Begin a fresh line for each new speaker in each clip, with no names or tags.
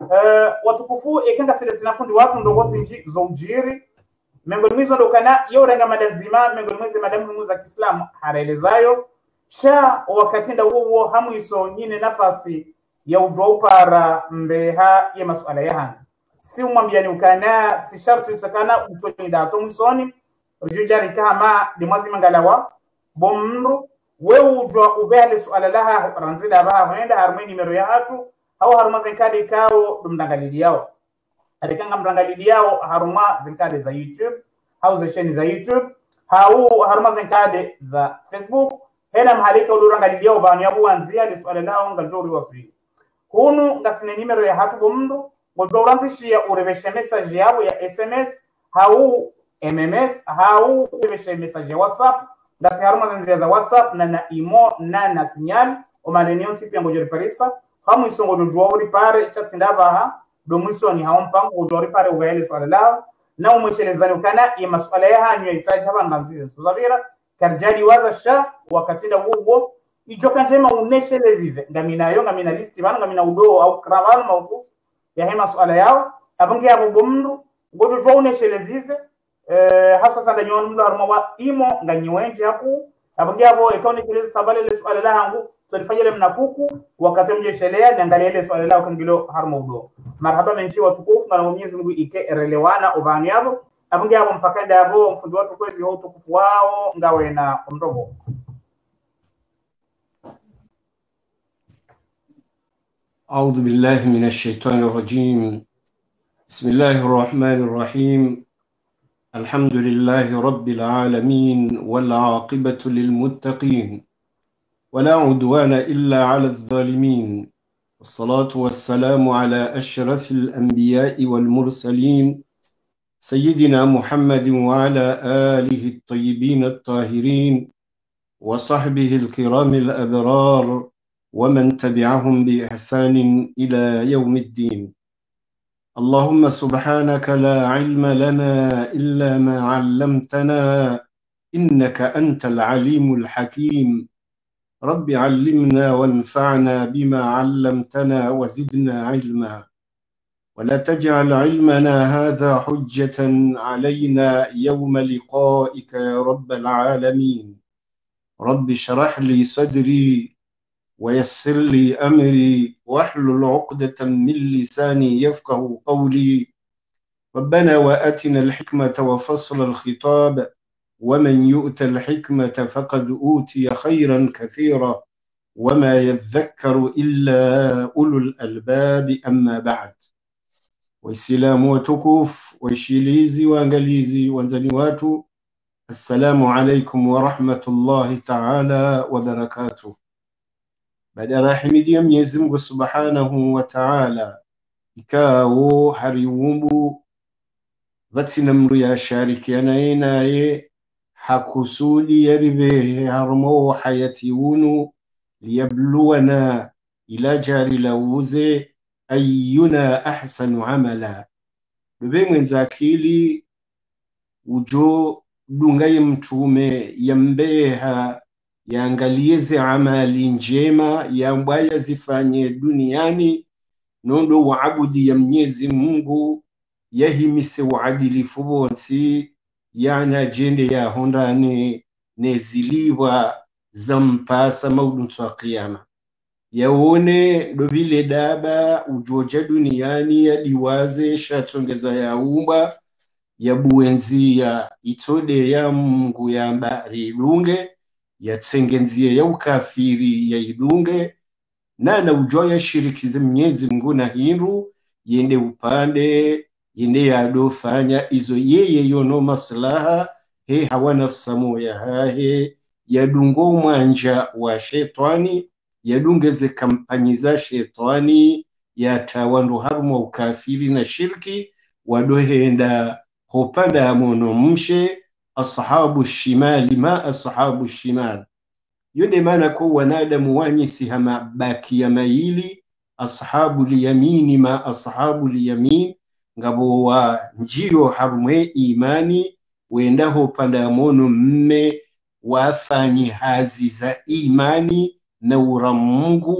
watukufu ikenga sile sinafundi watu ndogo sinji zoujiri miongoni mwizo ndokana yorenga madanzima miongoni mwizo madamu za Kiislamu harelezayo sha wakati nda huo hamu iso nyine nafasi ya udroupara mbeha ya masuala ya hana si umwambiani ukana tishartu utakana utoni dato mwisoni rujujari kama dimwazi mangalawa bomru wewe ujwa ubele suala laha ranzida baha huenda harumeni mero ya hatu au haruma zenkade kao dumdangalili yao alikanga mdangalili yao haruma zenkade za YouTube au zesheni za YouTube au haruma zenkade za Facebook hena mahalika udurangalili yao bani yabu wanzia li suala lao ngaljori wasuri hunu ngasine nimero ya hatu bomru uranzishia ureveshe message yabo ya SMS au MMS au ureveshe message ya WhatsApp ngasi haruma zenzia za WhatsApp na imo na signal o malenio tipi yango jori parisa hamu isongo dujwa uri pare chatsindabaha do mwisoni haompa ujori pare uwele swala lao na umweshelezani ukana ya masuala ya hanyo isaji haba nganzize suzabira karjali waza sha wakatinda huo ijoka njema uneshelezeze ngamina listi bana ngamina udo au kravalo maufufu ya hema swala yao abange yabo bomndo ngojo jwa uneshelezeze hasa tanda nyon mlo haruma wa imo nganyiwenje haku abange yabo ekaonesheleze sabale le swala la hangu tulifanyele mnakuku wakati mjeshelea niangalia ile swala lao kangilo haruma udo marhaba menchi watukufu na Mwenyezi Mungu ike relewana ubani yabo abange yabo mpakanda yabo mfundi watu kwezi ho tukufu wao ngawe na mdogo
أعوذ بالله من الشيطان الرجيم بسم الله الرحمن الرحيم الحمد لله رب العالمين والعاقبة للمتقين ولا عدوان إلا على الظالمين والصلاة والسلام على أشرف الأنبياء والمرسلين سيدنا محمد وعلى آله الطيبين الطاهرين وصحبه الكرام الأبرار ومن تبعهم بإحسان إلى يوم الدين اللهم سبحانك لا علم لنا إلا ما علمتنا إنك أنت العليم الحكيم رب علمنا وانفعنا بما علمتنا وزدنا علما ولا تجعل علمنا هذا حجة علينا يوم لقائك يا رب العالمين رب اشرح لي صدري ويسر لي أمري واحلل عقدة من لساني يفقه قولي ربنا وآتنا الحكمة وفصل الخطاب ومن يؤت الحكمة فقد أوتي خيرا كثيرا وما يذكر إلا أولو الألباب أما بعد والسلام وتكوف وشيليزي وانجليزي وانزنواتو السلام عليكم ورحمة الله تعالى وبركاته baada rahimidia Mwenyezi Mungu Subhanahu wa Ta'ala ikao hariumbu vatsina mru ya sharikiana naye hakusudi yaribe harmo hayati unu liyabluwana ila jari lauze ayyuna ahsanu amala bebe mwenzakili ujo dungaye mtume yambeha yaangalieze amali njema ya mbaya zifanye duniani nondo waabudi ya Mwenyezi Mungu yahimise waadilifu bonsi yana jende ya hondane neziliwa zampasa mauduntu wa kiyama yaone dovile daba ujoja duniani ya diwaze shatongeza ya umba ya buenzi ya itode ya Mungu ya mbari lunge ya tsengenzie ya ukafiri ya idunge na ujoya shirikize Mwenyezi Mungu na hindu yende upande yende yadofanya izo yeye yono maslaha he hawa nafsa moya hahe yadungo mwanja wa shetani yadungeze kampanyi za shetani yatawandu harumo ukafiri na shirki wadohenda hopanda ya mono mshe ashabu shimali ma ashabu shimal yode maana kwa wanadamu wanyisi hama baki ya maili ashabu liyamini ma ashabu liyamin ngabo wa njio harumwe imani wendaho panda ya mono mme wafanyi hazi za imani na uramungu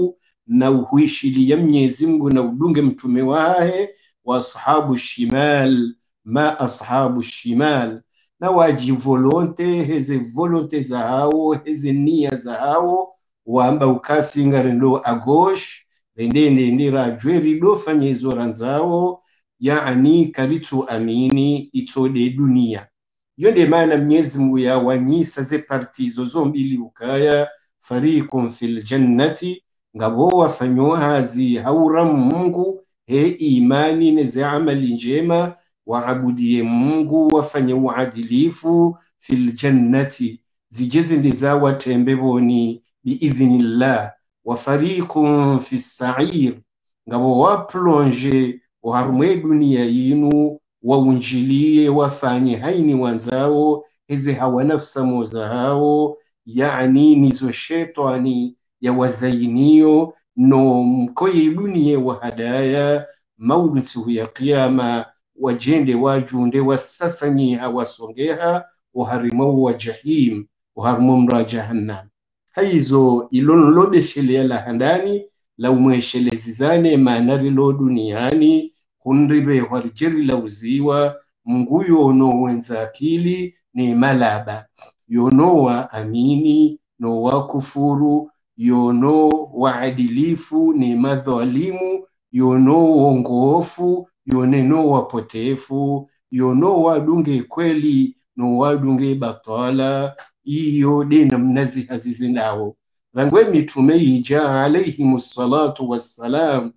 na uhuishili ya Mwenyezi Mungu na udunge mtume wae. Wa ashabu shimal ma ashabu shimal, na waji volonte heze volonte za hao heze nia za hao wamba ukasi ngarendo agosh rendende ndira jweri do fanye zoranzao, yaani karitu amini itode dunia. Yonde maana Mwenyezi Mungu ya wanyisa ze partizo zombili ukaya fariqun fil jannati, ngabo wafanywa hazi haura Mungu he imani neze amali njema waabudie Mungu wafanye uadilifu fil jannati zijeze ndizawa tembeboni biidhnillah. Wa fariqun fis sa'ir, ngabo waplonge waharumwe dunia yinu waunjilie wafanye haini wanzao heze hawa nafsa moza hao, yaani nizo shetani ya wazainio no mkoye dunia wa hadaya maudu siku ya kiyama wajende wajunde wasasanyi hawasongeha waharimau wa jahim waharimau mra jahannam. Haizo ilon lobe shele la handani la umweshelezi zane manari lo duniani kunribe warijeri la uziwa Mungu yono wenza akili ni malaba, yono wa amini no wa kufuru, yono wa adilifu ni madhalimu, yono wongofu yoneno wapotefu, yono wadunge kweli no wadunge batala. Iyo dena mnazi hazizindawo rangwe mitume ija alayhimus salatu wassalam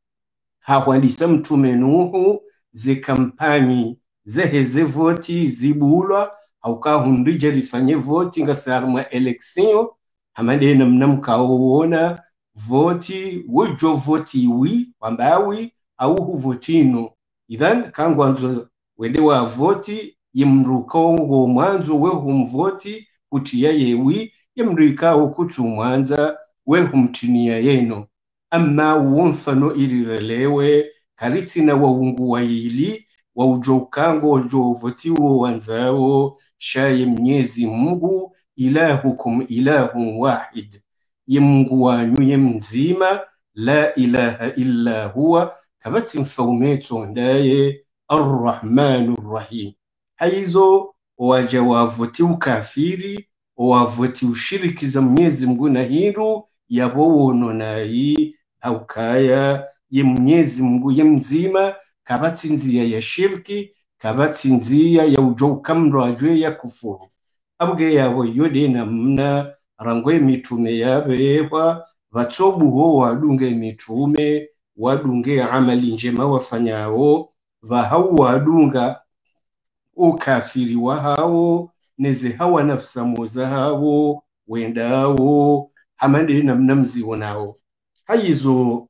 hawalisa mtume Nuhu ze kampani zeheze voti zibulwa hauka hundija lifanye voti ngasarma election hamadena mnamkaona voti wujo voti wi wambawi au huvotino idhan kangwanzo wende wa voti yimrukongo mwanzo we humvoti kutia yewi yimrikao kutu mwanza we humtinia yeno. Amma uonfano ilirelewe karitina waungu wa hili wa ujokango ujovotiwo wanzao shaye Mwenyezi Mungu ilahukum ilahun wahid, ye Mungu wanyu ye mzima la ilaha illa huwa kabati mfaumeto ndaye arrahmanur rahim. Haizo waja wavoti ukafiri wavoti ushiriki za Mwenyezi Mungu na hiru yabowono nayi haukaya ye Mwenyezi Mungu ye mzima kabati nzia ya shirki kabati nzia ya ujokamro ajwe ya kufuru. Abge yabo yode na mna rangwe mitume yabewa vatobu ho wadunge mitume wadunge amali njema wafanyao vahau wadunga ukafiri wa hao neze hawa nafsa moza hao wendao hamande na mnamzi wanao. Haizo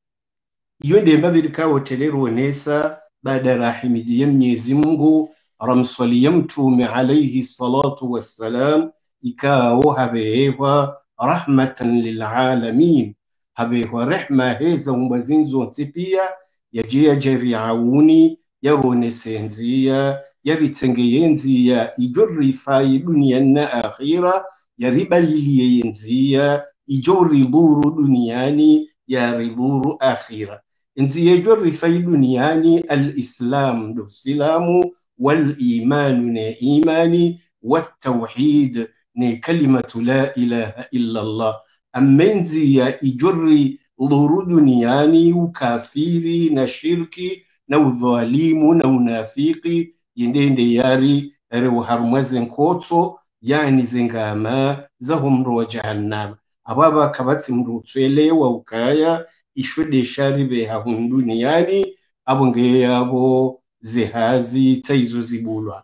yonde mbabirika wotelero nesa baada rahimidi ya Mwenyezi Mungu ramswali ya mtume alayhi salatu wassalam ikao habewa rahmatan lilalamin, habewa rehma heza umbazinzo nsipia yajia jariauni yarone senzia yaritenge yenzia ijori fai dunia na akhira yaribalilie yenzia ijori dhuru duniani yaridhuru akhira. Nzia ijori fai duniani al-islam do silamu wal-imanu ne imani wat-tawhid ne kalimatu la ilaha illa Allah. Amenzi ya ijori dhuru duniani ukafiri na shirki na udhalimu na unafiki yendende yari rewa harumwaze nkoto yani zengama za humro wa jahannam. Ababa kabati mrutswelewa ukaya ishwede sharibe hahunduni yani abonge yabo zehazi taizo zibulwa.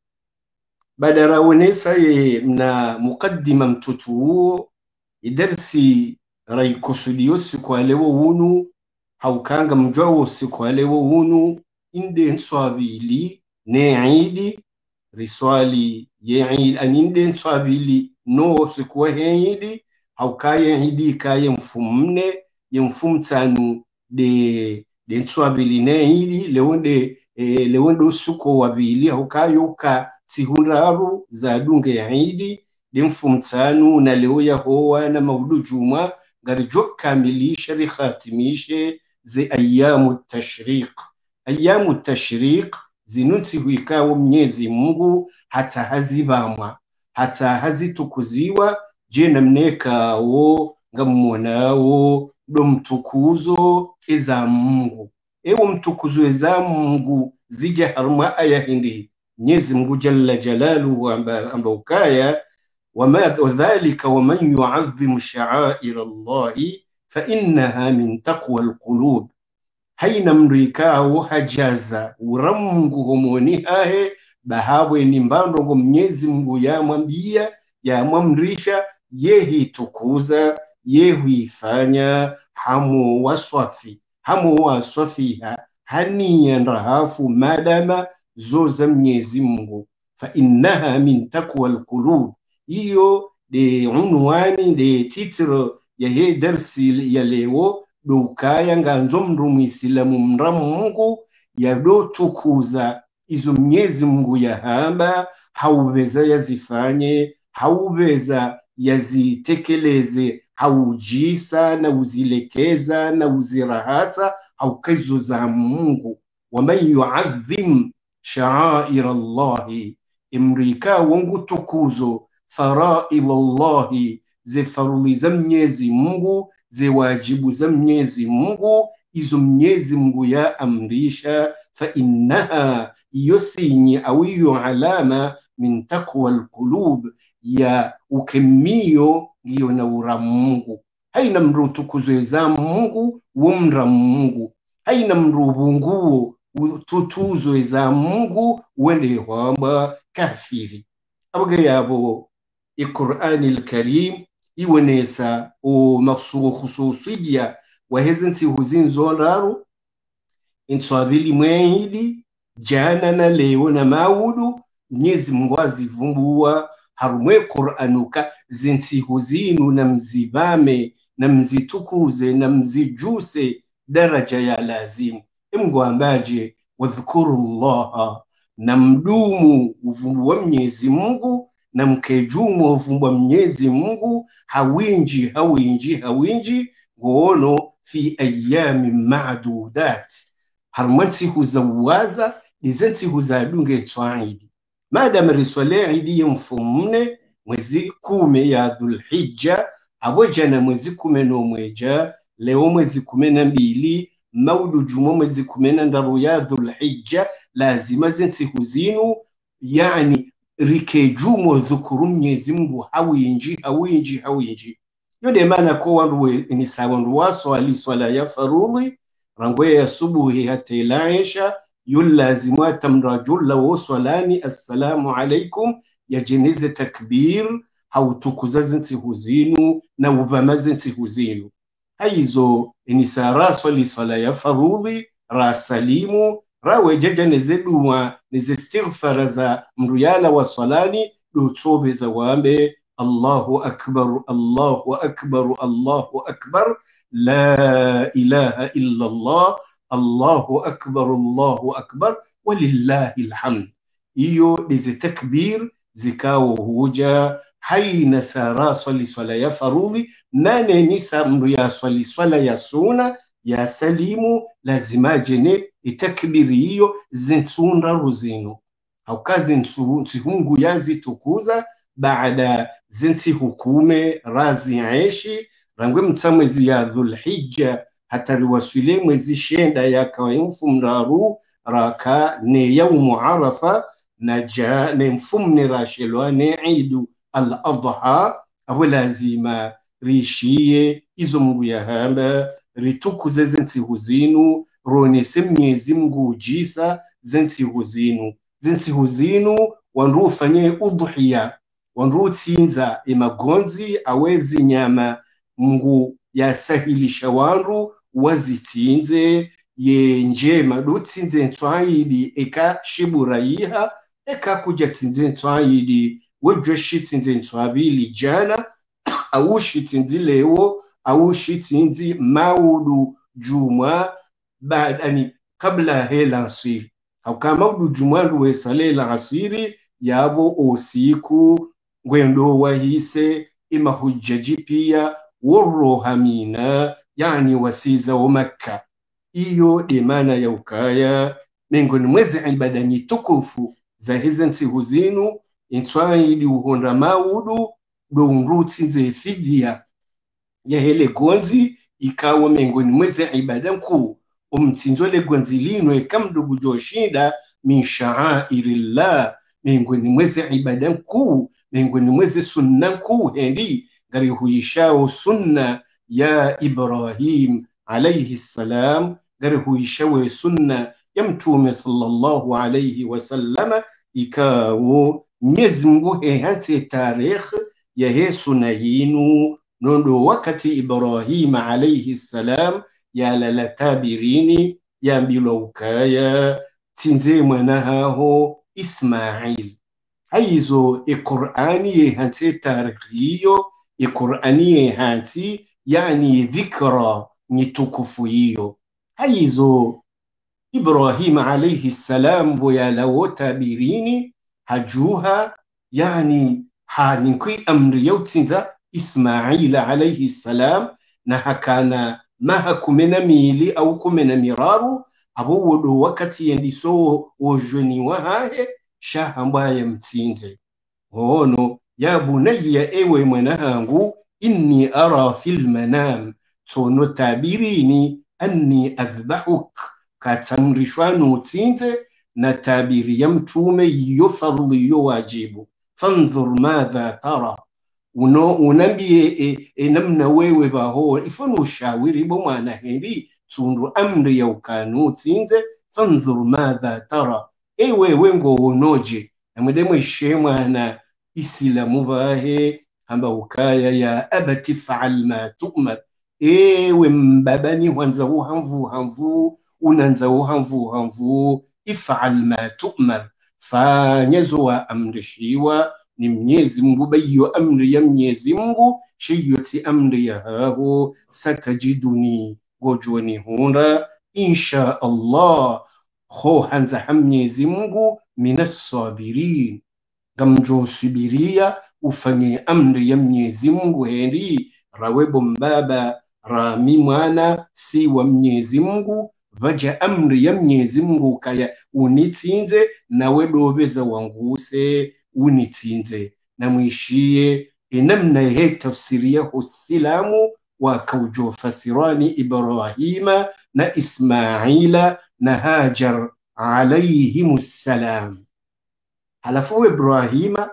Badara wenesa ye na mukaddima mtoto huo idarsi raikusudio siku alewo hunu haukanga mjwawo siku alewo hunu inde nswabili ne aidi riswali ye aidi aninde nswabili no siku wa heidi haukaya aidi kaya mfumne ye mfumtanu de nswabili ne aidi lewonde usuko wabili haukayo ka sihunraru za dunge ya aidi de mfumtanu na leo ya hoa na maudu juma ngarjo kamilisha ri khatimishe ze ayamu tashriq. Ayamu tashriq zinunsi huikawo Mwenyezi Mungu hata hazibamwa hata hazitukuziwa jena mnekawo ngamuonawo do mtukuzo eza Mungu. Ewo mtukuzo eza Mungu zija haruma aya hindi Mwenyezi Mungu jalla jalaluhu amba ukaya wama dhalika waman yu'azzim sha'air Allahi fa innaha min taqwa alqulub. Haina mrikawo hajaza uramungu homoni hahe bahawe ni mbando Mwenyezi Mungu yamwambia yamwamrisha yehi tukuza yehuifanya hamu waswafiha haniya ndahafu madama zoza Mwenyezi Mungu. Fa innaha min taqwa alqulub. Iyo de unwani de titro ya he darsi ya leo dokaya nganzo mndu Muislamu mramu Mungu ya do tukuza izo Mwenyezi Mungu ya hamba hauweza yazifanye hauweza yazitekeleze haujisa na uzilekeza na uzirahata haukezo za Mungu. Waman yu'adhim sha'air Allahi, imrika wangu tukuzo faraid Allahi, ze faruli za Mwenyezi Mungu, ze wajibu za Mwenyezi Mungu, izo Mwenyezi Mungu ya amrisha. Fa innaha yosinyi au iyo alama min taqwa alqulub, ya ukemio ngiyo na uramungu. Haina mru tukuzo za Mungu wumra Mungu, haina mru bunguo tutuzo za Mungu wende hwamba kafiri. Abaga yabo Qur'ani al-Karim iwenesa o mafsuhu khususiyya wa hezinsi huzinzo ndaru inswabili mwehidi jana na leo na maudu Mwenyezi Mungu azivumbua harumwe Qur'anuka zinsi huzinu na mzibame na mzitukuze na mzijuse daraja ya lazimu. Mungu ambaje wadhkurullaha, na mdumu uvumbua Mwenyezi Mungu na mkejumu uvumbua Mwenyezi Mungu hawinji goono fi ayami ma'dudat. Harmansi huzawaza izensi huzadunge twaidi madama riswale idi mfumne mwezi 10 ya Dhulhijja abojana mwezi 10 leo mwezi 12 maudu juma mwezi 10 ya Dhulhijja lazima zensi huzinu yani rikejumo dhukuru Mwenyezi Mungu hawinji yode maana ko wandu ni sawandu waso ali swala ya farudhi rangwe ya subuhi hata ilaisha yulazimu tamrajulla wa salani assalamu alaikum ya jeneze takbir hautukuza zinsi huzinu na ubama zinsi huzinu. Haizo ni sara swala ya farudhi rasalimu rawe jaja nezeduwa nezistighfara za mruyala wa salani dutobe za wambe Allahu akbar Allahu akbar Allahu akbar la ilaha illa Allah Allahu akbar walillahi alhamd. Iyo dizi takbir zikawo huja haina sara swala ya farudhi nane nisa mru ya swala ya suna ya salimu lazima jene itakbiri hiyo zinsunda ruzinu haukazi nsihungu yazi tukuza baada zinsi hukume razi aishi rangwe mtamwezi ya Dhulhijja hata riwasile mwezi shenda ya kawaimufu mraru raka ne yaumu Arafa na mfumne rashelwa ne idu al-adha abu lazima rishie izo Mungu ya hamba ritukuze zensi huzinu ronese Mwenyezi Mungu ujisa zensi huzinu wandu ufanye udhuhiya wandu tsinza imagonzi awezi nyama Mungu yasahilisha wandu wazitsinze ye njema dutsinze nswaidi eka shiburayiha eka kuja tsinze nswaidi wejoshi tsinze nswabili jana awushi tsinzi leo awushi tsinzi maudu juma baadani kabla hela asiri hauka maudu juma luwe salela asiri yabo osiku ngwendo wahise ima hujjaji pia warrohamina yani wasiza wa Makka. Iyo de maana ya ukaya miongoni mwezi ibada nyitukufu za hizi nsiku zinu intwaidi uhonda maudu do unrutsinze fidia ya hele gonzi ikawa miongoni mwezi ibada mkuu umtsinzole gonzi linwe kamdugu joshinda min sha'airillah miongoni mwezi ibada mkuu miongoni mwezi sunna mkuu hendi gari huishao sunna ya Ibrahim alayhi salam gari huishawe sunna ya mtume sallallahu alayhi wasallama ikawo Mwenyezi Mungu hanse tarikh ya he sunna yinu nondo wakati Ibrahim alayhi salam ya lalatabirini ya mbilokaya tinze mwanaho Ismail haizo Qur'ani hanse tarikhiyo Qur'ani hansi yani dhikra nitukufu hiyo haizo Ibrahim alayhi salam boya lawo tabirini hajuha yani hanikui amri yautsinza Ismail alayhi salam na hakana maha kumena mili au kumena miraru abo wodo wakati yendiso ojoni wahahe shahambaya mtsinze hono ya bunayya ewe mwanahangu inni ara fil manam tono tabirini anni adhbahuk katamrishwanu utsinze na tabiri ya mtume yo fardhi yo wajibu fanzur madha tara unambie namna wewe baho ifunu ushawiri bo mwana hendi tundu amri ya ukanu utsinze fanzur madha tara ewe ngo unoje namwedemo ishemwana Islamu bahe hamba ukaya ya abati fa'al ma tu'mar ewe mbabani wanza hanvu unanza hanvu if'al ma tu'mar fanyazo wa amrishiwa ni Mwenyezi Mungu bayo amri ya Mwenyezi Mungu shiyoti amri ya haho satajiduni gojoni hunda insha Allah ho hanza Mwenyezi Mungu minas sabirin gamjo subiria ufanye amri ya Mwenyezi Mungu hendi rawebo mbaba rami mwana si wa Mwenyezi Mungu vaja amri ya Mwenyezi Mungu kaya unitsinze nawe dobeza wanguse unitsinze na mwishie namna ya tafsiri ya Uislamu wakaujo fasirani Ibrahima na Ismaila na Hajar alayhimus salam. Halafu Ibrahima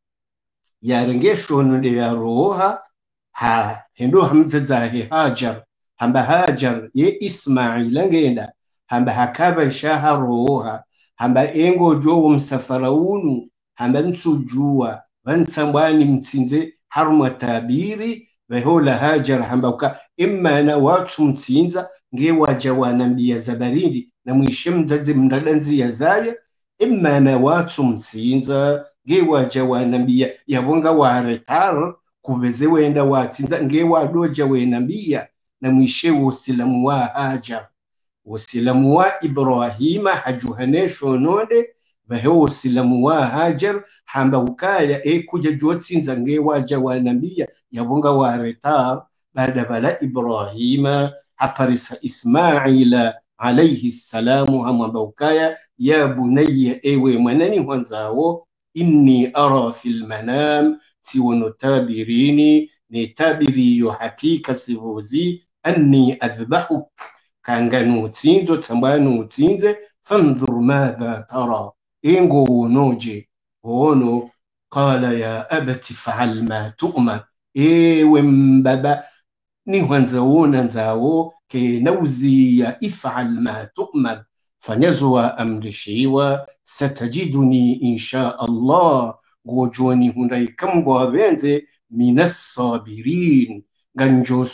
yarengesho nde ya roha ha hendo hamza zahe Hajar hamba Hajar ye Ismaila ngenda hamba hakaba shaha roha hamba engo jo msafaraunu hamba nsujua vansambani mtsinze haruma tabiri vehola Hajar hamba uka imma na watu mtsinza nge waja wanambia zabarindi na mwishemzazi mradanzi ya zaya imma na watu mtsinza nge waja wanambia yabonga waretar kubeze wenda watsinza nge wadoja wenambia na mwishe Uislamu wa Hajar Uislamu wa Ibrahima hajuhanesho nonde vahe Uislamu wa Hajar hamba ukaya kuja jotsinza nge waja wanambia yabonga waretar baada bala Ibrahima haparisa Ismaila alayhi salamu hamba ukaya ya bunayya ewe mwanani wanzao inni ara fil manam tiwono tabirini ni tabiri yo hakika sivuzi anni adhbahuk kanganu tsinzo tsambanu tsinze fanzur madha tara ingo unoje ono qala ya abati fa'al ma tu'mar ewe mbaba ni wanzaona nzao ke nauziya if'al ma tu'mar fanyazuwa amrishiwa satajiduni insha Allah gojoni hundai kamgo abenze minas sabirin ganjo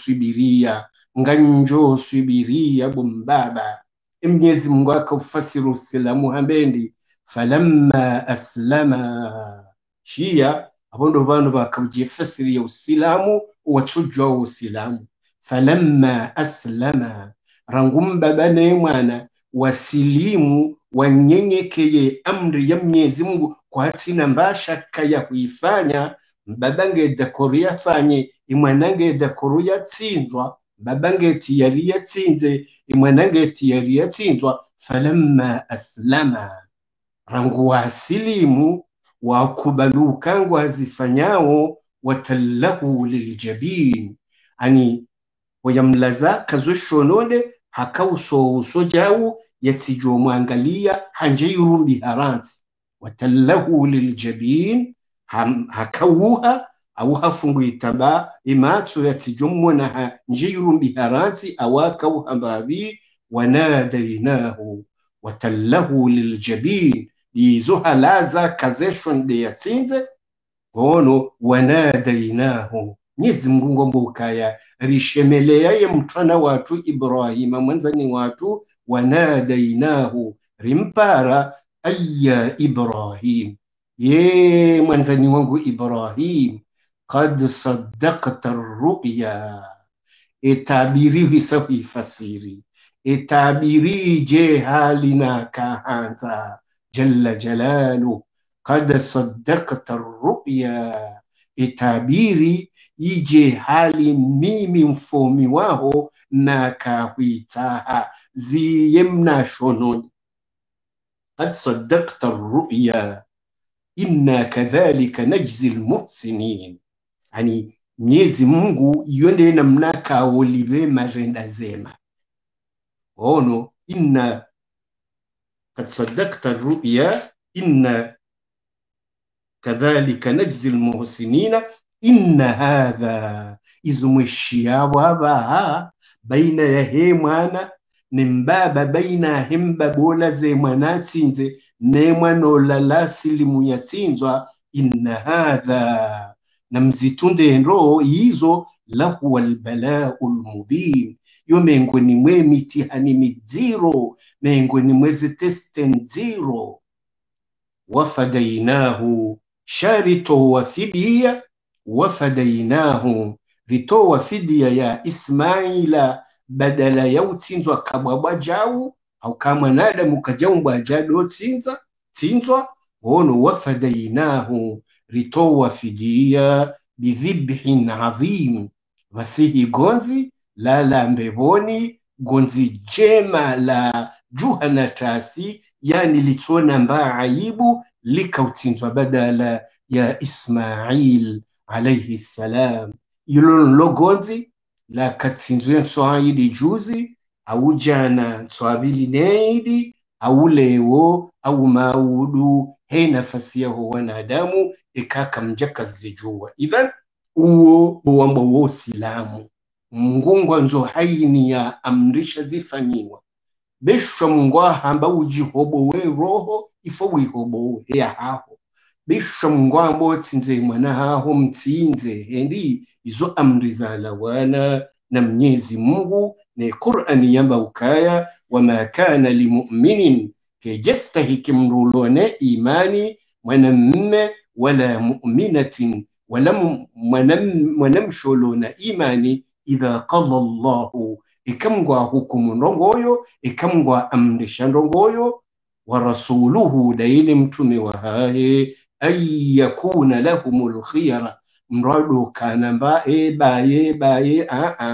subiria bumbaba Mwenyezi Mungu akafasiru Uislamu hambendi falamma aslama shia abondo bano bakajifasiri ya Uislamu watujwa Uislamu falamma aslama rangumba bane mwana wasilimu wanyenyekeye amri ya Mwenyezi Mungu kwa hatina mbashaka ya kuifanya babange dakoria fanye imwanange dakoria tsinzwa babange tiyaria tsinze imwanange tiyaria tsinzwa falamma aslama rangu wasilimu wakubaluka ngwazifanyao watallahu liljabin ani wayamlaza kazushonode hakauso usojawu yatijo mwangalia hanje yurumbi haranzi watallahu liljabin hakawuha au hafungu itaba imatso yatijo mwona hanje yurumbi haranzi awakawuha babi wanadainahu watallahu liljabin izo halaza kazeshon de yatsinze gono wanadainahu Mwenyezi Mungu mbukaya rishemelea ye mtwana watu Ibrahima mwanzani watu wanadainahu rimpara ayya Ibrahim ye mwanzani wangu Ibrahim qad saddaqta ar-ru'ya itabiri hisabi fasiri itabiri je halina kaanza jalla jalalu qad saddaqta ar-ru'ya itabiri ije hali mimi mfomi wao na kahwitaha ziyemna shononi qad saddaqta ar-ru'ya inna kadhalika najzi al-muhsinin yani Mwenyezi Mungu yonde namna kaolibe marenda zema ono inna qad saddaqta ar-ru'ya inna kadhalika najzi al-muhsinina inna hadha izumshia waba baina yahe mwana nimbaba baina himba bola ze mwana sinze ne mwana olala silimu yatsinzwa inna hadha namzitunde ndo hizo lahu albala'ul mubin yo mengoni mwe mitihani miziro mengoni mwezi testen zero wafadainahu sharito wafidia wafadainahu rito wafidia ya Ismaila badala ya utsinzwa kabwa jau au kama nadamu kajaumbwa jado tsinzwa ono wafadainahu rito wafidia bidhibhin adhim wasihi gonzi lala mbeboni gonzi jema la juhanatasi yani litona mba aibu likautinzwa badala ya Ismail alayhi salam yulon logonzi la katsinzwe nsoaidi juzi au jana nsoabili neidi au lewo au maudu he nafasi yaho wanadamu ikaka mjaka zijua idhan uo buwamba uo silamu mngungwa nzo haini ya amrisha zifanyiwa beshwa mngwa hamba ujihobo we roho ifo wihobo ya haho beshwa mngwa ambo tsinze mwana haho mtsinze hendi izo amri za lawana na Mwenyezi Mungu na Qur'ani yamba ukaya wama kana limu'minin kejastahiki mrulone imani mwanamme wala mu'minatin wala mwanamsholona imani idha qadha Allahu ikamgwa hukumu ndongoyo ikamgwa amrisha ndongoyo wa rasuluhu daili mtume wa hae ay yakuna lahumul khiyara mrado kanamba baye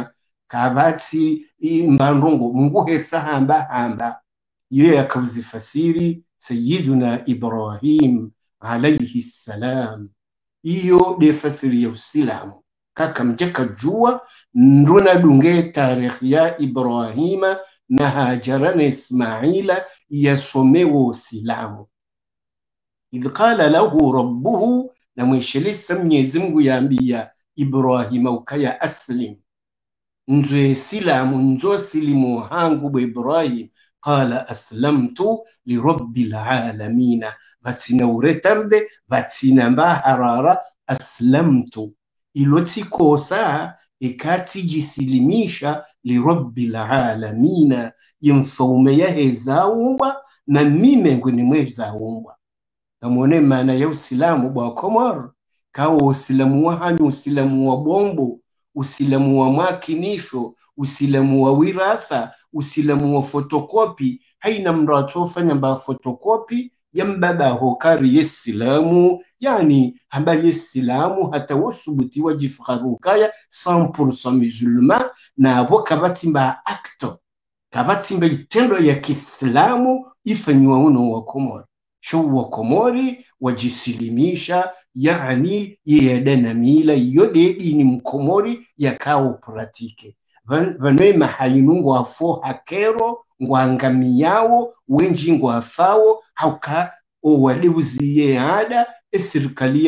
kabati mbandongo munguhe hamba yeye akazifasiri sayyiduna Ibrahim alayhi salam iyo de fasiri ya Uislamu kaka mjaka jua nduna dunge tarikh ya Ibrahima na Hajara na Ismaila yasomewo Uislamu idh qala lahu rabbuhu na mwishilisa Mwenyezi Mungu yaambia Ibrahima ukaya aslim nzwe silamu nzo silimu hangu bu Ibrahim qala aslamtu li rabbil alamin batsina uretarde batsina mbaharara aslamtu iloti kosa ikati jisilimisha li rabbil alamin yimfaume ya hezaumba na mime nguni mwezaumba kamone maana ya Uislamu bwa Komor kawo Uislamu wa hanyu Uislamu wa bombo Uislamu wa makinisho Uislamu wa wiratha Uislamu wa fotokopi haina mratu fanya mba fotokopi yambaba hokari yesilamu yani hamba yesilamu hata wosubuti wajifakharukaya 100% musulman na abo kabatimba acto kabatimba itendo ya Kiislamu ifanywa uno wa Komori sho wa Komori wajisilimisha yani yeyadana mila yode dini mkomori yakao pratike vanema hayinungu afo hakero ngwangami yawo wenji ngwafao hauka owaliuziye ada serikali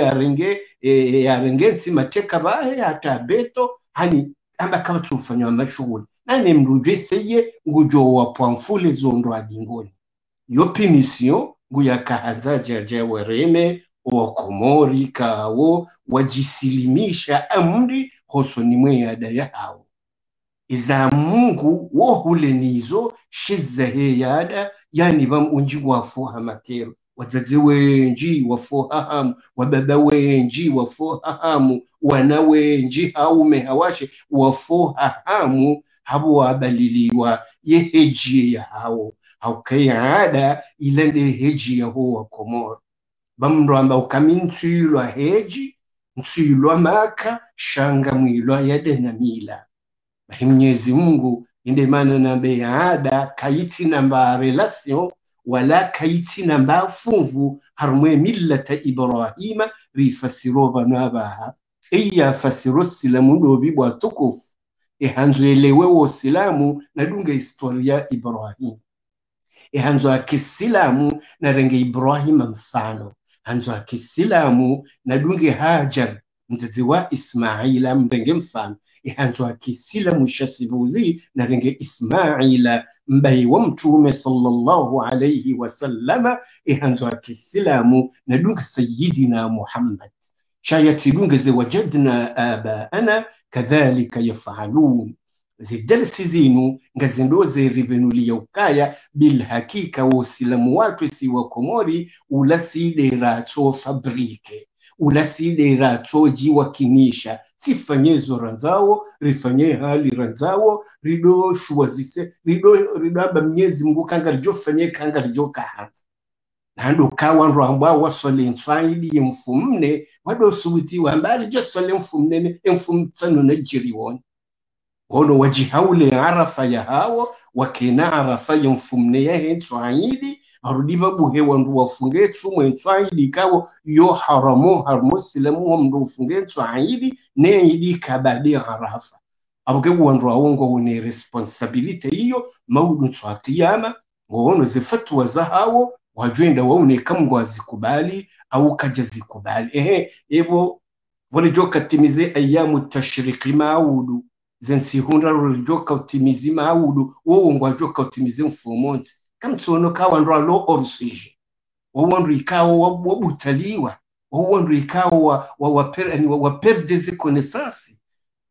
yarenge nsimateka bahe hata beto hani amba kama tufanywa mashughuli nane mruje seye ngujo wa pamfule zondo adingoni yopi mission nguya kahanza jaja wereme wa Komori kawo wajisilimisha amri hosoni mwe ada yao iza Mungu wohule nizo shiza he yada yani unji wafuha makero wazazi wenji wafuhahamu wababa wenji wafuhahamu wana wenji haume hawashe wafuhahamu habu wabaliliwa yeheji ya hao haukaya ada ilende heji ya huwa Komoro bamro amba ukamintwilwa heji ntwilwa maka shanga mwilwa yadena mila Mwenyezi Mungu inde maana na beada kaiti namba relation wala kaiti namba funvu harumwe millata Ibrahima rifasiro banabaha iya fasiro silamu do bibwa tukufu hanzo elewe wo silamu na dunga historia Ibrahim hanzo akisilamu na renge Ibrahima mfano hanzo akisilamu na dunga Hajar mzazi wa Ismaila mrenge mfano ihanzo akisila mushasibuzi na renge Ismaila mbai wa mtume sallallahu alayhi wasallama ihanzo akisilamu na dunga sayyidina Muhammad shayati dunga ze wajadna abaana kadhalika yafalun zidalsi zinu ngazindoze rivenulia ukaya bil hakika wasilamu watu si wa Komori ulasidera to fabrike ulasidera toji wakinisha sifanyezo ranzao rifanye hali ranzao rido shuwazise rido aba Mwenyezi Mungu kanga rijo fanye kanga rijo kahanza nando kawa rwamba wasole nswaidi yemfumne wado subuti wambali jo sole mfumne mfumtsano na jiriwon ono wajihaule arafa ya hawo wakena arafa yemfumne ya nswaidi arudiba buhe wandu wafunge tsumwe nswaidi kawo yo haramo silamu mndu ufunge nswaidi ne idi kabadi arafa abuke wandu wongo une responsibility hiyo maudu tswa kiyama ngono zifatwa za hawo wajwenda waone kama wazikubali au kaja zikubali ebo wale joka timize ayamu tashriki maudu zensi hundra joka utimizi maudu wo ngwa joka utimize mfumonzi kama tsono kawa ndo lo orsije wo ndo ikawo wabutaliwa wo ndo ikawo wa perdeze connaissance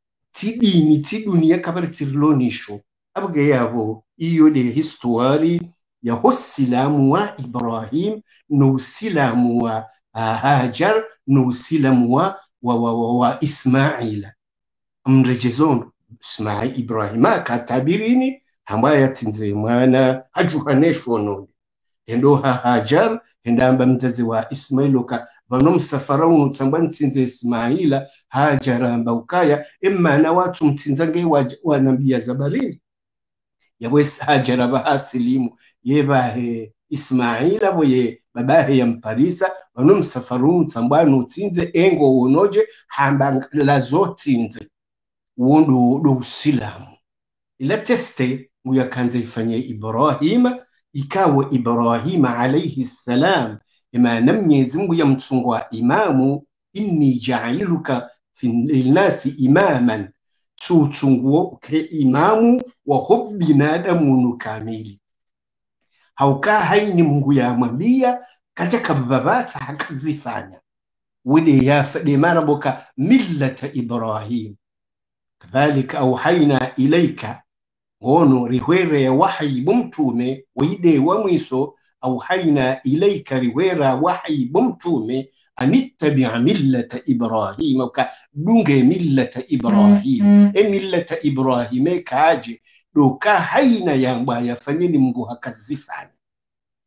ti dunia kabari tirlonisho abge yabo iyo de history ya hosilamu wa Ibrahim no silamu wa Hajar no silamu wa Ismaila mrejezono Ismail Ibrahima katabirini ambaye yatinze mwana hajuhanesho no endo Hajar endamba mzazi wa Ismail ka bano msafara unutsamba nsinze Ismaila Hajar amba ukaya emana watu mtsinzange wa nabia zabarini yawes Hajar bahasilimu yebahe Ismaila boye babahe yamparisa bano msafaru mtsambano utsinze engo wonoje hamba lazo tsinze wondo do silamu ila teste muyakanze ifanye Ibrahima ikawa Ibrahima alayhi salam ima Mwenyezi Mungu yamtsungwa imamu inni ja'iluka fil nasi imaman tutsunguo ke imamu wa hubbi nadamu kamili hauka haini Mungu yamwambia kaja kababata hakazifanya wide ya fadi maraboka millata Ibrahim kadhalika auhaina ilaika ngono rihwere ya wahyi bumtume wide wa mwiso auhaina ilaika riwera wahyi bumtume anittabi'a millata Ibrahim ka dunge millata Ibrahim millata Ibrahim kaje doka haina yamba yafanyeni Mungu hakazifanya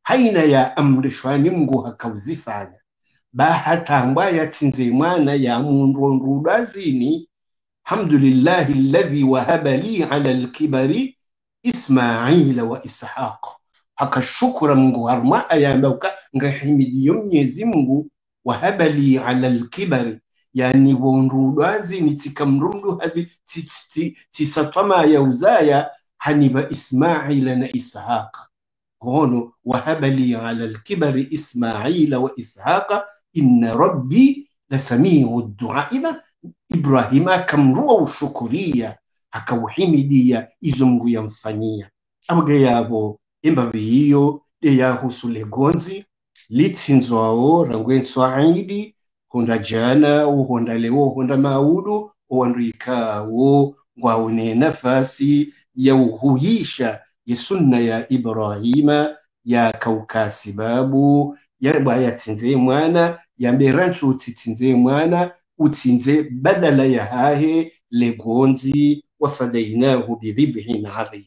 haina ya amrishwa ni Mungu hakauzifanya bahatangwa yatsinze mwana ya mundondudazini alhamdulillahi alladhi wahaba li ala alkibari Ismaila wa Ishaq. Hakashukura Mungu harma ayambauka ngahimidiyo Mwenyezi Mungu wahaba li ala alkibari, yani wondudazini tikamrundu hazi tisatama ya uzaya haniba Ismaila na Ishaq. هون وهب لي على الكبر إسماعيل وإسحاق إن ربي لسميع الدعاء. إذا إبراهيم كم روى شكرية hakawahimidia izo Mungu yamfanyia abagayabo imbabiyo yahusu legonzi litsinzwao rangwenswa aidi honda jana honda leo honda maudu oandikawo ngwaune nafasi ya uhuhisha ya sunna ya Ibrahima ya kaukasi babu ya baya tsinze mwana ya meranchu utsinze mwana utsinze badala ya hahe legonzi wafadainahu bidhibhin adhim.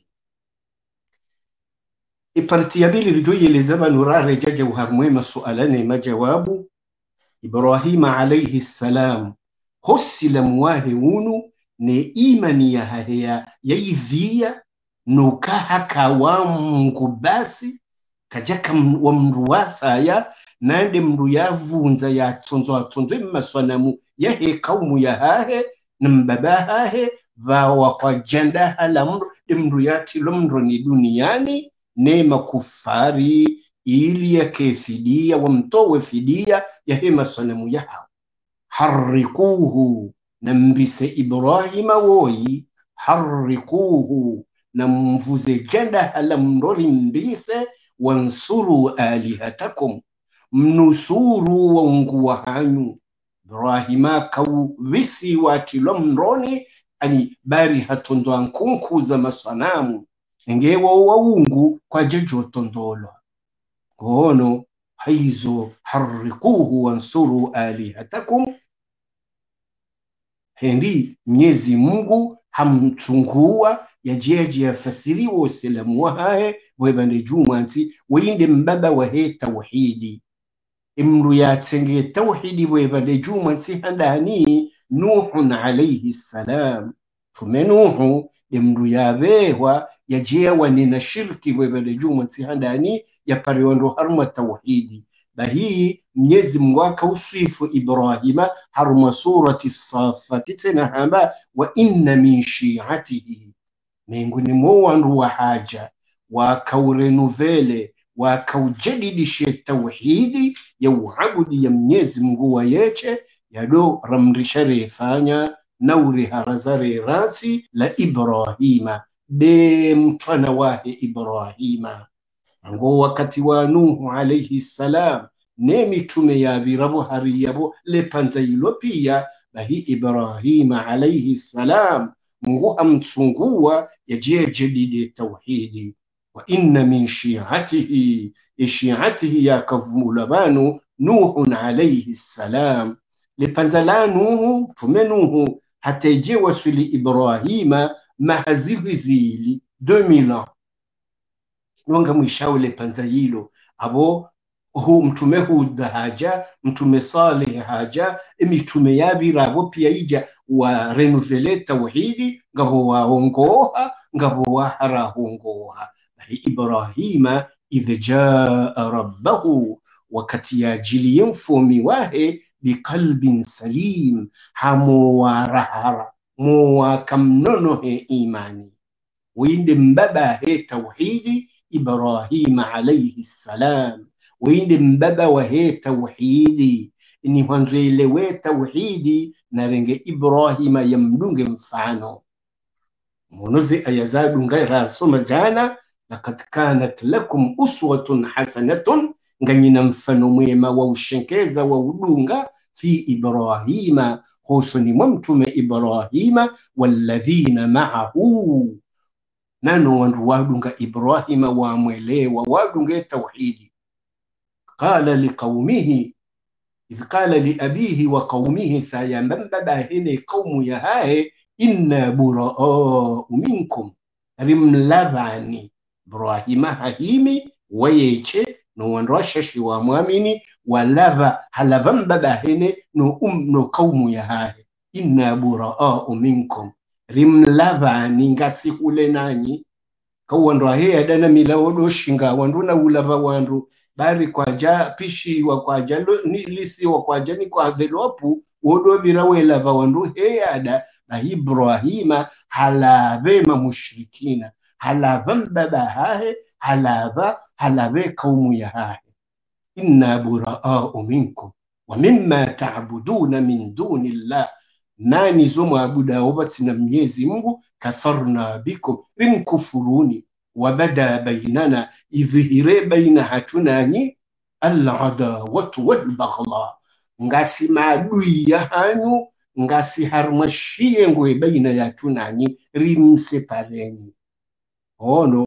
Iparti ya bili lijoyeleza banurare jaja uharmwema sualane majawabu. Ibrahima alayhi salam hosila muwahe unu ne imani ya hahea ya idhia nukaha kawa Mungu basi kajaka wa mruwasa ya nande mru yavunza ya tonzo maswanamu ya he kaumu ya hahe na mbaba hahe vawa kwa janda hala mru yati lomro ni duniani nema kufari ili ya kefidia wa mtowe fidia ya he maswanamu ya hao. Harrikuhu na mbise Ibrahima woi harrikuhu na mvuze janda hala mrori mbise wansuru alihatakum mnusuru wa ungu wa hanyu. Ibrahima kawu visi watilo mroni ani bari hatondo ankunku za masanamu ngewa wa ungu kwa jejo tondolo gono haizo harrikuhu wansuru alihatakum. Hendi Mwenyezi Mungu hamchungua ya jeji ya fasiri wa uselamu wa hae webande jumanti wende mbaba wa he tawhidi imru ya tenge tawhidi webande jumanti handani Nuhun alayhi salam. Tumenuhu imru ya bewa ya jewa nina shirki webande jumanti handani ya pariwando harma tawhidi. Bahi Mwenyezi Mungu akausifu Ibrahima haruma surati Safati tena hamba wa inna min shi'atihi. Miongoni mwa wandu wa haja wakaurenuvele wakaujadidishe tauhidi ya uabudi ya Mwenyezi Mungu wa yeche yado ramrishare fanya na uriharazare rasi la Ibrahima de mtwana wahe Ibrahima ngo wakati wa Nuhu alayhi salam ne mitume ya birabo hari yabo le panza ilopia bahi Ibrahima alayhi salam Mungu amtsungua ya jadidi tauhidi. Wa inna min shi'atihi ya kavumulabanu Nuhun alayhi salam le panza la Nuhu tume Nuhu hateje wasuli Ibrahima mahazihizili 2000 ans nonga mwishaule panza hilo abo hu mtume Hud haja mtume Saleh haja mitume yabirabo pia ija wa renovele tauhidi ngabo waongoha ngabo waharahongoha. Ibrahima idha jaa rabbahu wakati yajili mfomi wahe biqalbin salim hamu warahara muwa kamnono he imani winde mbaba he tauhidi Ibrahima alayhi salam winde mbaba wa he tauhidi ni hanzelewe tauhidi na renge Ibrahima yamdunge mfano munozi ayazadu ngaira soma jana laqad kanat lakum uswatun hasanatun nganyina mfano mwema wa ushenkeza wa udunga fi Ibrahima husuni mtume Ibrahima walladhina ma'ahu nano wandu wadunga Ibrahima wa mwelewa wadunga tauhidi. Qala liqaumihi idh qala li abihi wa qaumihi sayambaba hene qaumu ya hae inna buraa'u minkum rimlabani. Ibrahima hahimi wayeche no wanrashashi wa muamini walava halavam babahene no kaumu ya hahe inna buraa'u minkum rimlava ningasi kule nanyi kawandu ahe adana milawodo shinga wandu na ulava wandu bari kwaja pishi wa kwaja ni lisi wa kwaja ni kwa velopu wodo birawela va wandu he ada na Ibrahima halave ma mushrikina halava baba hahe halave kaumu ya hahe inna buraa'u minkum wa mimma ta'buduna min dunillah nani zomu abuda wabati na Mwenyezi Mungu kafarna bikum rimkufuruni wabada bainana idhihire baina hatunani al-adawatu wal-baghdha ngasi maadui ya hanyu ngasi harmashie ngwe baina ya tunani rimsepareni ono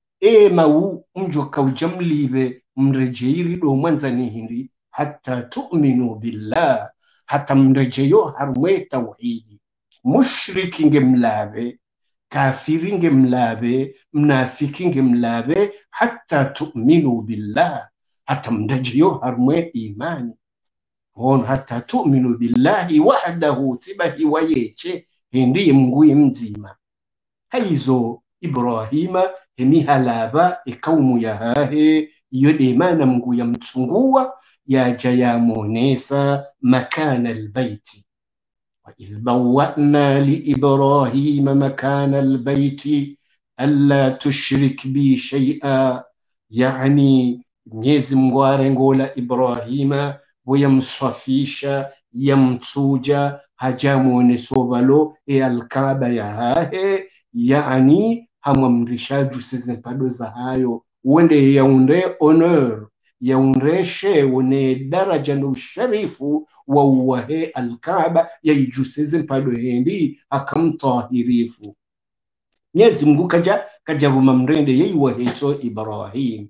mau mjo kaujamlibe mrejeiri do mwanzani hindi hatta tu'minu billah hata mrejeyo harmwe tauhidi mushriki ngemlabe kafiri ngemlabe mnafiki ngemlabe hatta tu'minu billah hata mrejeyo harmwe imani hon hatta tu'minu billahi wahdahu tibahi wayeche hindi mngui mzima haizo Ibrahima hemihalaba ikaumu ya hahe yode mana mngu ya mtsungua yaja ya monesa makana albayti wa idh bawwa'na li Ibrahima makana albayti alla tushrik bi shay'a yani Mwenyezi Mungu arengola Ibrahima yamsafisha yamtuja hajamuonesovalo alkaaba ya hahe yani hamamrishaju sezempado za hayo uende yaunde honor yaundeshe une daraja na usharifu wa uwahe alkaaba yaijuseze mpado hendi akamtahirifu Mwenyezi Mungu kaja vumamrende yaiwaheso Ibrahim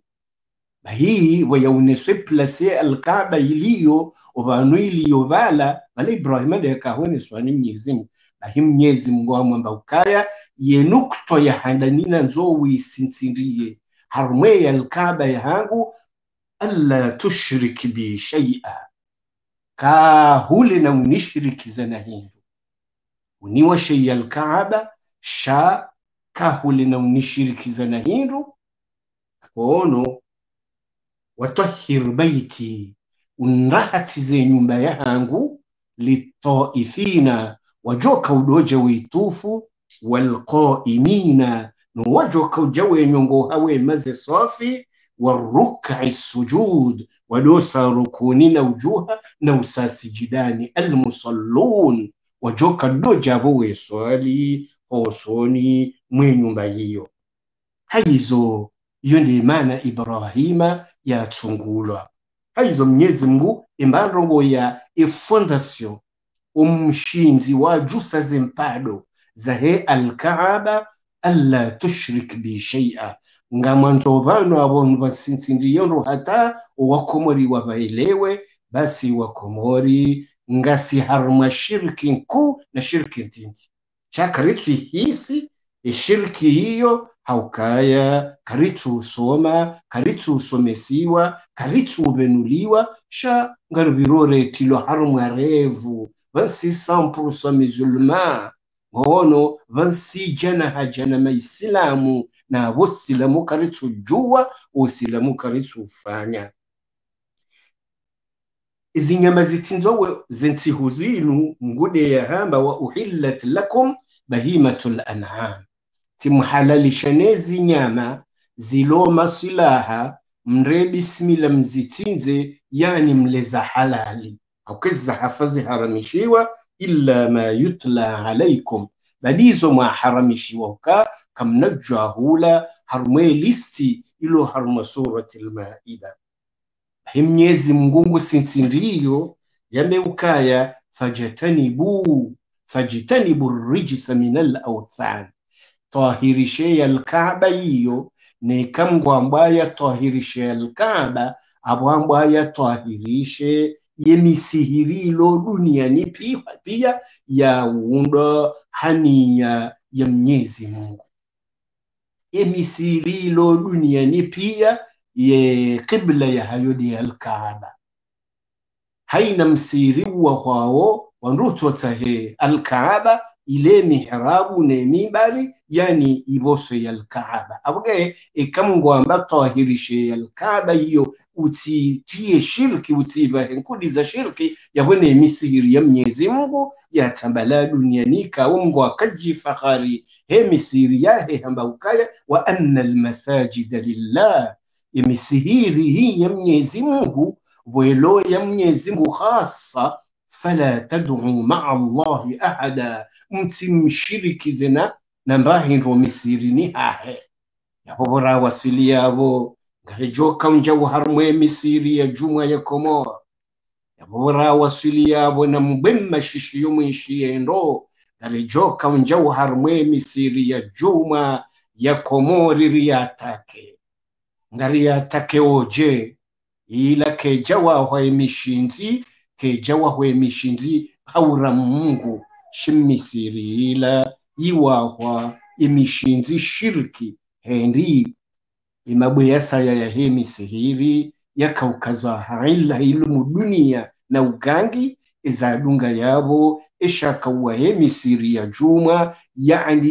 hii wayauneswe plase alkaaba iliyo ovanu iliyo vala bale Ibrahima de kahone swani Mwenyezi Mungu Mwenyezi Mungu amwamba ukaya yenukto ya handanina nzo wisinsindiye harmwe ya alkaaba yangu alla tushrik bi shay'a ka hule na unishiriki na hindu uniwa shay'a alkaaba sha ka hule na unishiriki na hindu ono watahhir baiti unrahati ze nyumba yangu litaifina wajoka udoje witufu walqaimina wajoka ujawe nyongo hawe maze safi waruk'i sujud wadosa rukunina ujuha na usasijidani almusallun wajoka doja bowe swali osoni mwe nyumba hiyo haizo yonde maana Ibrahima ya tsungulwa haizo Mwenyezi Mungu imbarongo ya fondation umshinzi wa jusa zempado zahe alkaaba alla tushrik bi shay'a ngamanzo bano abonu basinsindiyo hata wakomori wabaelewe basi wakomori ngasi harma shirki nku na shirki ntingi chakaritu hisi shirki hiyo haukaya karitu usoma karitu usomesiwa karitu ubenuliwa sha ngarubirore tilo harma revu 26% musulman ngono 26 jana hajana maislamu na wasilamu karitu jua usilamu karitu ufanya izi nyama zitinzowe zentihuzinu ngude ya hamba wa uhillat lakum bahimatul an'am timuhalalishanezi nyama ziloma silaha mre bismillah mzitinze yani mleza halali aukeza hafazi haramishiwa illa ma yutla alaikum badizo ma haramishiwa uka kamnajahula harumwe listi ilo haruma surati al-Maida Mwenyezi Mungu sinsindiyo yameukaya fajtanibu rijsa minal awthan tahirishe al-Kaaba hiyo ni kamgwa mbaya tahirishe al-Kaaba abwambaya tahirishe yemisihirilo duniani pia ya unda hania ya Mwenyezi Mungu yemisihirilo duniani pia ye qibla ya hayodi al-Kaaba haina msiri wa kwao wanruto tahe al-Kaaba ile mihrabu ne mibari yani iboso ya al-Kaaba abuge ikamungo amba tahirishe al-Kaaba hiyo utitie shirki utiba nkudi za shirki yabone misiri ya Mwenyezi Mungu ya tambala duniani ka Mungu akaji fakhari he misiri yahe hamba ukaya wa anna al-masajida lillah misiri hii ya Mwenyezi Mungu welo ya Mwenyezi Mungu khasa fala tad'u ma'a Allahi ahada mtimshiriki zina nambahi ndo misiri ni hahe yabora wasili yabo ngarejoka mjawu harmwe misiri ya juma ya Komoro yabora wasili yabo na mbemma shishiyo mwishiye ndo ngarejoka mjawu harmwe misiri ya juma ya Komori riyatake ngariyatake oje ila kejawa hwe mishinzi kejawa hwe mishinzi haura Mungu shimisiri ila iwahwa imishinzi shirki hendi imabuyasa ya hemi sihiri yakaukaza haila ilumu dunia na ugangi izadunga yabo ishaka wa hemi siri ya juma yani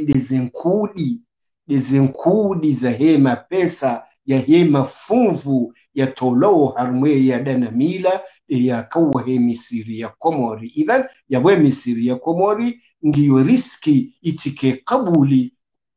dezenkudi za hema pesa ya hema funvu ya tolao harmwe ya danamila ya kawa hemi siri ya Komori idhan ya hemi siri ya Komori ngiyo riski itike kabuli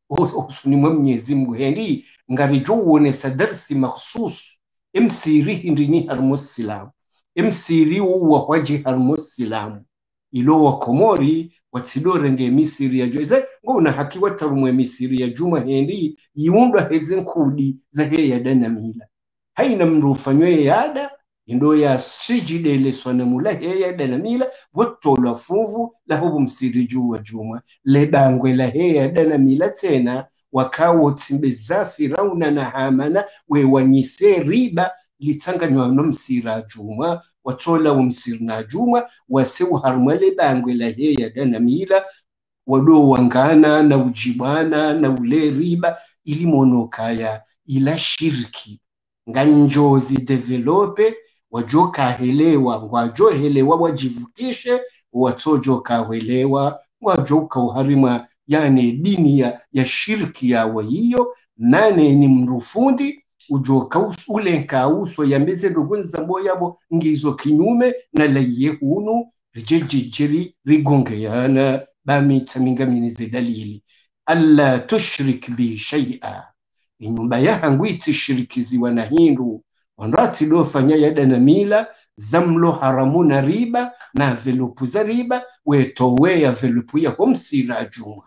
ni Mwenyezi Mungu hendi ngarijuone sadarsi makhsus imsiri hindini harmusilam imsiri wa waji harmusilam ilo wa Komori watsidore nge misiri ya joze ngona haki watarumwe misiri ya juma hendi yiundwa hezen kudi za heya danamila haina mrufanywe yada indo ya sijide le sonamula heya danamila wotolo fuvu la hubu msiri jua juma le bangwe la heya danamila tena wakawo timbeza Firauna na Hamana we wanyise riba litanganywa no msira juma watola umsiri na juma wasewu harumale bangwe la heya danamila wado wangana na ujibana na ule riba ili monokaya ila shirki nganjozi develope wajoka helewa wajohelewa wajivukishe watojoka helewa wajoka uharima yani dini ya shirki ya hiyo nane ni mrufundi ujoka ule nkauso ya meze rugunza mboyabo ngizo kinyume na laye hunu rijejiri rigongeana bamita mingaminize dalili alla tushrik bi shay'a inyumba yahangu itishirikiziwa na hindu wanrati dofanya yada na mila zamlo haramuna riba na velupu za riba wetowea velupu ya homsira juma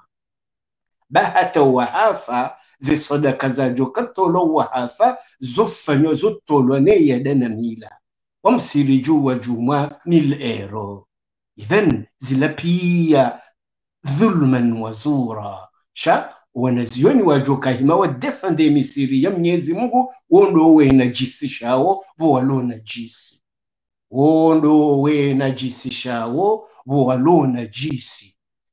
bahata wahafa ze sadaka za jokatolo wahafa zofanyo zotolo ne yada na mila homsiri juwa juma nil ero idhan zilapia dhulman wazura sha wanazioni wajoka hima wadefande misiri ya Mwenyezi Mungu wondo we najisishao walo najisi wondo we najisishao walo najisi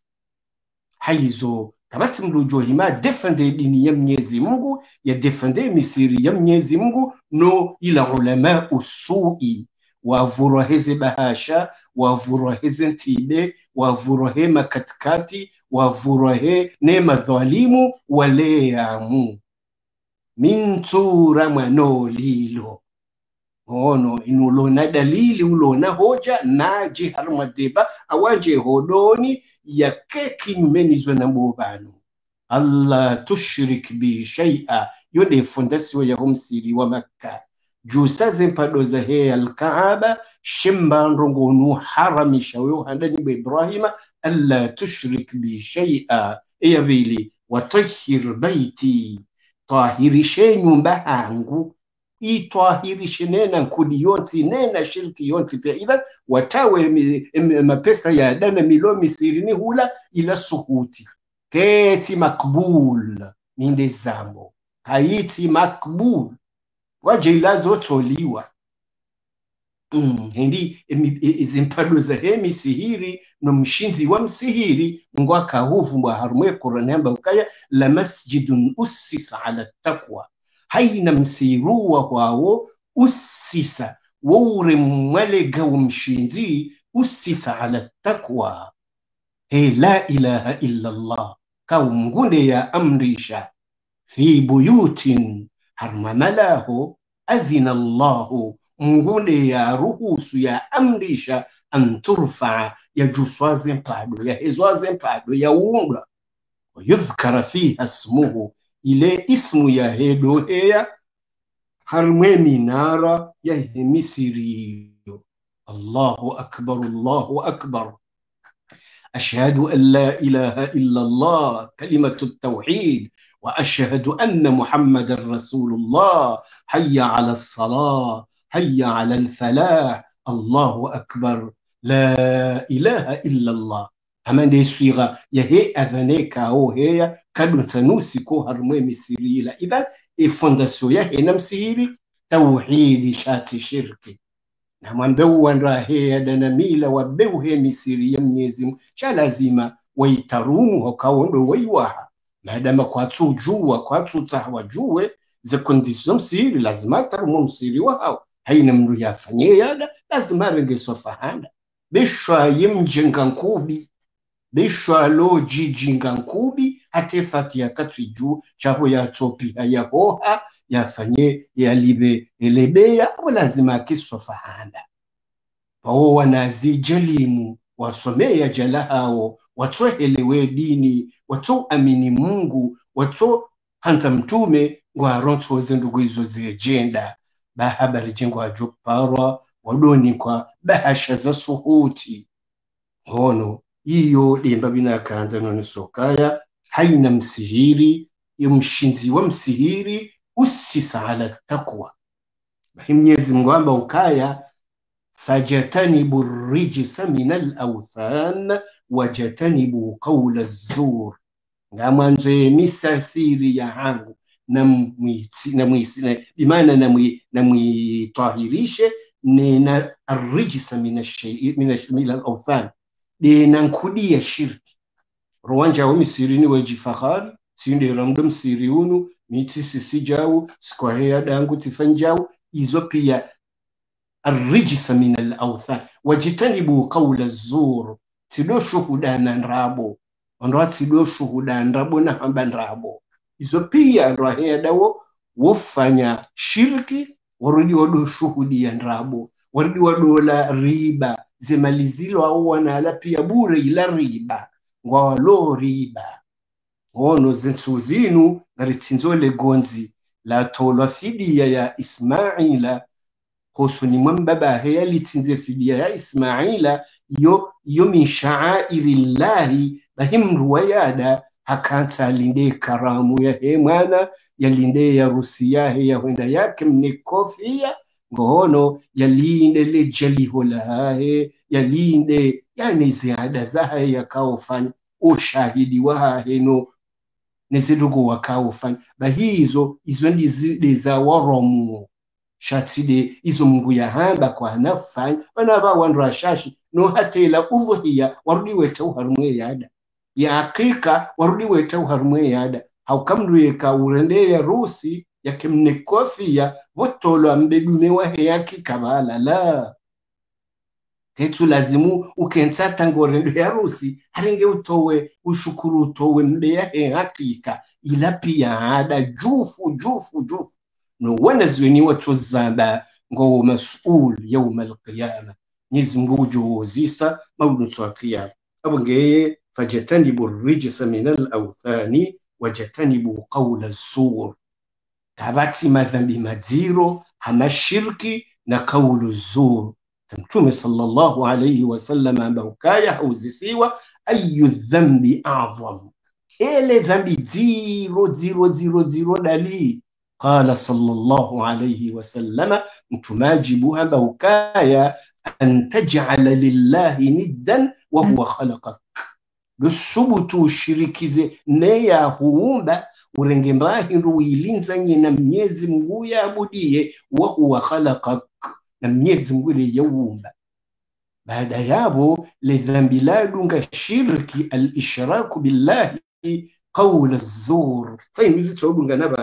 haizo kabati mrujo hima defande dini ya Mwenyezi Mungu ya defande misiri ya Mwenyezi Mungu no ila ulama usui wavuroheze bahasha wavuroheze ntibe wavurohe makatikati wavurohe nema dhalimu waleamu mintura mwano lilo ono inulona dalili ulona hoja naji harmadeba awaje hodoni ya keki nyumenizwe na mbobano Allah tushrik bi shay'a yode fondasiwa ya homsiri wa Makka jusaze mpado za heya al-Kaaba shimba ndongonu haramisha weyo handani Ibrahima alla tushrik bi shay'a eyabili watahhir baiti tahirishe nyumba hangu itwahirishe nena nkudi yonti nena shirki yonti pia idha watawe mapesa ya dana milo misirini hula ila suhuti keti makbul minde zambo haiti makbul waje ilazo toliwa hendi izimpado za hemi sihiri no mshinzi wa msihiri ngwaka huvu mwa harumwe Qur'an hamba ukaya la masjidun ussisa ala taqwa haina msiruwa wao usisa wore mwalega wumshinzi usisa ala taqwa la ilaha illa Allah kaumgunde ya amrisha fi buyutin harmamalahu adhina Allahu mgunde ya ruhusu ya amrisha an turfa ya juswaze mpado ya hezwaze mpado ya uunga yudhkara fiha ismuhu ile ismu ya hedo heya harmwe minara ya hemisiriyo. Allahu akbar, Allahu akbar. أشهد أن لا إله إلا الله كلمة التوحيد وأشهد أن محمد رسول الله حي على الصلاة حي على الفلاح الله أكبر لا إله إلا الله. أما دي صيغة يهي أذنيك أو هي كادو تنوسكو هرمي مسيريلا. إذن إفندسو يهي نمسيري توحيد شات شركي na mwambeu rahe danamila wabeu he misiri ya Mwenyezi Mungu cha lazima waitarumu hakaondo waiwaha madama kwa tujua kwa tutahwajue ze conditions msiri lazima tarumu msiri wao haina mru yafanye yada lazima rengeso fahanda bishwa yimjenga nkubi bishwa loji jinga nkubi atefati ya katwiju chaho ya topi ya hoha yafanye yalibe elebeya lazima kiswa fahanda wao wanazijalimu wasomea jala hao watohelewe dini watoamini Mungu watohanza mtume ngwaronto zendugu hizo ziejenda bahabari jengwa jopara wadoni kwa bahasha za suhuti hono iyo limba binakanza none sokaya haina msihiri yumshinzi wa msihiri usisa ala taqwa Mwenyezi Mungu amba ukaya fajatanibu rijsa min al-awthan wajatanibu qawla az-zur ngamanze misasiri ya hangu na mwisi bimaana na mwitahirishe na ar-rijsa min al-awthan dina nkudia shirki ruwanja wa misiri ni wajifahari sinde ramdo msiri unu miti sisijau skwahea dangu tifanjau izo pia الرجس من الأوثان وجتنبوا قول الزور تدو شهودان رابو ondoa tido shuhudan rabo na hamban rabo izo pia rahia dawo wofanya shirki warudi wado shuhudi ya rabo warudi wado la riba zemalizilo au wanala pia bure ila riba ngwalo riba ono zensuzinu ngaritinzole gonzi la tolwa fidia ya Ismaila husuni mwambaba heya litinze fidia ya Ismaila yo min sha'airillahi bahim ruwayada hakanta linde karamu ya he mwana ya linde ya rusia he ya wenda yake mnikofia ngohono ya linde le jaliho lahe ya linde yani ziada zahe ya kaofanya ushahidi wahe no nezidugu wakaofanya bahizo izo ndi za woromu shatide izo Mungu ya hamba kwa hanafanya wanaba wandrashashi no hatela udhuhiya warudi weta uharumwe yada ya hakika warudi weta uharumwe yada haukamrueka urende ya rusi ya kemnekofia wotolo ambedume wahe yaki kabala la tetu lazimu ukensata ngorendo ya rusi harenge utowe ushukuru utowe mbeya he hakika ila pia ada jufu no wanazweni watozamba ngo mas'ul yawm al-qiyamah nizungujo zisa mawdutu wa qiyam abongeye fajatanibu rijsa min al-awthani wajatanibu qawla az-zur tabati madhambi madziro hama shirki na qawlu az-zur Mtume sallallahu alayhi wasallam ambakaya hauzisiwa ayu dhambi a'zam ele dhambi 0 dali قال صلى الله عليه وسلم متماجبها بوكايا أن تجعل لله ندا وهو خلقك بالسبت شركيزي نيا هومبا ورنجمباهي رويلينزا نميز مغويا بوديه وهو خلقك نميز مغويا يومبا بعد يابو لذنب لا دونك شركي الإشراك بالله قول الزور فين يزيد شعودونك نبان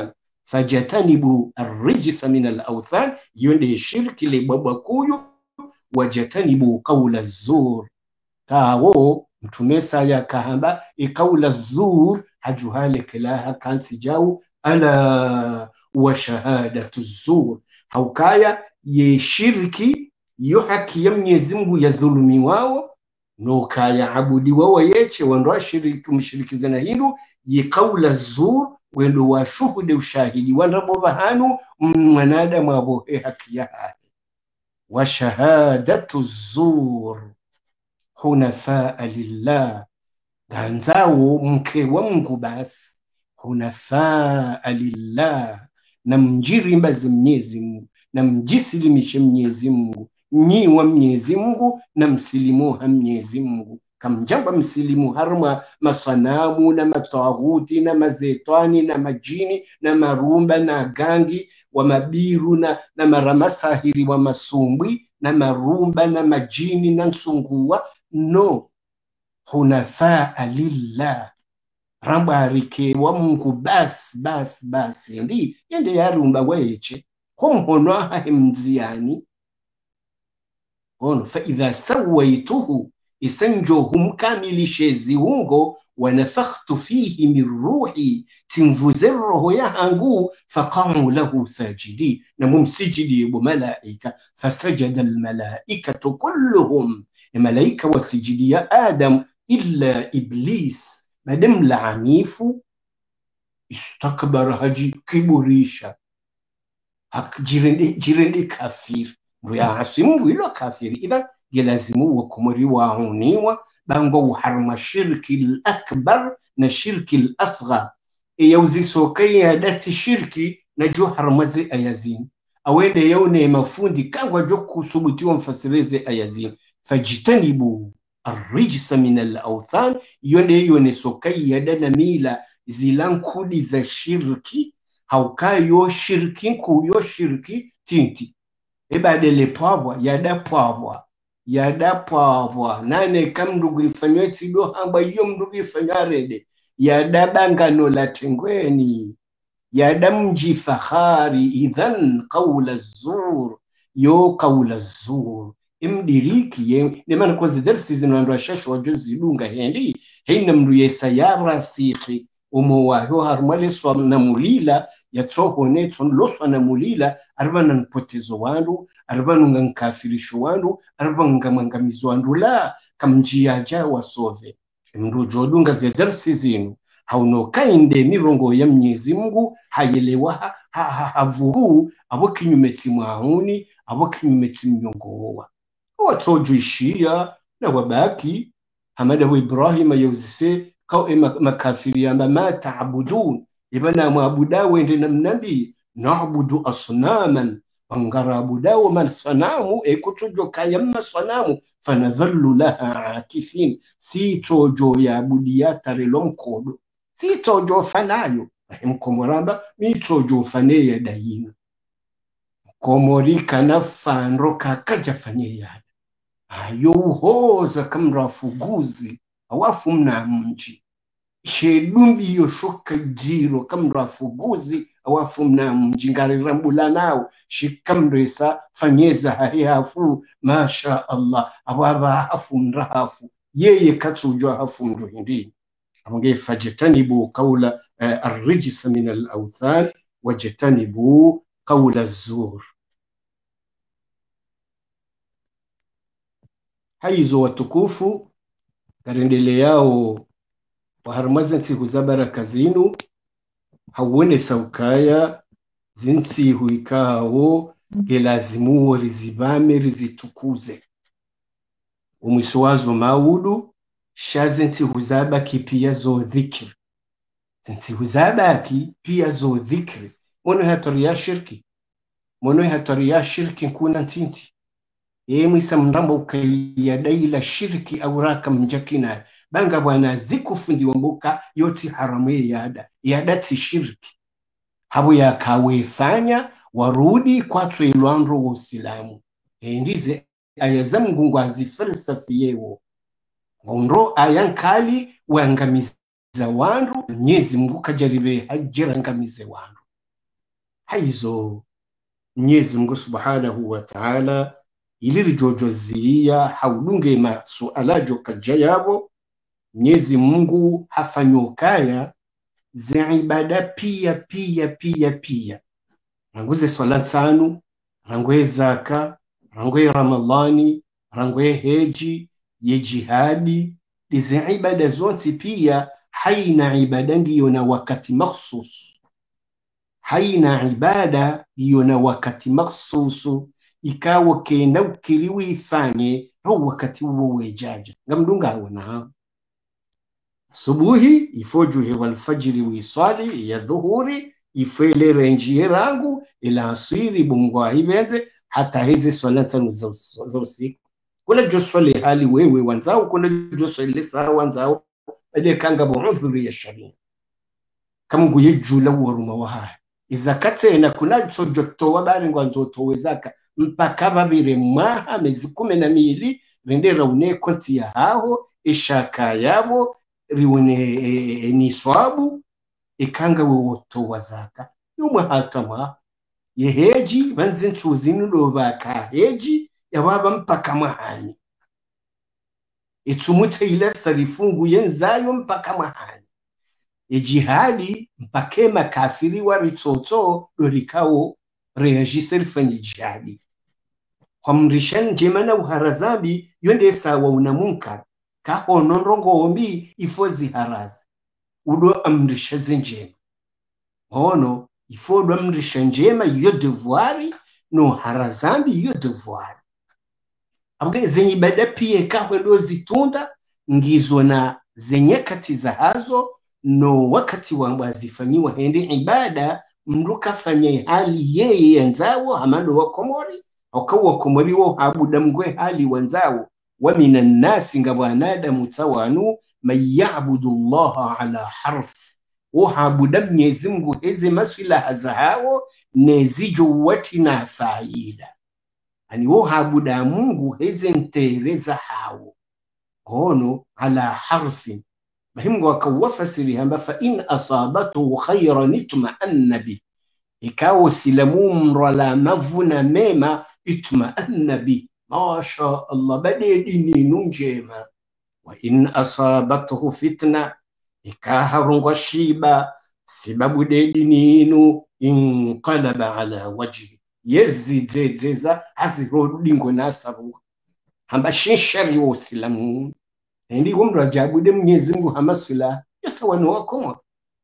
fajatanibu arrijsa min alawthan, yonde shirki le baba kuyu, wajatanibu qawla zur, kawo mtumesa ya kahamba qawla zur hajuhale kelaha kansi jau ala wa shahadatu zur, haukaya ye shirki yo haki ya Mwenyezi Mungu ya dhulumi wao no kaya abudi wao yeche wando shiriki mshirikizana hindu ye qawla zur wendo wa shuhude ushahidi wandabo bahanu mwanadamu abohe haki yake. Wa shahadatu zur hunafaa lillah, ganzawo mke wa Mungu basi hunafaa lillah, na mjiri mbazi Mwenyezi Mungu na mjisilimishe Mwenyezi Mungu, nyi wa Mwenyezi Mungu na msilimuha Mwenyezi Mungu, kamjamba msilimu harma masanamu na matahuti na mazetani na majini na marumba na gangi wa mabiru na maramasahiri wa masumbwi na marumba na majini na nsungua. No, hunafaa lillah, rambarike wa Mungu basi ndi yende yarumba weche kumhono hahe mziani ono. Fa idha sawaituhu, isanjohu mkamilishe ziungo, wa nafakhtu fihi min ruhi, timvuze roho ya hangu, faqamu lahu sajidi, na mumsijidi bu malaika, fasajada almalaikatu kulluhum, malaika wasijidi ya Adam illa iblis, madam laanifu istakbara, haji kiburisha, jirende kafir, ndo ya hasimu ilo kafiri. Idha yalazimu wakumuri wauniwa bango uharma shirki al-akbar na shirki al-asghar, yauzi sokei ya dati shirki na jo harmaze ayazin, awende yaune mafundi kangwa jo kusubutiwa mfasireze ayazin. Fajitanibu arrijsa min al-awthan, yone sokei ya dana mila zilankudi za shirki, haukayo shirki kuyo shirki tinti ebadele pwabwa yada pwabwa nane kamndugu ifanywe tsido hamba iyo mndugu ifanywa rede yada bangano la tengweni yada mji fahari. Idhan qawla zur, yo qawla zur imdiriki ye nemana kwa zidarsi zinandwa shashu wajuzi dunga hendi hina mndu yesayara siki umo waho harmale swa na mulila ya troho neto loswa na mulila arbana npotezo wandu, arbana ngankafirisho wandu, arbana ngamangamizo wandu, la kamjia jawa sove mndu jodunga zidarsi zinu hauno kainde mirongo ya Mwenyezi Mungu hayelewa havuhu abo kinyumeti mwauni abo kinyumeti mnyongowa watoju ishia na wabaki hamada wa Ibrahim yuzise makafiri yamba ma ta'budun, ibana maabuda wende na mnabi na'budu asnaman, wangara abudawo man sanamu kutujo kayamma sanamu, fanadhallu laha akifin, si tojo ya abudiyata relomkodo, si tojo fanayo mkomoramba mi tojo fane ya dayina komorika na fanro kakaja fanye yada ayo uhoza kamra fuguzi awafu mna mji shedumbi yo shoka jiro kamra fuguzi awafu mna mji ngari rambula nao shikamresa fanyeza hafu masha Allah awaba hafu mrahafu yeye katujwa hafu mruhindi. Amonge fajtanibu qawla arrijsa min al-awthan wajtanibu qawla az-zur. Haizo watukufu karendele yao waharmaza nsihu za baraka zinu hawone saukaya zinsihu ikao gelazimu rizibame rizitukuze umwiswazo maudu shaze nsihu zabaki pia zo dhikri, nsihu zabaki pia zo dhikri. Mono hatari ya shirki kuna ntinti mwisa mrambo ukayadai la shirki au raka mjakina banga bwana zikufundi wambuka yoti haramu yada ti shirki habu ya kawefanya warudi kwa tuiluandro wa usilamu. Ndize aya za Mungu azifalsafi yewo ngondro ayankali wangamiza wandu Mwenyezi Mungu kajaribe hajira ngamize wandu haizo Mwenyezi Mungu Subhanahu wa Ta'ala ili jojozia haudunge masualajo kajayabo. Mwenyezi Mungu hafanyokaya za ibada pia ranguze swala tano, ranguze zaka, ranguze ramadhani, ranguze heji, ye jihadi. Hizi ibada zote pia haina ibada ngiyo na wakati makhsus, haina ibada iyo na wakati makhsusu ikawa kenda ukiliwi ifanye au wakati uwo wejaja ngamdunga wana subuhi ifojuhe walfajiri wisali ya dhuhuri ifele renji rangu ila asiri bungwa hivenze hata hizi swala tano za usiku. Kuna joswali hali wewe wanzao, kuna joswali saa wanzao ade kanga buudhuri ya sharia kama nguye jula waruma wahaya izakate na kuna sojoto wabari ngwanzoto wezaka mpaka babire mwaha mezi 12 rendera une konti ya hao ishaka yabo riwone ni swabu ikanga woto wazaka yumwe hatama yeheji banze ntuzini lobaka heji yababa mpaka mahani itumutse ile sarifungu yenzayo mpaka mahani ejihadi mpake makafiri waritoto dorikao reagise rifanye jihadi kwa mrishan jemana uharazambi yonde sawa unamunka kako nonrongo ombi ifozi harazi udo amrisha zenjema ono ifodo amrisha njema iyo devoiri no harazambi iyo devoiri abwe zenye ibada pia kako ndo zitunda ngizo na zenye kati za hazo no wakati wazifanyiwa hende ibada mruka fanye hali yeye yanzawo amando wakomori wakawa komori wo habuda mgwe hali wanzawo wa minan nasi ngabwanada mutawanu mayabudu Allah ala harf wo habuda Mwenyezi Mungu heze maswila hazao nezijo wati na faida ani wo habuda Mungu heze ntereza hao kono ala harfin Bahimgu wakawafasiri hamba fa in asabatu khayran itma'anna bi ikawo silamu mrala mavuna mema itma'anna bi masha Allah bade dini nunjema wa in asabatuhu fitna ikaharungwa shiba sibabu de dininu inqalaba ala wajhi yezizeza hazirudingo nasabu hamba shishari wo silamu ndi umra jabude Mwenyezi Mungu hamasula yasa wanu wako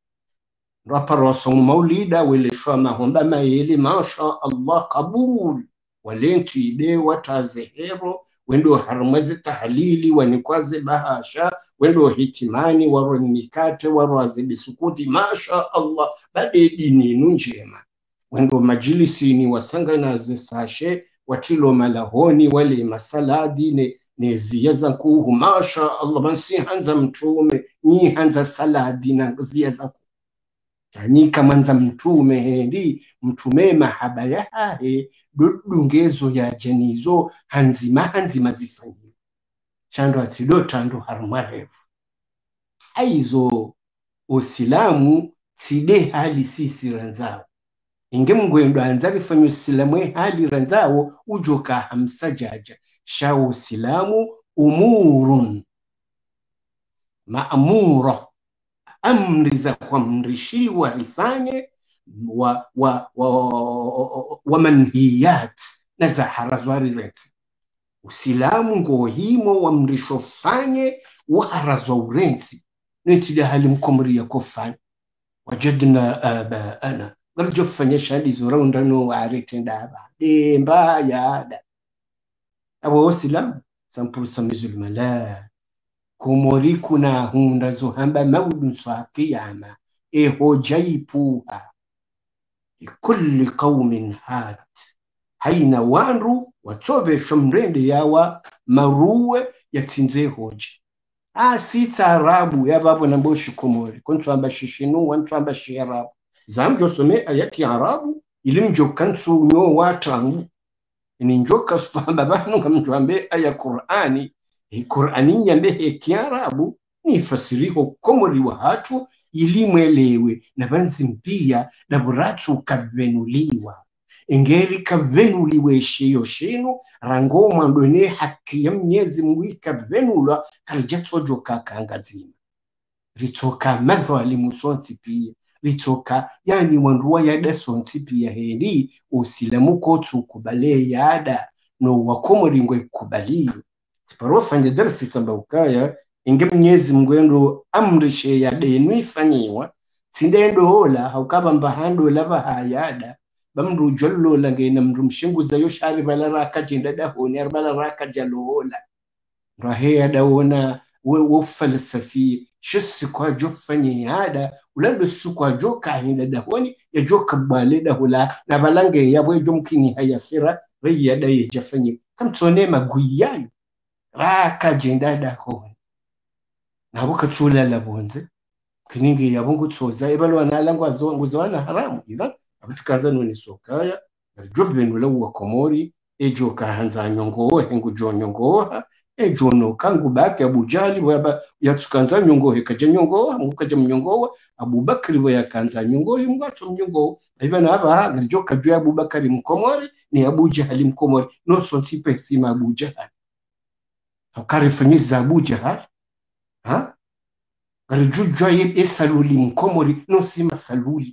raparo somu maulida wele shama honda maili masha Allah kabul walenti ide watazehero wendo haramazi tahlili wanikwaze bahasha wendo hitimani waro mikate waro azibisukuti masha Allah bade dini nunjema wendo majilisi ni wasanga na zesashe watilo malahoni wale masaladi neziyaza kuhu masha Allah bansi hanza mtume ni hanza saladi na ziyaza yani kamanza mtume hendi mtume mahaba yahe dudungezo ya jenizo hanzima zifanyi chando atido tando harumarefu aizo usilamu side hali sisi ranzao inge mgwendo anzari fanyo usilamu hali ranzao ujoka hamsajaja shao usilamu umurun maamura amri za kuamrishiwa rifanye wa manhiyat na za harazwari rete usilamu ngohimo wa mrisho fanye wa harazwa urensi nitida hali mkomri ya kufanya wajadna abaana garjo fanya shadi zoraundano wa aretenda aba demba yada abo usilamu sampuru samizul la komori kuna hunda zohamba maudun sa qiyama hojaipuha likulli qaumin hat haina wanru watobe shomrende yawa maruwe yatsinze hoji sita arabu yababo namboshi komori kontu amba shishinu wantu amba shirabu zamjo some ayati arabu ilimjo kansu nyo watangu ininjoka spamba banu kamtu ambe aya Qur'ani Qur'ani yambe kiarabu ni fasiriko komori wa hatu ilimwelewe na banzimpia na buratu kavenuliwa engeri kavenuliwe shiyo shinu rangoma ndone haki ya Mwenyezi Mungu ikavenulwa karijatsojo kakangazima ritoka madhalimu sonsi pia ritoka yani wanduwa yada sonsi pia heli usilamu kotu kubale yada no wakomori ngwe kubaliyo siparofa nje darasi tambawukaya inge Mwenyezi Mungu ndo amrishe yada yenu ifanyiwa sindendo hola haukaba mbahando lava hayada bamru jollo lange na mrumshingu zayo shari balaraka jinda dahoni arbalaraka jalola rahe adaona wo falsafi shisi kwa jofanye yada ulando sukwa joka hinda dahoni ya joka bale dahula na balange yabo jomkini hayafira reya da yajafanye kamtone maguyayo raka jinda dahoni na bukatula labonze kiningi yabungu tsoza ibalwa nalangwa nguzwana haramu idha abitsikaza none sokaya rjobbenu lawa komori ejo kahanza nyongo hengu jonyongo ejo no kangu baki abujali baba yatsukanza nyongo hekaje nyongo mukaje mnyongo Abubakari bo yakanza nyongo mwato nyongo ibana aba rjo kajwe Abubakari mkomori ni Abujali mkomori no sontipe sima Abujali akarifanyiza Abujali ha rjo esaluli mkomori no sima saluli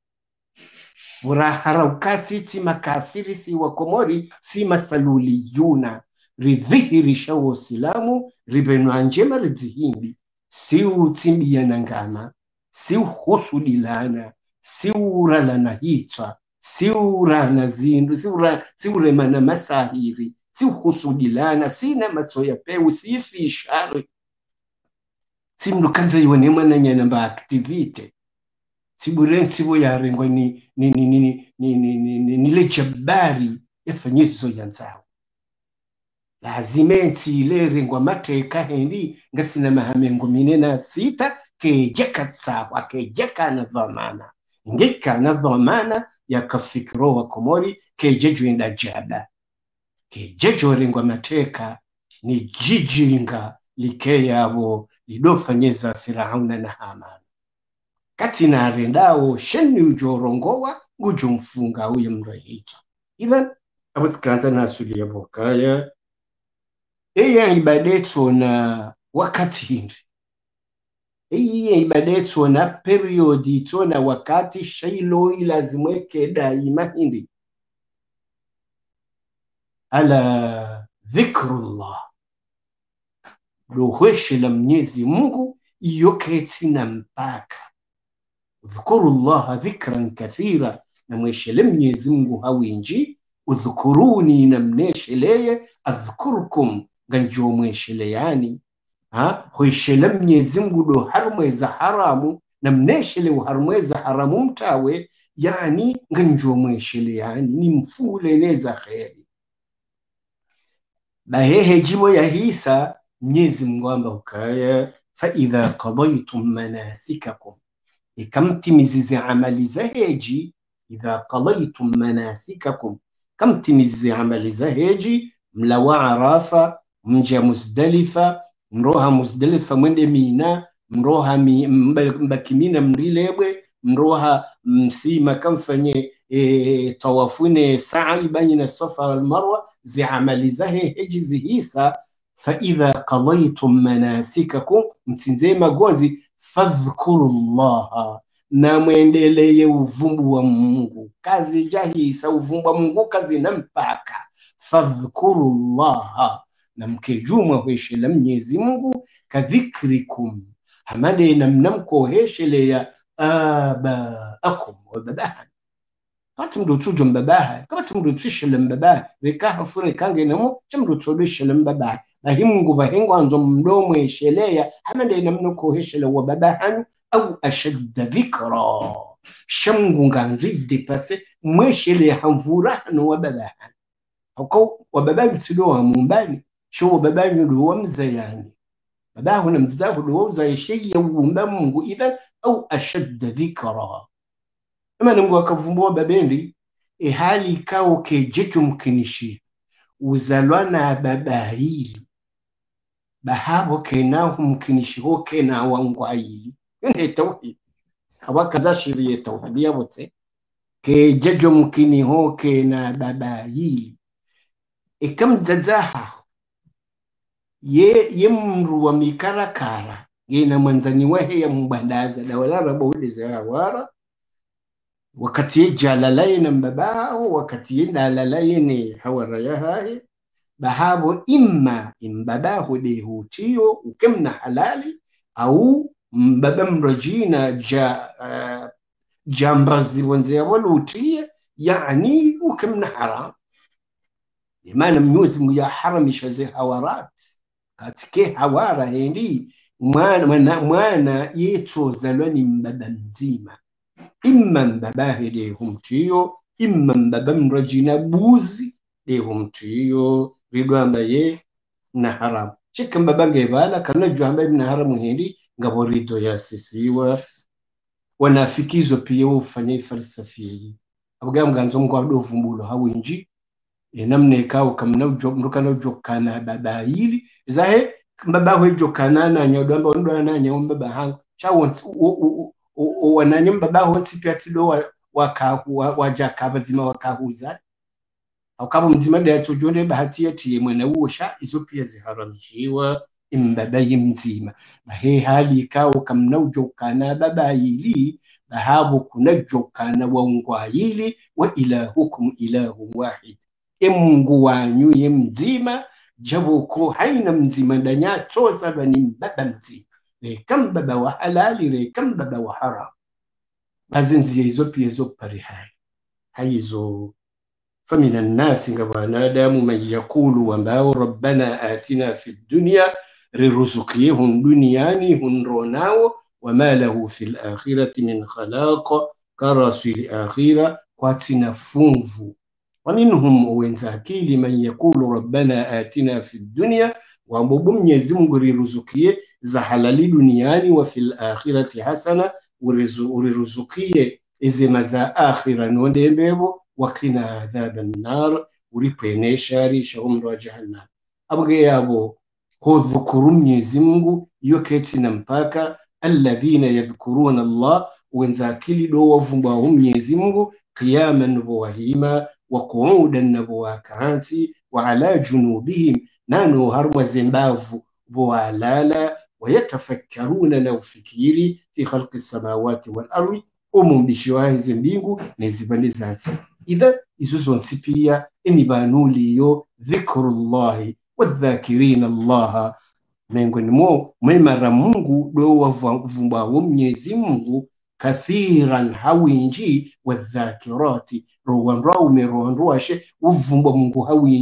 burahara ukasi ti makafiri si wa komori si masaluli yuna ridhihiri shawo silamu ribenu anjema ridhihindi si utimbi ya nangama si uhusudi lana si urala na hitwa si urana zindu si uremana masahiri si uhusudi lana si na matsoya pewu si fishari si mnukanza iwane mwana nyana mba aktivite Siburensi bo yarengwa ni lejabari yafanyizo yanzao lazimenti ile rengwa mateka hendi ngasina mahamengo 6 kejeka tsawa kejeka na dhamana ngeka na dhamana yakafikiro wa komori kejeju enda jaba kejeju rengwa mateka ni jijinga likeyabo lidofanyeza Firauna na Hamana kati na rendao sheni ujorongowa ngujo mfunga uye mrahito even abutikanza nasuli ya bokaya eya ibadeto na wakati hindi eya ibadeto na periodi to na wakati shailo ilazimweke daima hindi ala dhikrullah ruhweshe la Mwenyezi Mungu iyoketi na mpaka اذكروا الله ذكرا كثيرا نمشي Mwenyezi Mungu hawinji udhukuruni namnesheleye adhkurukum ganjo mwesheleyani hoishele Mwenyezi Mungu do harmweza haramu namneshele harmweza haramu mtawe yani ganjo mwesheleyani ni mfule neza khairi bahehe jibo ya hisa Mwenyezi Mungu amba ukaya fa idha qadaytum manasikakum ikamtimizize amali za heji idha qalaytum manasikakum kamtimizize amali za heji mlawa Arafa mja Muzdalifa mroha Muzdalifa mwende Mina mroha mbakimina mrilebwe mroha msima kamfanye tawafune sa'i baina Safa wal Marwa zi amali za heji zihisa فإذا قضيتم مناسككم msinze magonzi fadhkurullaha na muendelee uvumbu wa Mungu kazi jahisa uvumbu wa Mungu kazi na mpaka fadhkurullaha na mkejuma hweshela Mwenyezi Mungu kadhikrikum hamade na mnamkoheshele ya abaakum wa babaha kati mdo tujo mbabaha kama mdo tushele mbabaha rekaha fure kange namo chamdo tudishele mbabaha Mungu bahengo anzo mdomo eshelea hamande na mnuko heshela wa babahanu au ashadda dhikra shangu nganzidi pase mweshele hamvura no wa babahanu hako wa babahu tsido wa mumbani sho wa babahu ndo wa mzayani babahu na mzahu ndo wa yesheya umba Mungu idha au ashadda dhikra ama Mungu akavumbua babendi hali kao kejetu mkinishi uzalwa na babahili bahabo kena mkinishiho kena wangwaili yone tauhid awakaza shiriye tauhid yabotse ke jejo mkiniho kena babayili ikam zazaha ye mru wa mikarakara yena mwanzani wahe ya mbandaza da wala rabo za wara wakati ye jalalaye mbabao wakati ye dalalaye ne hawara hae bahabo imma imbabahu de hutiyo ukemna halali au mbaba mrajina jambazi wanze walutie yani ukemna haram limana mnyuzi ya haramisha ze hawarat katike hawara hendi mwana yeto zalwani mbaba mzima imma mbabahe de humtiyo imma mbaba mrajina buzi de humtiyo ridwamba ye na haram chika mbabange bala kana juhamba ibn haram hindi ngaborido ya sisiwa wanafikizo pia ufanye falsafi abugam ganzo ngwado vumbulo hawinji namne kawo kamna mrukana jokana baba hili zahe mbaba we jokana na nyodamba ndo na nyomba bahang chawo wananyum baba wonsi pia tido wajaka bazima wakahuza akabo mzima da tujone bahati yetu yemwe uosha izo pia ziharamishiwa imbabaye mzima bahe hali kawo kamna ujokana baba hili bahabo kuna jokana wa hili wa ilahukum ilahu wahid mungu wanyu ye mzima jabuko haina mzima danya toza bani mbaba mzima rekam baba wa halali rekam baba wa haram bazinzi hizo pia zo parihai haizo فمن الناس كبنادم من يقول وما ربنا آتنا في الدنيا رزقيهم دنياني هنروناو وما له في الآخرة من خلاق كرس الآخرة قاتنا فنفو ومنهم وينزاكيل من يقول ربنا آتنا في الدنيا ومبم يزمغري رزقيه زحلالي دنياني وفي الآخرة حسنة ورزقيه إذا مزا آخرا ودبيبو وقنا عذاب النار وريبيني شاري شهم جهنم أبغي يابو هو ذكرون يزمغو يوكيتنا مباكا الذين يذكرون الله وينزاكيل دو وفنباهم يزمغو قياما وهيما وقعودا نبواكانسي وعلى جنوبهم نانو هرم زنباف بوالالا ويتفكرون لو فكيري في خلق السماوات والأرض ومن بشواه زنبينغو نزباني زانسي إذا إزوزون سيبيا إني بانوليو ذكر الله والذاكرين الله منغن مو ممارا mungu do wavumbawo mnyezi mungu kathiran hawinji wadhakirati rowanraume uvumba mungu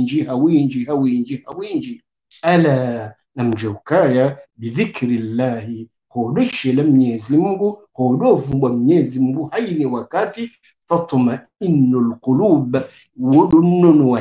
hawinji ala namjukaya bidhikri llahi hodeshe la mnyezi mungu hodo vumba mnyezi mungu haini wakati tatma'innul qulub wodunono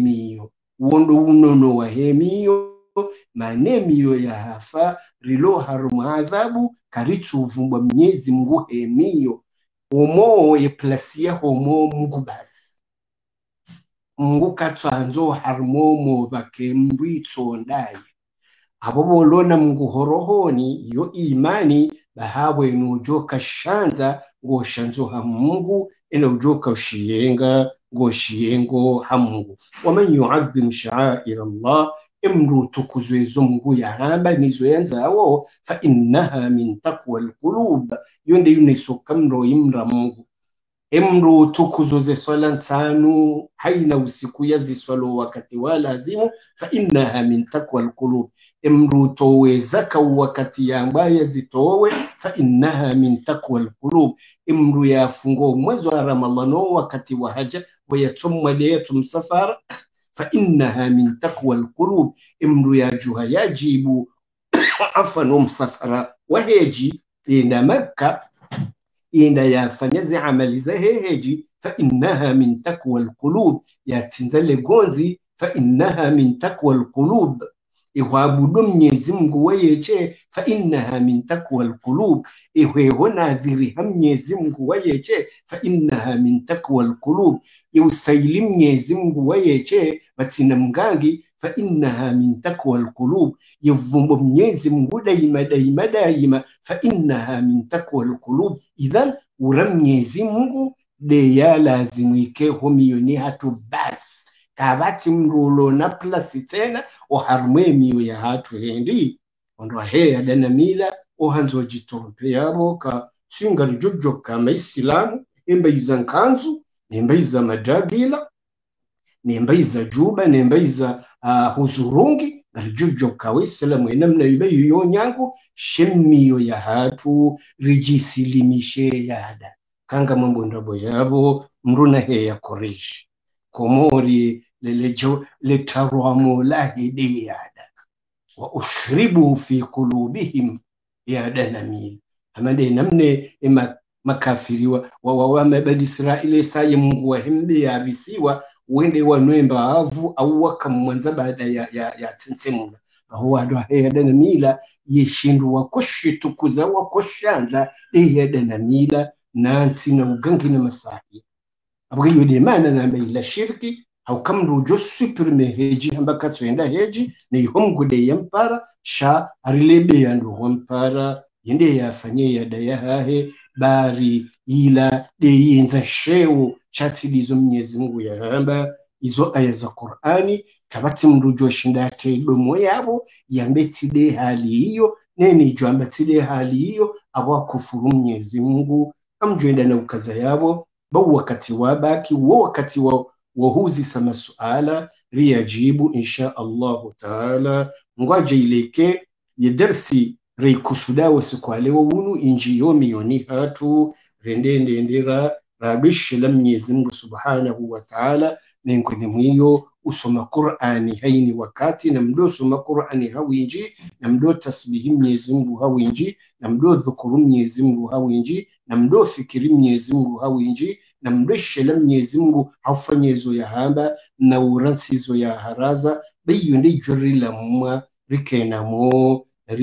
wahemiyo manemiyo ya hafa rilo harumu adhabu karitu vumba mnyezi mungu hemiyo homo ye plasia homo mungu basi mungu katwanzo harumo bake mbwito ndaye abo lona mungu horohoni yo imani bahabwe nujoka shanza ngo shanzo ha mungu ina ujoka ushiyenga ngo shiyengo ha mungu waman yu'azzim sha'air Allah imru tukuzwezo mungu ya hamba nizo yanzawo fa innaha min taqwa alqulub yonde yunesoka mro imra mungu emru tukuzoze swala nsanu haina usiku yaziswalo wakati wala azimu fa innaha min taqwa alqulub emru towezaka wakati ambaye zitowe fa innaha min taqwa alqulub emru yafungo mwezi wa ramadhano wakati wa haja wayatumwa letum safara fa innaha min taqwa alqulub emru yajuha yajibu afanu msafara waheji ina Makka inda yafanyaze amali za heheji fa innaha min taqwa alqulub yatinzale gonzi fa innaha min taqwa alqulub ihwabudu Mwenyezi Mungu wayeche fa innaha min taqwa alqulub ihwehona dhiri Mwenyezi Mungu wayeche fa innaha min taqwa alqulub yusaili Mwenyezi Mungu wayeche batina mgangi fa innaha min taqwa alqulub yuvumbo Mwenyezi Mungu daima fa innaha min taqwa alqulub idhan ura Mwenyezi Mungu de ya lazimike homiyoni hatu bas kabati mrulo na plasi tena oharmwe miyo ya hatu hendi ondwa heya dana mila ohanzo jitompe yabo ka shingali jojo kama Islamu emba iza nkanzu nemba iza madagila nemba iza juba nemba iza huzurungi ngali jojo kawe Islamu enamna yubayu yonyangu shemiyo ya hatu rijisilimishe yada kanga mambo ndabo yabo mruna heya korishi komori letarwamu lahi diyada wa ushribu fi qulubihim yada namil amade namne makafiri wa mabadi Israeli saye Mungu wa himbe ya bisiwa uende wanwemba avu au wakamwanza baada ya tsensemuna huwa ndo yada namila yeshindu wakoshitukuza wakoshanza yada namila nansi na ugangi na masahi abwe yode mana na mbila shirki au kamru jo supreme heji ambaka tuenda heji ni homgude yampara sha arilebe yandu hompara yende yafanye ya dayahe bari ila de yinza sheu chatsidizo Mwenyezi Mungu ya hamba izo aya za Qur'ani kabati mrujo shinda domo yabo yambetside hali hiyo neni jo ambatside hali hiyo abakufuru Mwenyezi Mungu amjoenda na ukaza yabo ba wakati wabaki wakati wahuzi sama suala riyajibu insha Allah taala ngwaje ileke yedarsi reikusuda wasikwale wunu inji yomi yoni hatu rendendendera rabish la Mwenyezi Mungu subhanahu wa taala nengone mwiyo usoma Qur'ani haini wakati na mdo soma Qur'ani hawinji na mdo tasbihi Mwenyezi Mungu hawinji na mdo dhukuru Mwenyezi Mungu hawinji na mdo fikiri Mwenyezi Mungu hawinji na mdo shela Mwenyezi Mungu hafanyezo ya hamba na uransizo ya haraza bayo ndi jori la mwa rikenamo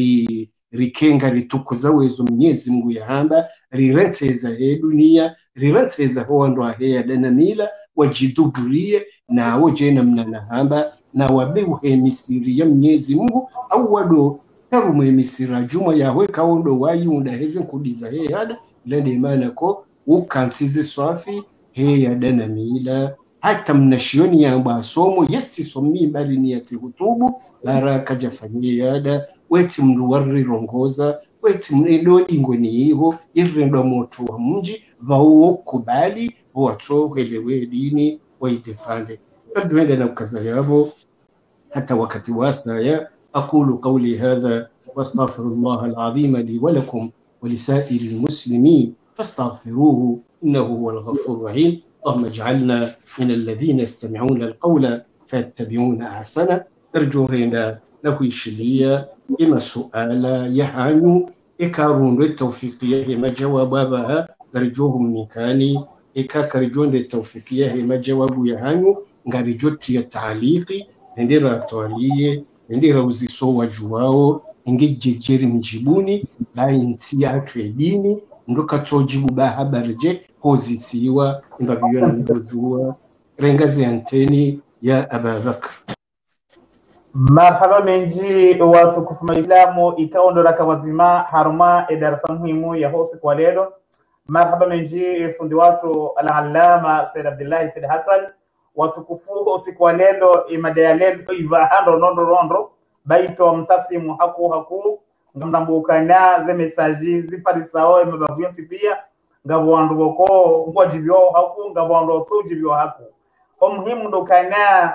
rikenga ritukuza wezo Mwenyezi Mungu ya hamba rirenseza he dunia rirenseza ho ndo aheya danamila wajidugurie na wojena mnana hamba na wabewe misiri ya Mwenyezi Mungu au wado tarume misira juma yawe kaondo wayunda heze kudiza he hada lende maana ko ukansize swafi he ya danamila hata mnashioni ya basomo yesi somi bali ni yati hutubu baraka jafanyie yada weti mruwari rongoza weti mnedo ingweni hiho irendo moto wa mji vauo kubali watu helewe dini waitefande aduende na ukaza yabo hata wakati wasaya aqulu qawli hadha wastaghfirullah alazim li wa lakum wa lisairi almuslimin fastaghfiruhu innahu huwal ghafurur rahim اللهم اجعلنا من الذين يستمعون القول فيتبعون احسنه ارجو هنا لكي شليه إما سؤال يحانو إكارون التوفيقية ما جوابها ارجوهم مكاني إكاكرجون التوفيقية ما جواب يحانو نغارجوتي التعليقي ندير تواليه ندير وزيسو وجواو نجي جيري مجيبوني باين سياتو ديني ndoka tojibu ba habarje pozisiwa ngabiyona ndojua rengazi anteni ya Abubakar.
Marhaba menji watu kufuma Islamu ikaondora kawazima haruma darasa muhimu ya hosi kwa leo. Marhaba menji fundi watu al-Allama Said Abdullah Said Hassan watu kufu hosi kwa leo imada ya leo ivahando nondo baito mtasimu haku ngamdambukana ze message ziparisao mabavuyonti pia ngabwandu boko ngwajibyo haku ngabwandu tujibyo haku muhimu ndokana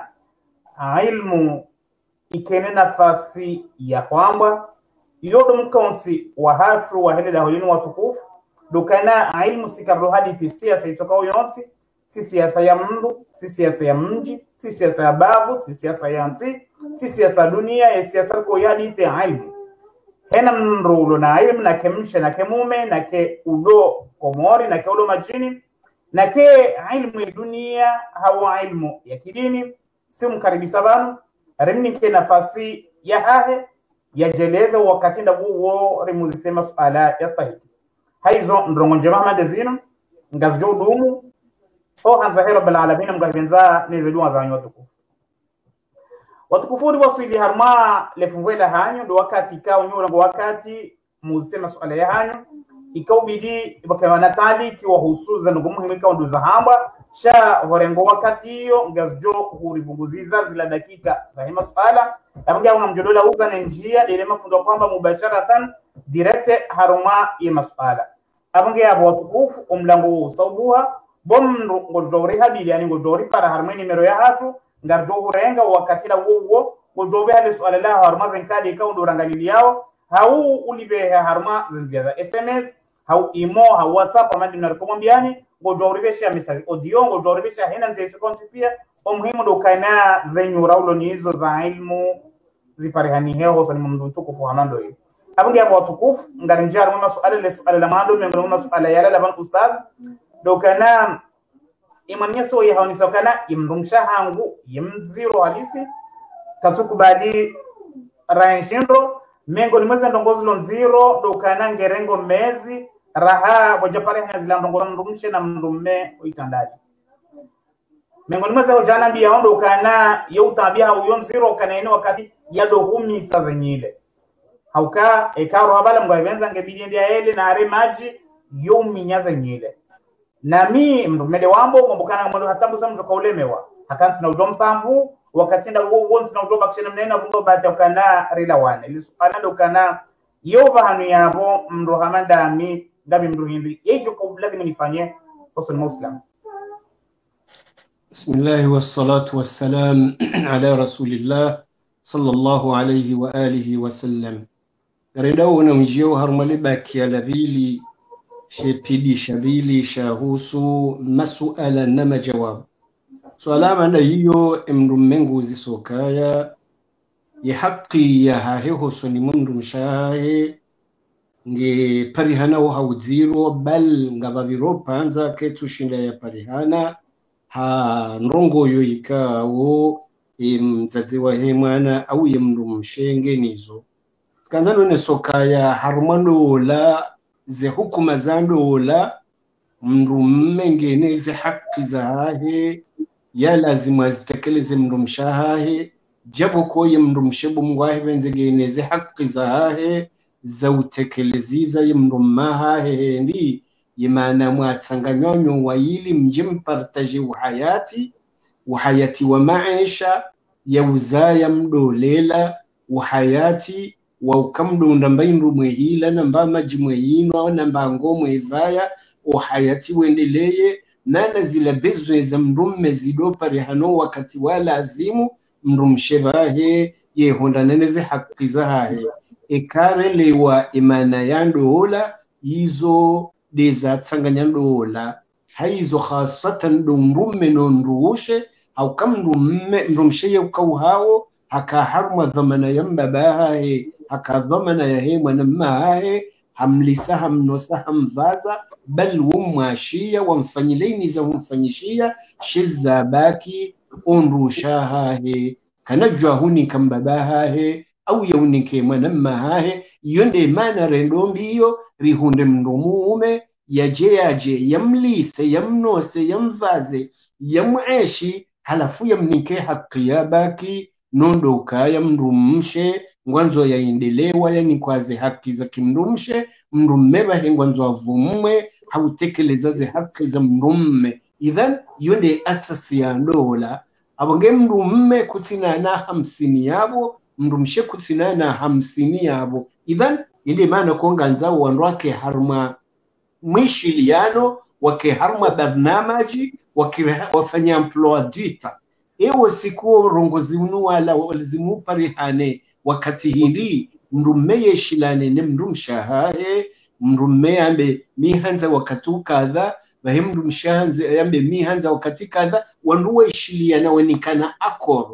ilmu ikene nafasi ya kwamba yodo mkaunsi wa hatu wa hele la hoyinu watukufu dokana ilmu sikabro hadithi siasa itokao yonsi si siasa ya mndu si siasa ya mji si siasa ya babu si siasa ya nti si siasa dunia ya siasa ko hadithi ilmu hena mrulo na ilmu na kemsha na kemume na ke udo komori na ke udo majini na ke ilmu ya dunia hawa ilmu ya kidini si mkaribisa banu remni ke nafasi ya hahe yajeleza wakati nda huo rimuzisema suala yastahiki haizo ndrongo njema madezino ngazjo dumu o hanza hero bil alamin mgabenza nezedwa zanyo watukufu ni wasili harma lefungwela hanyo do wakati kao nyura ngo wakati muzisema suala ya hanyo ikaubidi bakawana tali kiwa husuza ngo muhimu kao nduza hamba sha horengo wakati hiyo ngazjo huribunguziza zila dakika za hima suala abanga unamjodola uza na njia ile mafundo kwamba mubasharatan direct haruma ya masuala abanga abo watukufu umlango saubuha bom ngodori habili yani ngodori para harma nimero ya hatu ngarjo hurenga wakati la uwo ngojobe hali suala la harma zenkadi ikaw ndorangalili yao hau ulibe harma zinzia za SMS hau imo hau WhatsApp amandi narikomwambiani ngojoribesha message audio ngojoribesha hena nzese konti pia umuhimu ndo kaina zenyu raulo ni hizo za ilmu ziparihani heho sani mndu tukufu hanando hiyo abungi abo watukufu ngarinjari mwa suala la mando miongoni mwa suala yale la ban ustad ndo kana imania so ya haoni sokana imrumsha hangu yimziro halisi katukubali rainshindro mengo ni mwezi ndongozi lo nziro ndo kana ngerengo mezi raha wajapare hazila ndongozi na mndume uitandali mengoni mwezi ujana bia ondo kana yeutabia uyo nziro kana ene wakati yadohumi saza nyile hauka ekaro habala mgaibenza ngebidi ndia ele na are maji yominyaza nyile nami mndumede wambo ngombukana mwendo hatambu sa mtoka ulemewa hakansi na ujom samvu wakati nda wonsi na ujoba kishena mnena bungo bata kana rila wane lisupana ndo kana yoba hanu yabo mndo hamanda mi ngabi mndo hindi yejo kubulagi minifanye koso ni muslim.
بسم الله والصلاة والسلام على رسول الله صلى الله عليه وآله وسلم. ردونا مجيو هرمالي باكي لبيلي شبيدي شبيلي شاهوسو مسؤالا نما جواب. سؤالا من يو امرمنغو زي سوكايا يحقي يهاهيهو سوني مندم شاهي nge parihana wa haudziro bal ngababiro panza ketu shinda ya parihana ha ndongo yo ikawo mzazi wa hemwana au yemndu mshenge nizo kanzano ne sokaya harumando la ze hukuma zando la mndu mmengene ze haki za hahe ya lazima zitekeleze mndu mshahahe jabo ko yemndu mshebu mngwahe benzegene ze haki za hahe za utekeleziza yemndu mahahe ndi yemana mwatsanganyonyo wa ili mjimpartaji uhayati wa maisha ya uzaya mdolela uhayati wa ukamdo ndambaindu mwehila namba maji mwehino namba ngo mwezaya uhayati wendeleye nana zila bezwe za mrumme zidopa rehano wakati wala azimu mrumshebahe yehonda neneze haki zahahe ekarelewa imana yandola hizo deza tsanganyandola haizo khasatan dumrumme nonruushe au kamrumme mrumsheye ukauhao haka harma dhamana yambabahe haka dhamana yahe mwanammahe hamlisa hamnosa hamvaza bal wumashia wamfanyileni za wamfanyishia shizabaki onrushahahe kanajwa huni kambabahahe au yaunike mwanammahe yonde mana rendombiyo rihunde mndumume yaje yamlise yamnose yamvaze yamueshi halafu yamnike haki yabaki nondoka yamrumshe ngwanzo yaendelewa yani kwaze haki za kimrumshe mrummeba hengwanzo avumwe hautekeleza ze haki za mrumme idhan yonde asasi ya ndola abange mrumme kutina na 50 yabo mrumshe kutina na 50 yabo idhan ile maana konganza wanwake harma mwishiliano wake harma barnamaji wafanya employadita ewo siku rongozi unu wala walizimu parihane wakati hindi mrumme shilane ne mrumshahahe mrumme ambe mihanza wakati kadha bahe mrumshahanze ambe mihanza wakati kadha wanduwe shiliana wenikana akoro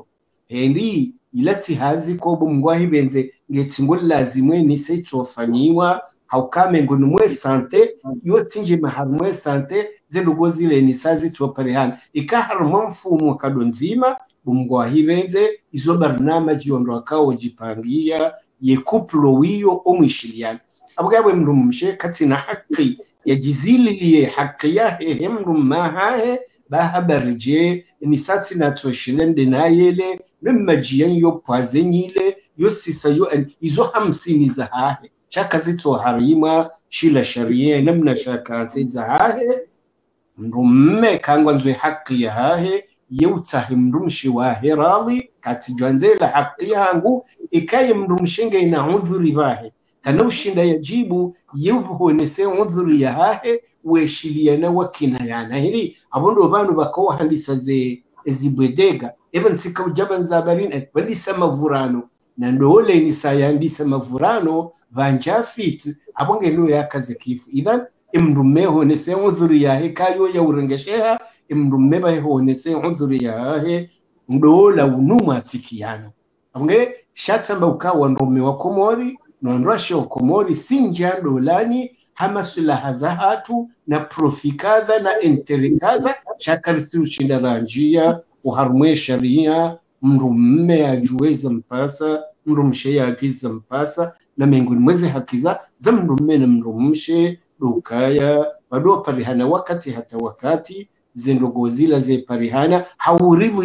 hindi ilati hazi ko bumgwahi benze ngetsingol lazimwe ni seitofanyiwa haukame ngoni mwe sante yo tsinje mahar mwe sante zelugo zile ni sazi tuwaparihana ikaharma mfumo kadonzima bumgwa hibenze izo barnamaji yondo akawo jipangia ye kuplo wiyo omwishiliana abugabwe mrumshe katina haki ya jizili liye haki yahe hemrumahahe bahabarije nisatsi natoshilende nayele memajiyan yo pwazenyile yo sisa yo izo 50 za hahe chaka zito harima shila sharia namna shaka za hahe mrumme kangwa nzwe haki ya hahe yeutahi mrumshi wa herali kati jwanzela haki yangu ikaye mrumshinga ina udhuri bahe kana ushinda yajibu yubuhonese udhuri ya hahe weshiliana wakina yana hili abondo banu bakawa handisa ezibwedega even sika ujaban zabarin bandisa mavurano na ndole ni sayandisa mavurano vanjafit abonge no yakaze kifu idhan imrume honese udhuri ya he kayo ya urengesheha imrume ba honese udhuri ya he ndola unuma fikiano abonge shatamba ukawa ndume wa Komori nonrashe wa Komori sinja ndolani hama sulaha za hatu na profikadha na enterikadha shakarisi ushinda ranjia uharumwe sharia mrumme ajueza mpasa mrumshe ya akiza mpasa na menguni mweze hakiza za mrumme na mrumshe dukaya badua parihana wakati hata wakati zendogozila ze parihana haurivu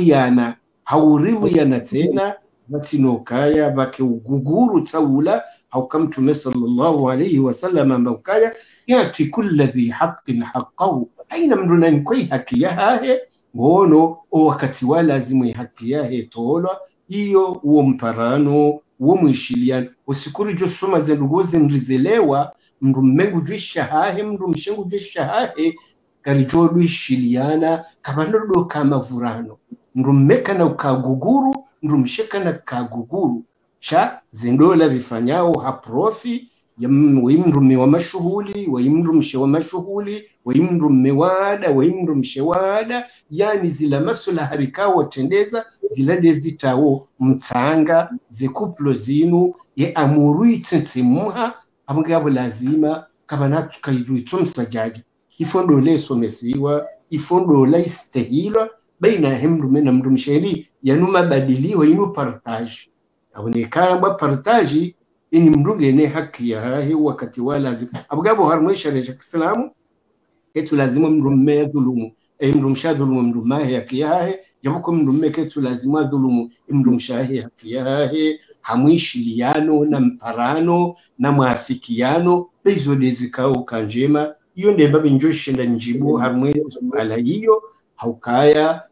yana tena batinokaya bake uguguru tsawula haukamtume sallallahu alayhi wasallam ambakaya yati kulli dhi haqqin haqqahu aina mruna nkoi haki yahe ngono wakati wala lazimu haki yahe tolwa hiyo uo mparano uo mwishiliano usikuri jo soma zendugoze nrizelewa mrumengu jwisha hahe mrumshengu jwisha hahe kalijodu ishiliana kabanodo kama vurano mrumeka na ukaguguru mrumsheka na kaguguru cha zendola vifanyao haprofi ويمرم ومشهولي ويمرمش ومشهولي ويمرم wada ويمرمش wada yani zila masula harika watendeza zila dezitawo mtsanga zekuplo zinu ye amurui tsentsimuha amugabo lazima kabanatu kairuito msajaji ifondo leso mesiwa ifondo la istehilwa baina hemrume na mrumsheli yanuma badiliwa inu partage abonekana ba partage ini mruge ne haki ya hahe wakati wa lazima abugabo harumesha ya Kiislamu ketu lazima mrumme dhulumu mrumsha dhulumu mrumahe haki ya hahe jabuko mrumme ketu lazima dhulumu mrumshahe haki ya hahe hamwishiliano na mparano na maafikiano bezo dezikao kanjema hiyo ndiye babi njoshinda njibu harumwe suala hiyo haukaya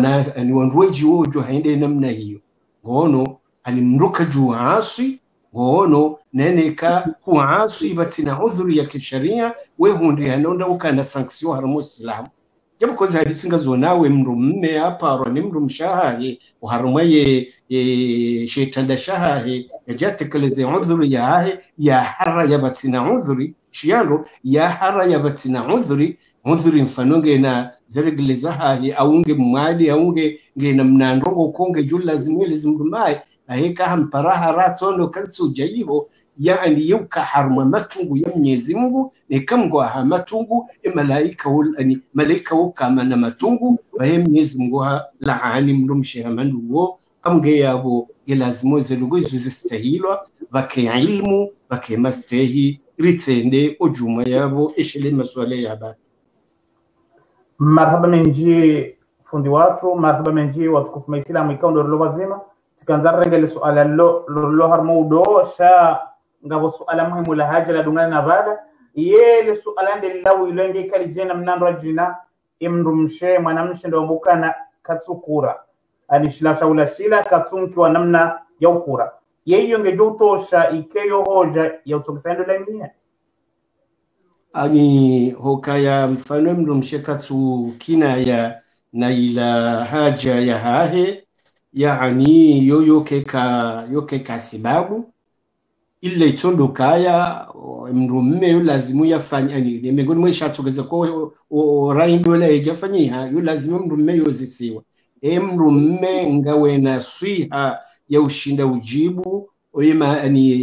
ni wanrueji wojo haende namna hiyo ngono alimruka juu asi ngono neneka kuasi batina udhuri ya kisharia we hundi hanonda ukana sanction haramu Islam jabu koza hadisi ngazo nawe mrumme hapa ro ni mrumshahaye uharumye shetanda shahaye yajatekeleze udhuri ya hahe ya hara ya batina udhuri shiando ya hara ya batina udhuri mfanonge na zeregeleza hahe aunge mwadi aunge ngena mnandongo konge jula zimwele zimrumaye aheka hamparaha ratsondo kansu jayiho yani yuka harma matungu ya Mwenyezi Mungu ni kamgwa ha matungu malaika wulani malaika wukama na matungu bahe Mwenyezi Mungu laani mrumshe hamanduwo amge yabo gelazimo zelugo zistahilwa bake ilmu bake mastehi ritsende ojuma yabo ishile maswala yaba.
Marhaba menji fundi watu marhaba menji watukufu maisilamu ikaondo lo wazima tikanzara ngale suala lo harmudo sha ngabo suala muhimu la haja la dungana na bada yele suala ndelawi ilenge kalijena mnando jina imrumshe mwanamshe ndo mbukana katsukura anishilasha ulashila katsunki wa namna ya ukura yeyo ngejutosha ikeyo hoja ya utokisando la mia
ani hokaya mfano mrumshe katsukina ya na ila haja ya hahe yani yoke kasibabu ile itondo kaya mrumme yulazimu yafanya ni mengoni mweshatogeza ko raindola ejafanyia yulazimu mrumme yozisiwa mrumme ngawe na swiha ya ushinda ujibu oyema ani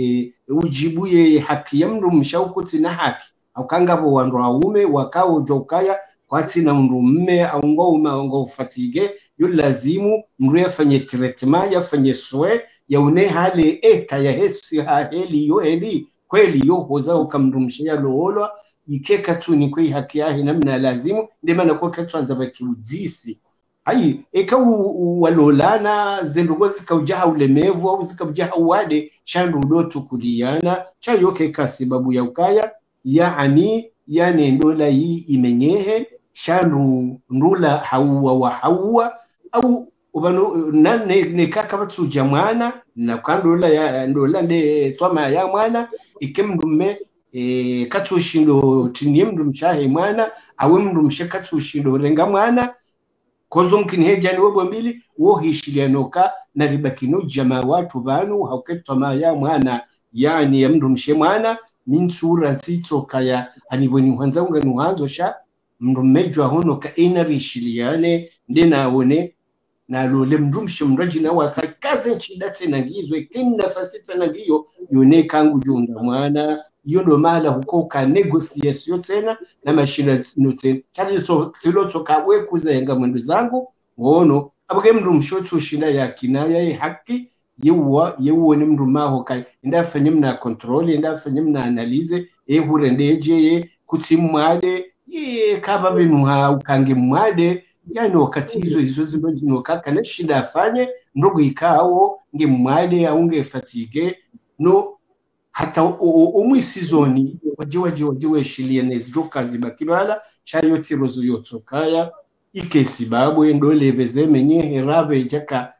ujibuye haki ya mndu mshaukuti na haki au kangabo wandu aume wakao jokaya kwati na mndu mme au ngo fatige yulazimu mndu yafanye treatment yafanye soe yaone hali eta ya hesi hali yo heli kweli yo hoza ukamndumshia loolwa ikeka tu ni kwa haki yake namna lazimu ndema na kwa katwanza bakiudisi ai eka walolana zendugo zikaujaha ulemevu au zikaujaha wade shandu dotu kuliana chayoke kasibabu ya ukaya yani ndola hii imenyehe shandu ndula hawa au ubano ne kaka batsu jamana na kandola ya ndola nde twama ya mwana ikemndume katsushindo tinie mndu mshahe mwana awe mndu mshe katsushindo renga mwana kozo mkini hejani webo mbili wohishilianoka na ribakino jamaa watu vanu hauketwa ya mwana yani ya mndu mshe mwana minsura nsitso kaya anibweni hanzaunga nuhanzo sha mndu mmejo ahono ka inarishiliane ndena one na lole mndu mshe mraji na wasakaze nchidate na ngizwe kinna fasita na ngiyo yone kangu junda mwana iyo ndo mala huko ka negotiation tena na mashina nutse kali to kawe kuzenga mwendu zangu wono abwe mndu mshoto shina ya kinaya haki yewo ni mndu maho kai ndafanye mna control ndafanye mna analyze hurendeje kutimwade kaba binu ha ukange mwade yani wakati hizo zindo zinokaka na shida afanye ndogo ikao nge mwade au nge fatige no hata umwisizoni waje shilia nezo kazi bakibala chayo tirozo yotokaya ikesi babo endole bezemenye herabe jaka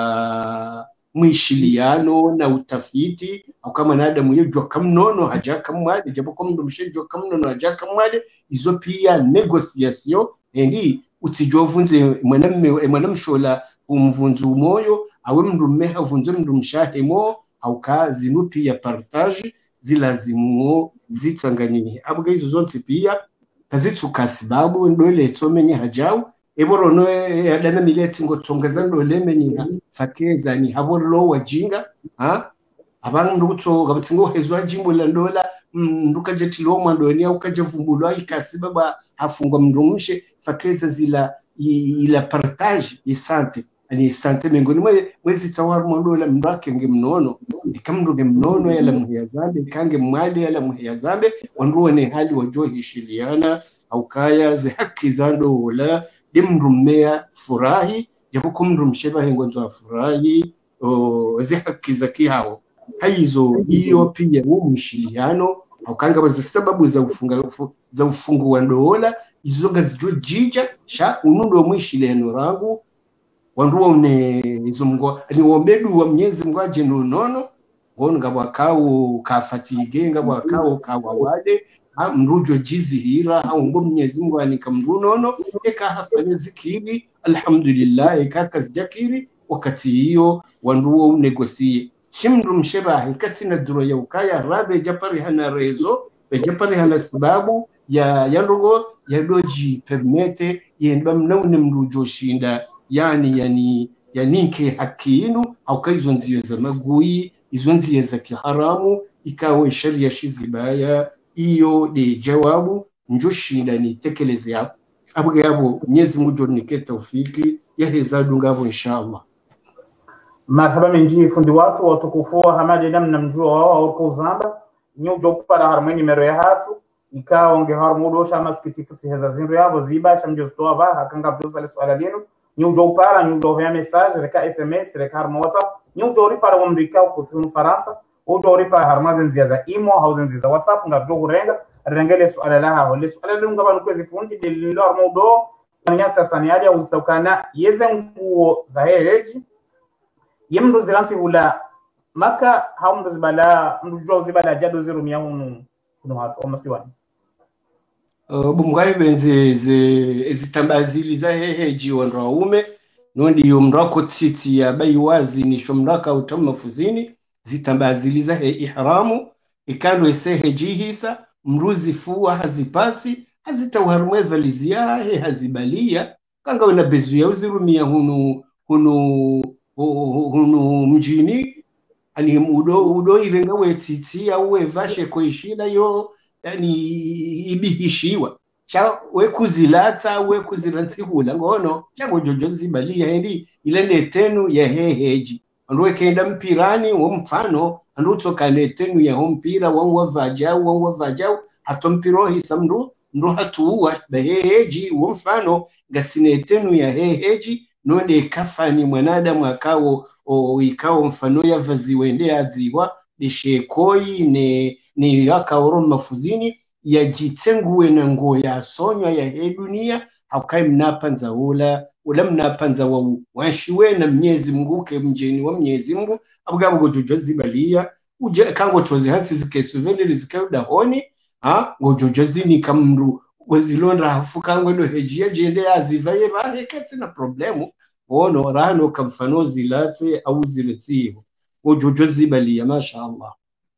mwishiliano na utafiti au kama nadamu yejwa kamnono hajaka mwade japo kwa mndu mshejwa kamnono hajaka mwade izo pia negotiation endi utijovunze mwanamshola umvunzu umoyo awe mndu mmeha vunze mndu mshahemo au kazi nupi ya partage zilazimu zitsanganyini abwe izo zonse pia kazitsuka sababu ndole tsomenye hajau eborono yadana mileti ngotongeza ndole menye fakeza ni habolo wajinga abantu ndutso gabisingo hezwa jimbo la ndola ndukaje tilomwa ndoni au kaje vumbulwa ikasibaba hafungwa mndumshe fakeza zila ila partage isante ani sante mengoni mwezi tawar mondola mrake ngemnono ikamnduge mnono yala muhiyazambe kange mwali yala muhiyazambe wanduone hali wajohishiliana au kaya ze haki zando wala dimrumea furahi japo mrumsheba hengonzo furahi ze haki zaki hao haizo hiyo pia umshiliano au kanga bazi sababu za ufungu wa ndola izonga zijojija sha unundo mwishiliano rangu wanduwa une izumgo ni wombedu wa mnyezi mgwaje nono ngono ngabwakao kafatige ngabwakao kawawade mrujo jizi hira au ngo mnyezi mgwani kamrunono eka hafanye zikiri alhamdulillah eka kazjakiri wakati hiyo wanduwa unegosie shimru msheba hikatina duro ya ukaya rabe japari hana rezo japari hana sababu ya ndogo ya doji permete yendba mnaune mrujo shinda yani ke hakinu au kaizo nziyo za magui izo nziyo za kiharamu ikawe sharia shizibaya iyo de jawabu njoshinda ni tekeleze hapo abwe yabo Mwenyezi Mungu nike taufiki yahezadu ngabo inshallah.
Marhaba menji fundi watu watukufu hamadi namna mjua wao au kuzamba nyu jopara harmoni mero ya hatu ikawa onge harmudo shama skitifuti heza zinro yabo ziba shamjo stoa ba hakanga bdosa le swala lenu nyu para nyu via message reka SMS reka harma WhatsApp nyu para wamrika kutsunu Faransa o para harma zinzia za imo au zinzia za WhatsApp ngabjo hurenga rengele swala laha wale swala lenu ngaba nukwezi fundi dililo harmudo nyasa saniaje usaukana yeze nguo za heji yemndo ziranti hula maka haumdo zibala mdo zibala jado zero miahunu kuno hatu omasiwani
bumgaye benze ezitambazili za heji wanraume nondi yomrako tsiti ya baiwazi ni shomraka utamafuzini zitambazili za ihramu ikando ese heji hisa mruzi fuwa hazipasi hazitauharumwe valizia hazibalia kanga wena bezu ya uzirumia hunu mjini ani udo ivenga wetsitsia uwevashe koishida yo yani ibihishiwa cha wekuzilatsa wekuzilansihula ngono chango jojo zibalia hendi ilende tenu ya heheji ando wekenda mpirani wo mfano ando tsokane tenu ya mpira wangu vajau hato mpiro hisamdu ndo hatuwa beheheji wo mfano gasine tenu ya heheji nonde kafani mwanadamu akawo ikao mfano ya vazi wende adziwa deshekoi ne yakaoro mafuzini ya jitsenguwe na nguo ya sonywa ya he dunia haukai mnapanza ula mnapanza wa washiwe na mnyezi Mungu ke mjeni wa mnyezi Mungu abugabo gojojo zibalia uje kango tozi hansi zikesuveni zikauda honi gojojo zini kamndu wazilonda hafuka ndo hejia jende azivaye bahe ketse na problemu ono rano kamfano zilatse au ziletsiho gojojo zibalia masha Allah.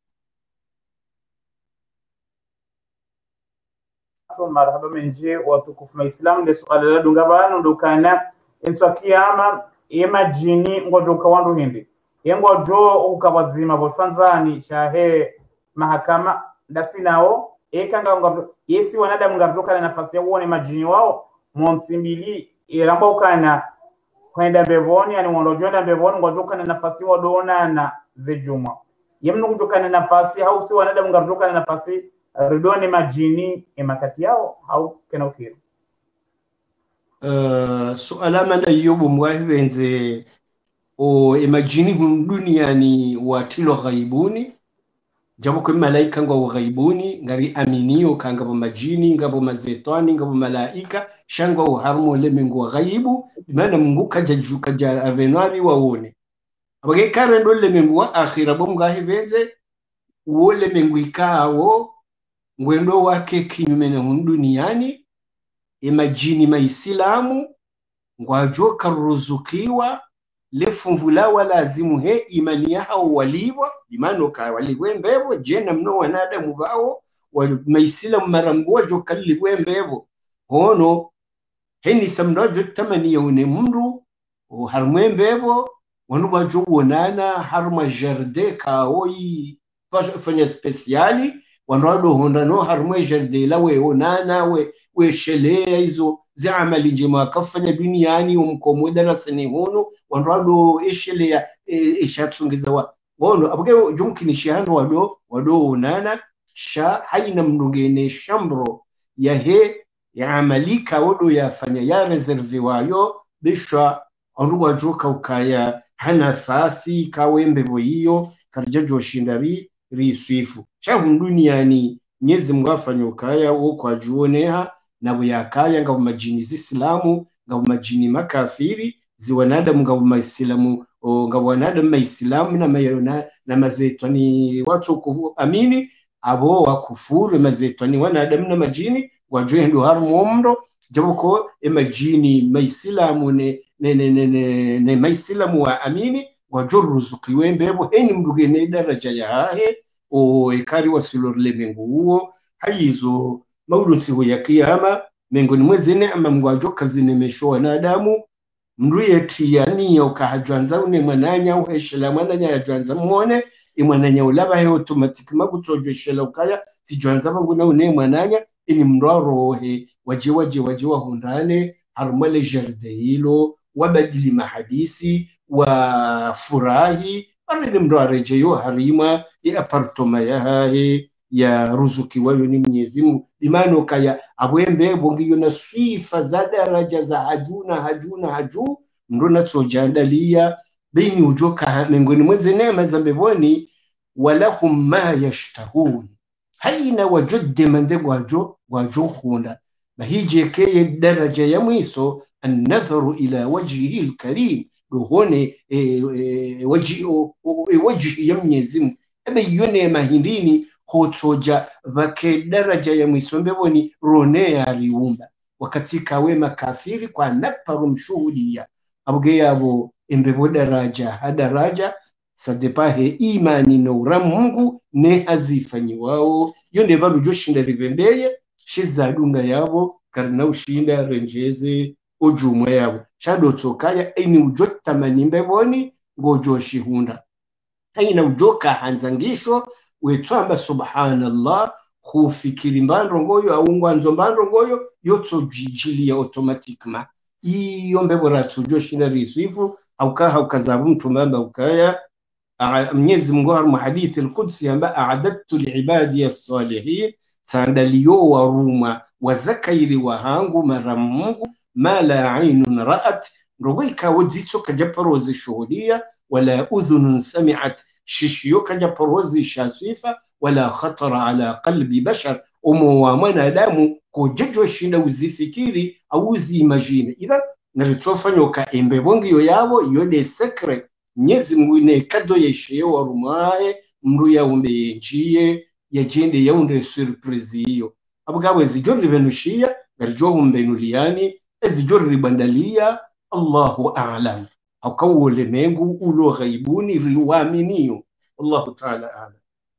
Marhaba menje watukufu maislamu nde suala la dunga bano ndukana entwa kiyama yema jini ngojo kawandu hindi yengo jo ukabazima boshanzani shahe mahakama ndasinao ekanga ngojo yesi wanadamu ngabjoka na nafasi ya uone majini wao monsimbili iramba ukana kwenda bevoni yani wondojonda bevoni ngojoka na nafasi wadona na zejuma yemnu kujoka na nafasi hausi wanadamu ngabjoka na nafasi ridoni majini emakati yao au kena ukiri
suala mana yobu mwahibenze o emajini duniani watilo ghaibuni jabo kwa malaika ngo ghaibuni ngari aminio kanga bo majini ngabo mazetani ngabo malaika shango harmo lemengo ghaibu maana Mungu kaja avenari waone abage karendo lemengo wa akhira bo mwahibenze wole mengo ikawo ngwendo wake kinyume na duniani emajini maislamu ngwajoka ruzukiwa lefumvula wala azimu he imani yao waliwa imano ka waliwe mbevo jena mno wanadamu bao maislamu marambo joka liwe mbevo hono heni samrajo tamani yone mndu harmwe mbevo wanu wajo wonana harma jardin ka oi fanya speciali wanrado honda no harmwe jardin la we onana we shelea hizo za amali jema kafanya duniani umkomoda na sene hono wanrado eshelea eshatsungeza wa hono abuge jumkini shihando wado onana sha haina mndungene shambro ya he ya amalika wodo yafanya ya reserve wayo bishwa onruwa joka ukaya hana fasi kawembe boyiyo karjajo shindari riswifu changu duniani nyezi mwafanya ukaya kwa juoneha na buyakaya ngabo majini zisilamu ngabo majini makafiri ziwanadamu ngabo maislamu ngabo wanadamu maislamu na mayona na mazetani watu kuamini abo wakufuru mazetani wanadamu na majini wajue ndo harumo mndo jabuko majini maislamu ne maislamu wa amini wajuru ruzukiwe mbebo heni mdugene daraja ya hahe ekari wasilorle mengu huo haizo maulunsi ya kiyama mengu ni mwezene ama mgwajoka zinemesho wanadamu mruye tiyani ya ukahajwanza une mwananya uheshela mwananya ya jwanza mwone mwananya ulaba he automatic magutojo shela ukaya tijwanza manguna une mwananya ini mrohe waje wahundane harumale jardin hilo wabadili mahadisi wa furahi arede mdo arejeyo harima ya apartoma ya hae ya ruzuki wayo ni Mwenyezi Mungu imano kaya abwembe bongiyo na sifa za daraja za haju ndo natsojandalia bini ujoka mengoni mweze neema za mbeboni walahum ma yashtahun haina wajudde mande gwajo khunda bahije keye daraja ya mwiso an-nadharu ila wajhihi al-karim duhone wajhi ya Mwenyezi Mungu ebe yone mahindini hotoja vake daraja ya mwiso mbeboni rone ya riumba wakati kawe makafiri kwa naparu mshuhudia abuge yabo embebo daraja sadepahe imani na uramu Mungu ne hazifanyi wao yonde baru joshinda ribembeye shiza dunga yabo karna ushinda renjeze ojumwe yabo shado tsokaya eni ujota manimbe boni gojo shihunda haina ujoka hanzangisho wetwamba subhanallah hufikiri mbandrongoyo au ngwanzo mbandrongoyo yotso jijilia automatikma iyo mbebora tujo shina risifu au ka haukazabu mtu mamba ukaya Mwenyezi Mungu mu hadithi al-Qudsi amba a'adattu li'ibadi as-salihin sandaliyo waruma wazakairi wahangu maramungu ma la aynun ra'at rugika wajitso kajaparozi shuhudia wala udhunun sami'at shishiyo kajaparozi shasifa wala khatara ala qalbi bashar wa mwanadamu kujijwa shinda uzifikiri au uzimagine idha nalitofanyuka embebongiyo yabo yode secret Mwenyezi Mungu ne kado yeshe warumaye mru yaumbe yenjiye yajende yaunde surprise hiyo abugabwe zijori benushia garjo humbe nuliani ezijori bandalia Allahu a'lam akawole mengu ulo ghaibuni riwaminiyo Allahu ta'ala a'lam.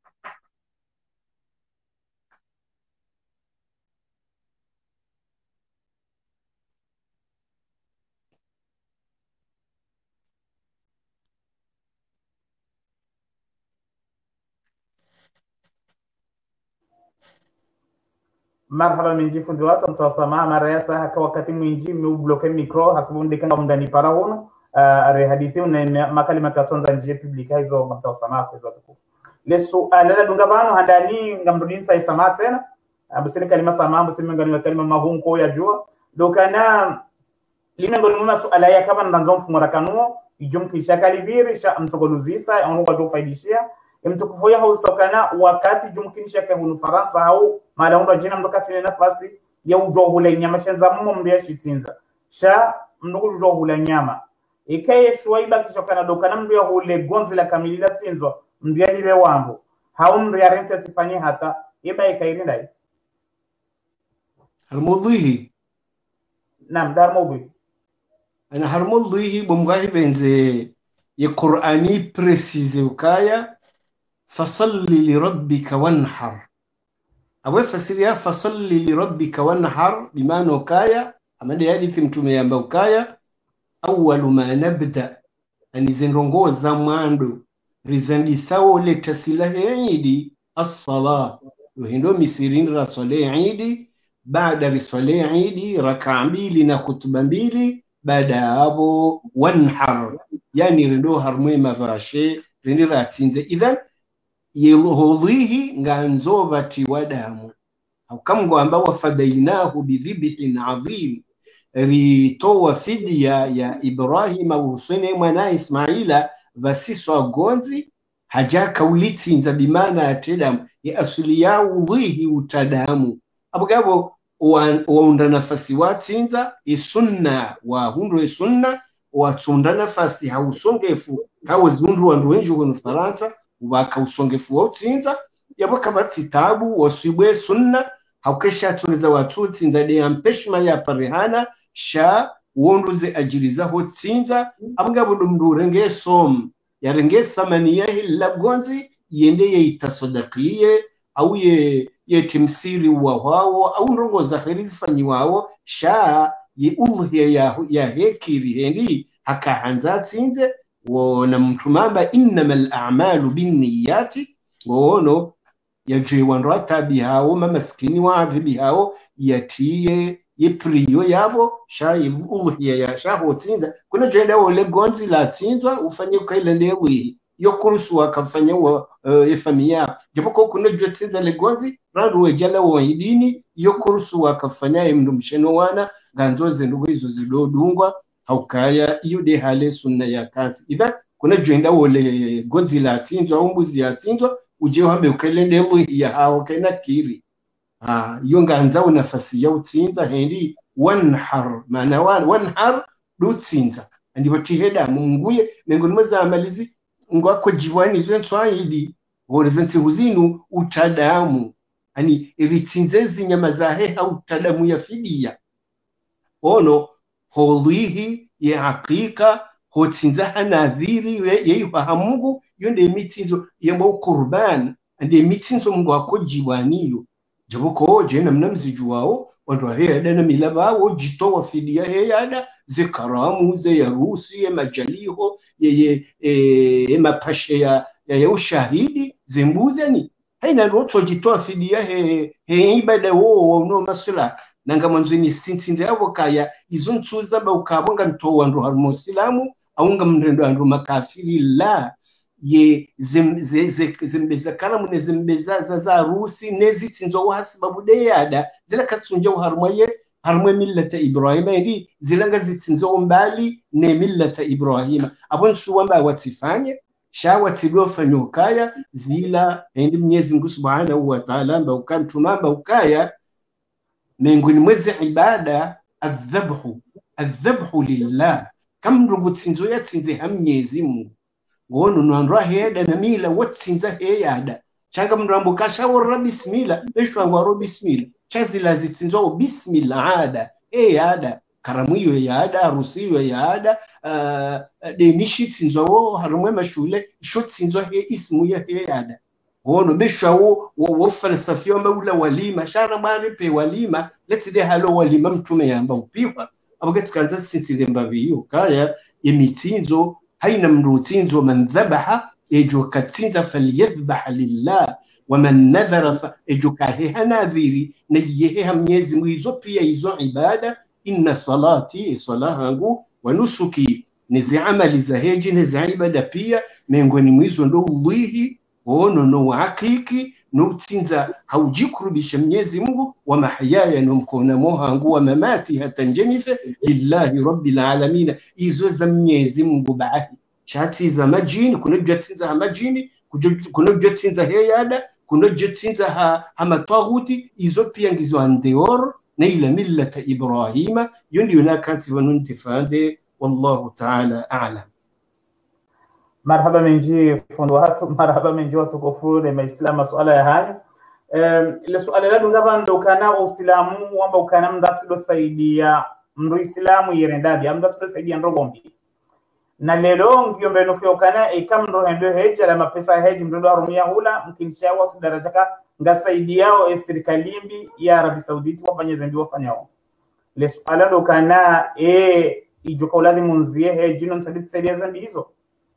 Marhaba minji fundi watu mtawasama mara yasa haka wakati mwinji miubloke mikro hasabu ndikanga mdani para hono are hadithi na makali makatonza nje publika hizo mtawasama kwa hizo watu lesu alala dungabano handani ngamrudini sai sama tena abusile kalima sama abusile ngani kalima mahunko ya jua dokana limengoni muma suala ya kama ndanzo mfumura kanuo ijumkisha kalibiri sha mtogoluzisa onu kwa faidishia mtukufuya hausokana wakati jumkinisha ke hunu Faransa au malaunda jina mdokati na nafasi ya ujohule nyama shanza mumo mbia shitinza sha mdugu ujohule nyama ikaye shuaiba kishokana dokana mbia hule gonzi la kamilila tinzwa mbia liwe wangu hau mbia rente tifanye hata iba ikairi ndai
Harmudhihi
naam dar mawdhi
ana harmudhihi bumgahi benze ya Qur'ani precise ukaya fasalli lirabbika wanhar awe fasiria fasalli lirabbika wanhar bimana ukaya amande hadithi mtume yamba ukaya awwalu ma nabda ani zinrongoza mwando rizandi sawo le tasila eidi as-salah hindo misirin rasale eidi baada risale eidi rak'a mbili na khutba mbili baada hapo wanhar yani rindo harmwe mavashe rinira atsinze idhan yelhodhihi nganzo bati wadamu aukamgo ambao wafadainahu bidhibhin adhim ritoa fidia ya Ibrahim au Hussein mwana Ismaila basiswa gonzi hajaka ulitsinza bimana atadamu ya asili ya udhihi utadamu abugabo waunda nafasi watsinza isunna wa hundo isunna watunda nafasi hausongefu kawe zundu wandu wenji kwa Faransa ubaka usongefu watsinza yaboka batsitabu wasibwe sunna haukesha tuliza watu tsinza de ampeshma ya parihana sha wonduze ajiriza hotsinza abugabo dumdurenge som yarenge thamania hilla gonzi yende yitasadakiye au ye timsiri wa wao au ndongo za kheri zifanyiwao sha ye ulhiya ya hekiri hendi hakahanza tsinze wona mtumamba innamal a'malu binniyati wono yaje wanrata bihao mamaskini wa adhibihao yatiye yepriyo yabo sha ulhiya ya sha hotsinza kuna jenda ole gonzi la tsinzwa ufanye kaile lewi yo kurusu akafanya wa efamia japo kuna jotsinza le gonzi randu jala wa idini yo kurusu akafanya mndumsheno wana ganzoze ndugo hizo zidodungwa haukaya iyo de hale sunna ya kati idha kuna jenda ole gonzi la tsinzwa umbuzi ya tsinzwa uje hambe ukelende ya hao kaina kiri iyo nganza nafasi ya utsinza hendi wanhar maana wanhar do tsinza andi batiheda munguye nengo nimeza amalizi ngwako jiwani zwentswaidi worezensi huzinu utadamu ani iritsinzezi nyama zahe ha utadamu ya fidia ono holihi ya hakika hotsinza hanadhiri yeifahamungu yonde mitsinzo yembo kurban ande mitsinzo mungu wako jiwaniyo jabuko jena mnamzijuao watu heyada na milaba wajitoa fidia heyada zikaramu ze ya rusi ya majaliho ye mapashe ya ushahidi zembuze ni haina roto jitoa fidia he ibada wo no masula nanga mwanzini sintsinde yabo kaya izo ntuza ba ukabonga ntowa ndo harimo islamu aunga mrendo ndo makafiri la ye zembeza karamu ne zembeza za rusi nezitsinzo hasibabu deyada zila katsunja harumwe millata ibrahima ndi zilanga zitsinzo mbali ne millata ibrahima abon suwamba watifanye shawa tidofanya ukaya zila ndi Mwenyezi Mungu Subhanahu wa Ta'ala mba ukamtumamba ukaya mengoni mwezi ibada adhabhu lillah kam rubutsinzo yatsinze hamnyezi Mungu ngono nandra heda na mila watsinza heyada changa mrambo kashawora bismillah eshwangwa ro bismillah chazila zitsinzo bismillah ada heyada karamuyo yaada harusiyo yaada de nishitsinzo harumwe mashule shotsinzo he ismu ya heyada ngono beshawo wo falsafiyo maula walima shara bari pe walima let's de halo walima mtume yamba upiwa abagetskanza sitsile mbabiyo kaya emitsinzo haina mrutsinzo man dhabaha ejo katsinza falyadhbah lillah wa man nadhara ejo kahe nadhiri nayehe Mwenyezi Mungu hizo pia hizo ibada inna salati salahangu wa nusuki nizi amali za heji nizi ibada pia miongoni mwizo ndo ulihi no hakiki no tsinza haujikurubisha Mwenyezi Mungu wa mahayaya no mkona mohangu wa mamati hata njenife lillahi rabbil alamin izo za Mwenyezi Mungu bahi shati za majini kuna jatsinza majini kuna jatsinza heyada kuna jatsinza hamatwahuti izo pia ngizo andeor na ila millata ibrahima yundi unakanti wanuntifade wallahu ta'ala a'lam.
Marhaba menji fundo watu marhaba menji watu kufuru na Islam swala ya hayo ile swala la ndaba ndokana uislamu wamba ukana mdatilo saidia mru islamu yerendabi amdatilo saidia ndogombi na lelo ngiyombe nufyokana ikamndo hendo heja la mapesa heji mdodo harumia hula mkinshawa sudarajaka ngasaidiao serikalimbi ya Arabi Sauditi wafanye zambi wafanyao le swala ndokana ijoka uladi munzie heji no msaditi saidia zambi hizo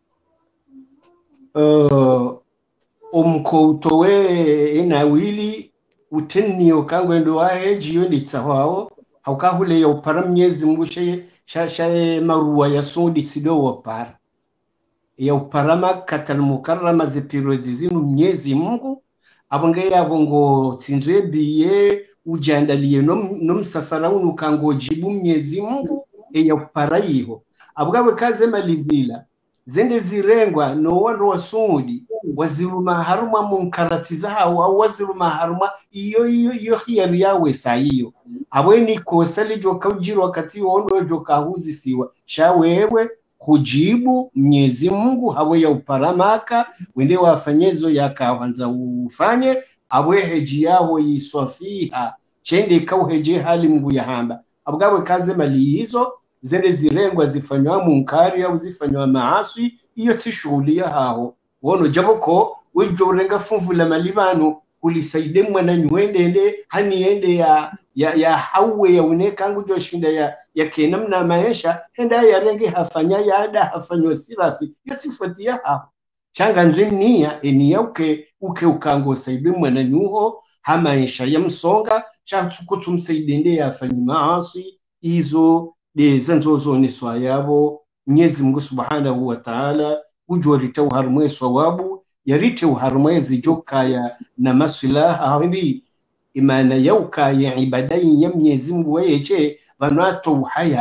umkoutowe enawili utenniyo kangwendo waheji yonditsahwao haukahule ya upara Mwenyezi Mungu shashaye maruwa ya Saudi tsido wapara ya uparama katal mukarrama zipirodi zinu Mwenyezi Mungu abonge yabongo tsinzwe biye ujandaliye no msafara unu kango jibu Mwenyezi Mungu ya upara yiho abugabwe kaze malizila zende zirengwa no wando wa Saudi waziruma haruma munkaratiza hao au waziruma haruma iyo khiyari yawe saiyo abweni kosali joka ujiro wakati wondo joka huzi siwa shawewe kujibu Mwenyezi Mungu hawe ya uparamaka wende wafanyezo yakawanza ufanye abwe heji yao yiswafiha chende kauheje hali Mungu ya hamba abugabwe kaze mali hizo zende zirengwa zifanywa munkari au zifanywa maasi iyo tishuhulia hao wono jaboko wejo renga funvu la malibano kulisaide mwana nyuendele hani ende ya hawe ya uneka ngu joshinda ya kenamna maisha enda ya renge hafanya ya ada hafanywa sirafi yasifuatia hao changa nzenia enia uke ukango saide mwana nyuho hamaisha ya msonga cha kutumsaidende ya afanyi maasi izo de zanzozo ni swayabo Mwenyezi Mungu Subhanahu wa Ta'ala ujorita uharumwe swawabu yarite uharumwe zijokaya na masilaha hindi imana yauka ya ibadai ya Mwenyezi Mungu weche banato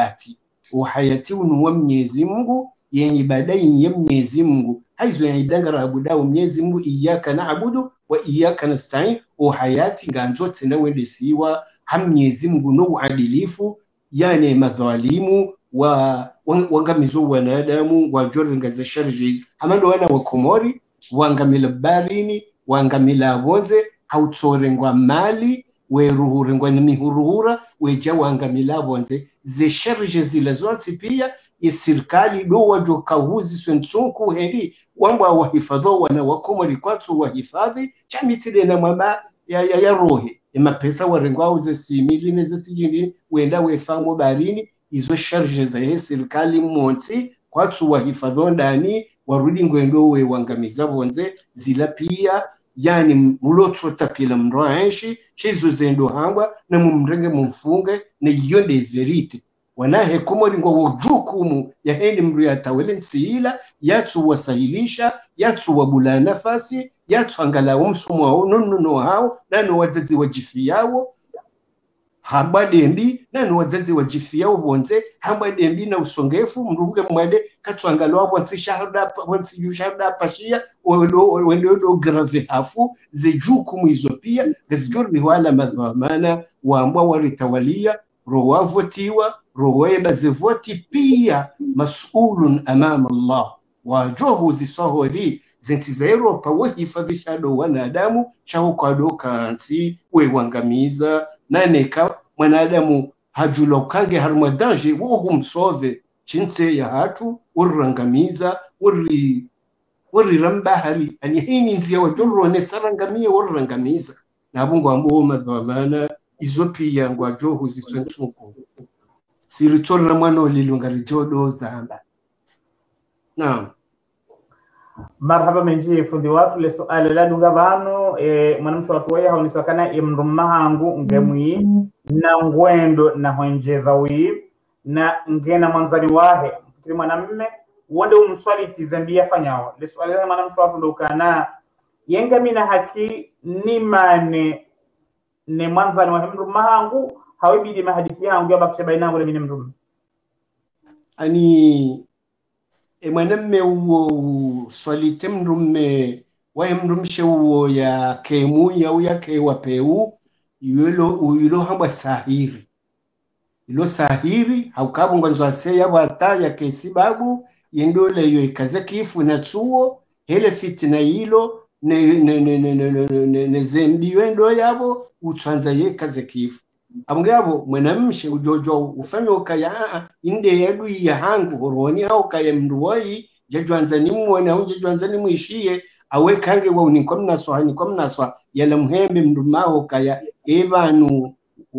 uhayati unuwa Mwenyezi Mungu ya ibadai ya Mwenyezi Mungu haizo ya idangara abudao Mwenyezi Mungu iyyaka na'budu wa iyyaka nasta'in uhayati nganzote na wende siwa Mwenyezi Mungu no uadilifu yani madhalimu wangamizo wanadamu wajorenga za sharji amando wana wakomori wangamila barini wangamila bonze hautsorengwa mali weruhurengwa nimihuruhura weja wangamila bonze ze sharji zile zote pia serikali do wajoka huzi swentsuku hendi wamba wahifadho wana wakomori kwatu wahifadhi chamitile na mama ya rohe mapesa warengo auze 6,000 neze sijini wenda wefamo barini izo charge za serikali monti kwatu wahifadho ndani warudi ngwendo we wangamiza bonze zila pia yani mulotso tapila mroanshi chizo zendo hangwa na mumrenge mumfunge na yonde verite wanahe kumori ngo wujukumu ya heni mru ya tawele nsiila yatu wasahilisha yatu wabula nafasi yatu angala umsumu wao nono hao nano wazazi wajifi yao hamba dembi nano wazazi wajifi yao bonze hamba dembi na usongefu mrunge mwade katu angala wabo wansi yushahada pashia wendo grave hafu zejukumu hizo pia gazijori wala madhamana waambwa waritawalia rowavuatiwa rowaeba zevoti pia mas'ulun amama Allah wajohu zisohori zensiza Europa wahifadhisha do wanadamu chao kwa doka ansi wewangamiza naneka mwanadamu hajulokange harmadanje wohu msove chinse ya hatu urangamiza uri rambahari ani hini nzia wajolro nesarangamia urangamiza na abungu ambo madhamana izo pia ngwajohu ziswentuko siritorra mwana lilungari jodo zamba. Naam.
Marhaba menji fundi watu le suali la dunga bano mwanamsho watu waya haunisakana imrumma hangu ngemwi na ngwendo na honjeza wi na ngena manzari wahe fikiri mwanamme wonde umswali tizambia fanyawa le suali la mwanamsho watu ndokana yenga mina haki ni mane ne manzari wahe mrumma hangu hawibidi mahadithi yangu ya bakisha baina yangu na mine mrume
ani mwanamme uo swalite mrume wae mrumshe uo ya kemu ya kewa peu yulo hamba sahiri ilo sahiri haukabu nganzo aseya wata ya kesibabu yendole yo ikaze kifu na tuo hele fitina hilo ne zembi wendo yabo utwanza ye kaze kifu amgabo mwanamshe ujojo ufanye kaya inde yadu ya hangu horoni au kaya mruwai jajwanza nimwona au jajwanza nimwishie awe kange wa unikomna so yala mhembe mrumaho kaya evanu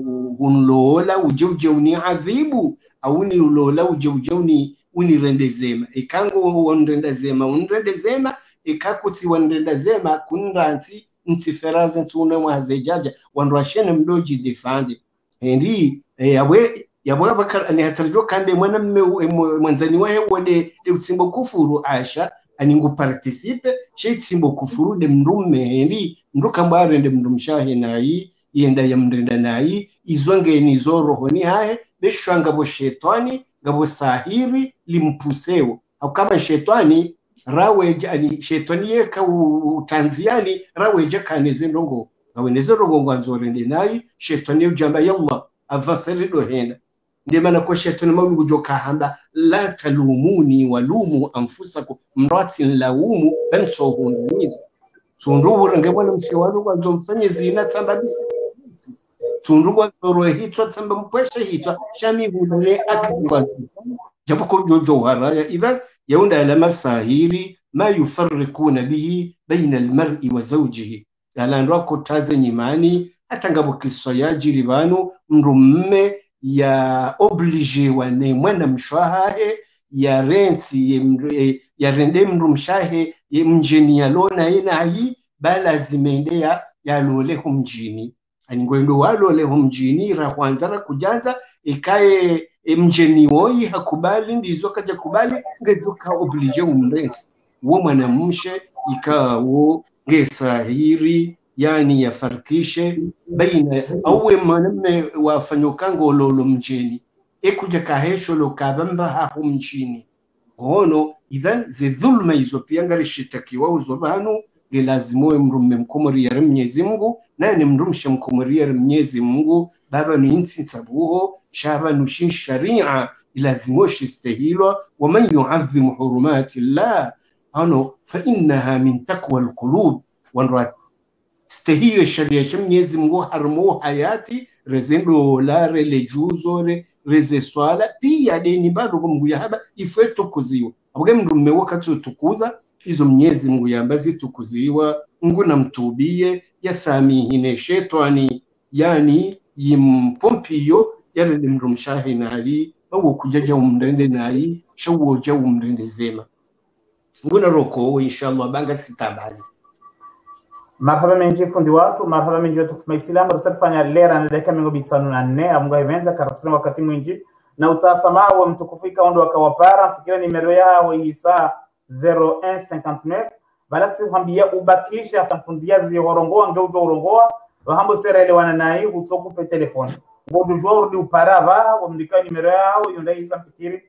unlola uje uni adhibu au ni ulola uje unirendezema ikango unrendezema ikakutsi wanrendezema kunranti ntiferaza nsuna mwazejaja wanrashene mdoji defandi endi yabwe bakar ani hatarjo kande mwana mwanzani wahe wode utsimbo kufuru asha ani ngu participe she tsimbo kufuru de mrume endi mruka mbare de mrumshahe nayi yenda ya mrenda nayi izonge ni zoro honi hahe beshwanga bo shetani ngabo sahiri limpuseo au kama shetani raweje ani shetani yeka utanziani raweje kaneze ndongo ngaweneze rongo ngwanzorende nayi shetani ujamba yalla avasele do hena ndemana ko shetani mabugo joka hamba la talumuni walumu anfusakum mrati laumu benso hunniza tundubu ngebona msiwalo kwanzo mfanye zina tamba bisi tundubu toro hitwa tamba mpweshe hitwa shami hudule akwa jabuko jojo haraya idhan yaunda alama sahiri ma yufarrikuna bihi baina almar'i wa zawjihi yalandwa kotaze nyimani atangabo kiswa yajiri banu mrumme ya oblige wane mwana mshwahahe ya rensi ya rende mrumshahe mjini yalona ina hii bala zimendea yaloleho mjini aningwendo waloleho mjini rahwanzara kujanza ikaye mjeni woi hakubali ndizo kaja kubali ngejuka oblige umrensi uo mwanamshe ikawo ngesahiri yani yafarikishe baina auwe mwanamme wafanyokango lolo mjeni ekuja kahesho lo kabamba haho mjini hono idhan ze dhulma izo pia ngarishitakiwa uzobanu gelazimoe mrume mkomori ya Mwenyezi Mungu nani mrumshe mkomori ya Mwenyezi Mungu baba ni insi sabuho shaba nushin sharia ilazimoshi istahilwa wa man yu'azzim hurumati Allah ano fa innaha min taqwa alqulub wanrat stahio sharia ya Mwenyezi Mungu harmo hayati rezendo la relejuzo reze swala pia deni bado kumgu ya haba ifeto kuziwa abwe mrume wakati utukuza izo Mwenyezi Mungu yambazi tukuziwa nguna mtubie yasamihine shetani yani yimpompiyo yale mrumshahi nayi bawo kujaja umrende nayi shawo ja umrende zema nguna roko inshallah banga sitabali.
Marhaba menji fundi watu, marhaba menji watu kwa Islamu rasa kufanya lera na dakika 54 amunga ivenza karatina wakati mwingi na utasama wa mtukufika ondo wakawapara fikira nimero yao isa 0159 balati hambia ubakisha tamfundia zihorongoa ngeujo urongoa wahambo sera ile wana nayi utokupe telefoni ngojo jori uparava wamdika nimero yao yonda isa fikiri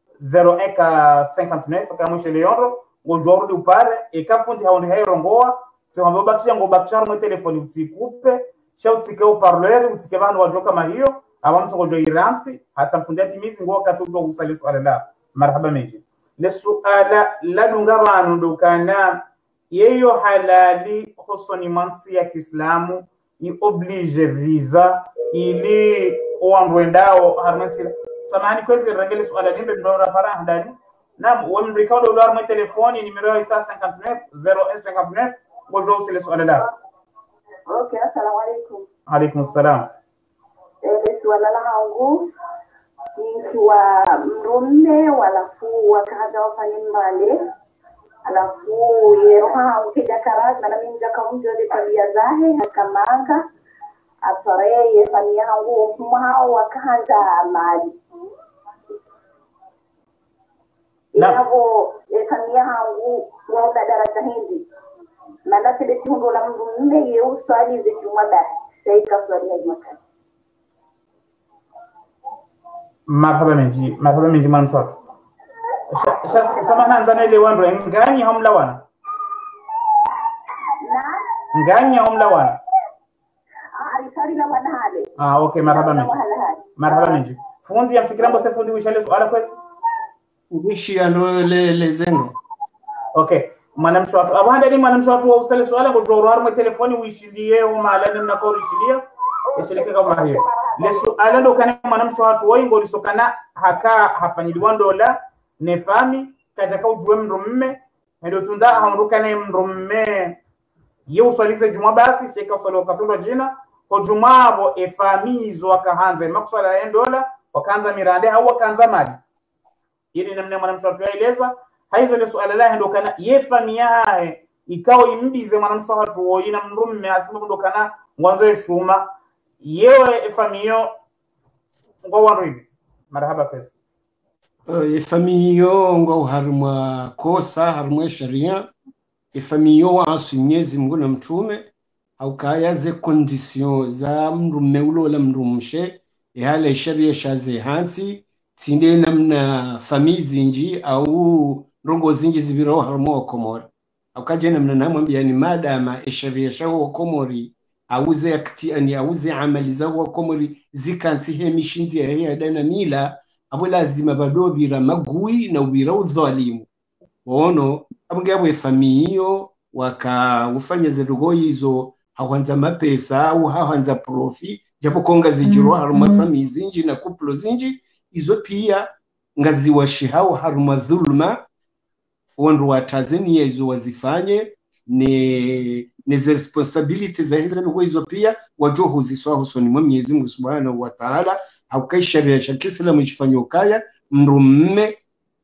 0159 kama mwisho leondo ngojo upare ekafundi haoni hairongoa sema bakisha ngobakisha mo telefoni utikupe shautike uparleur utike bana wajoka mahiyo abantu ngojo iransi hata mfundia timizi ngo wakati ujo usali swala la marhaba meji le suala la dunga banu dukana yeyo halali husoni mansi ya Kiislamu ni oblige visa ili oandwendao harmati samani kwezi rangele suala nimbe ndora para handani na wamrika ndo dolar mo telefoni numero isa 59 0159 ngojo usali swala la.
Okay, assalamu alaikum.
Alaikum assalam.
Suala la hangu nikiwa mrume walafu wakaza wafanye mbale alafu yeroha ukija karaz na mimi njaka mjo de tabia zahe hakamanga atare yefanya hangu mwa wakaza mali yabo yefanya hangu wa daraja hindi na natile tundo la mrume yeu swali zikimwada saika swali ya mwaka.
Marhaba menji manfat samana nzana ile wandro ngani hamla wana ngani hamla wana
risali la wana hale
okay marhaba menji fundi yafikira mbo fundi wishale swala kwesi
wishi ando le zeno
okay mwanamsho watu abanda ni mwanamsho watu wa usale swala ko joro harmo telefoni wishilie o malani na ko rishilia yeshileke kama hiyo lesu alando kana mwanamsho watu wengi walisokana haka hafanyiliwa dola nefami katika ujue mrumme ndio tunda hamruka na mrumme yeu swalize juma basi sheka swalo katulwa jina ko jumabo efamizo wakaanza makswala ya dola wakaanza mirande au wakaanza mali ili namna mwanamsho watu yaeleza haizo le swala la ndio kana yefamia ikao imbize mwanamsho watu woina mrumme asima ndo kana mwanzo eshuma yewe famio ngo wanridi marhaba pesa
famio ngo harma kosa harma sharia famio wa Mwenyezi Mungu na mtume au kaya ze condition za mrume ulola mrumshe yale sharia shaze hansi tinde namna famizi nji au rongo zinji zibiro harma komori au kaje namna namwambia ni madama sharia shawo komori auze aktiani auze amali zawo komori zikansi hemishinzi ya dana mila abo lazima badobira magui na ubira uzalimu wono abungabwe famiyo waka ufanya zerugo hizo hawanza mapesa au hawanza profi japo konga zijiro haruma famizi zinji na kuplo zinji izo pia ngazi washihao haruma dhulma wondo watazeni hizo wazifanye ni responsibility za hizo pia wajoho huziswa husoni mwa Mwenyezi Mungu Subhanahu wa Ta'ala haukai sharia ya Kiislamu ifanywe kaya mrumme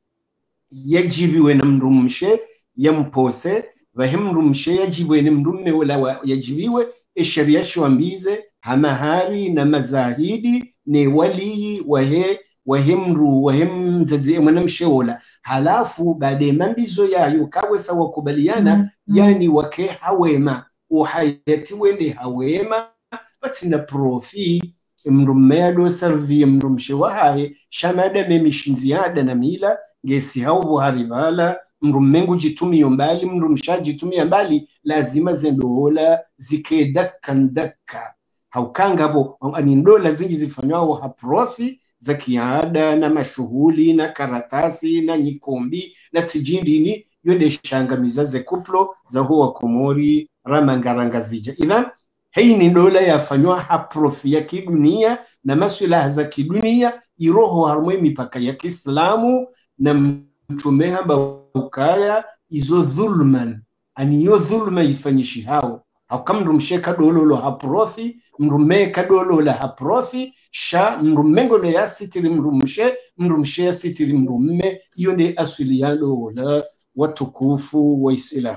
yajibiwe na mrumshe yampose vahimrumshe yajibiwe na mrumme wala yajibiwe sharia shwambize hamahari na mazahidi ni wali wahimru wahimzazi mwanamsheola halafu baada mambizo yayo kawe sawa kubaliana yani wake hawema uhayati wende hawema batina profi mrumeado servi mrumshewa hae shamada memishinziada na mila ngesi haubo haribala mrumengu jitumio mbali mrumshaji tumia mbali lazima zendola zikedakandaka haukanga hapo ani ndola zingi zifanywa haprofi za kiada na mashughuli na karatasi na nyikombi na tijindini yode shangamiza ze kuplo za huwa komori ramangaranga zija idhan hii ni dola yafanywa haprofi ya kidunia na masuala za kidunia iroho harumwe mipaka ya Kiislamu na mtume hamba ukaya izo dhulman ani yo dhulma ifanyishi hao kama msheka dololo haprofi mrume kadolola haprofi sha mrumengo le yasitiri mrumshe yasitiri mrume. Hiyo ni asili yalo la watukufu wa Islam.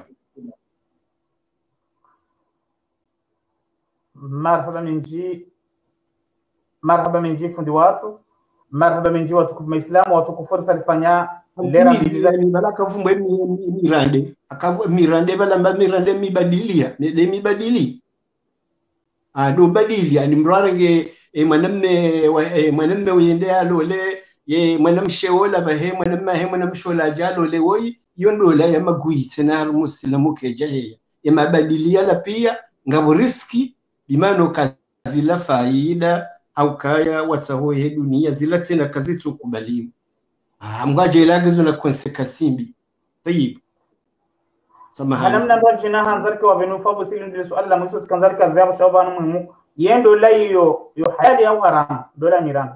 marhaba minji fundi watu, marhaba minji watukufu Waislamu, watukufu salifanya lera
ni balaka vumwe mirande akavu mirande balamba mirande mibadilia ne mibadili do badili ani mrarenge mwanamme uyendea lole ye mwanamshe wala bahe mwanamshola jalo le woi yondola ya maguitse na muslimu keje ya mabadilia la pia ngabo riski bimano kazi la faida au kaya watahoye dunia zila tena kazi tukubaliwa mgaje ilagizo na konsekansi tayib
samahani namna ndo jina hanzarka wa benu fabu silin dil su'al la musu kanzarka zaba shawban muhimu yendo la yo halali au haram dola miranda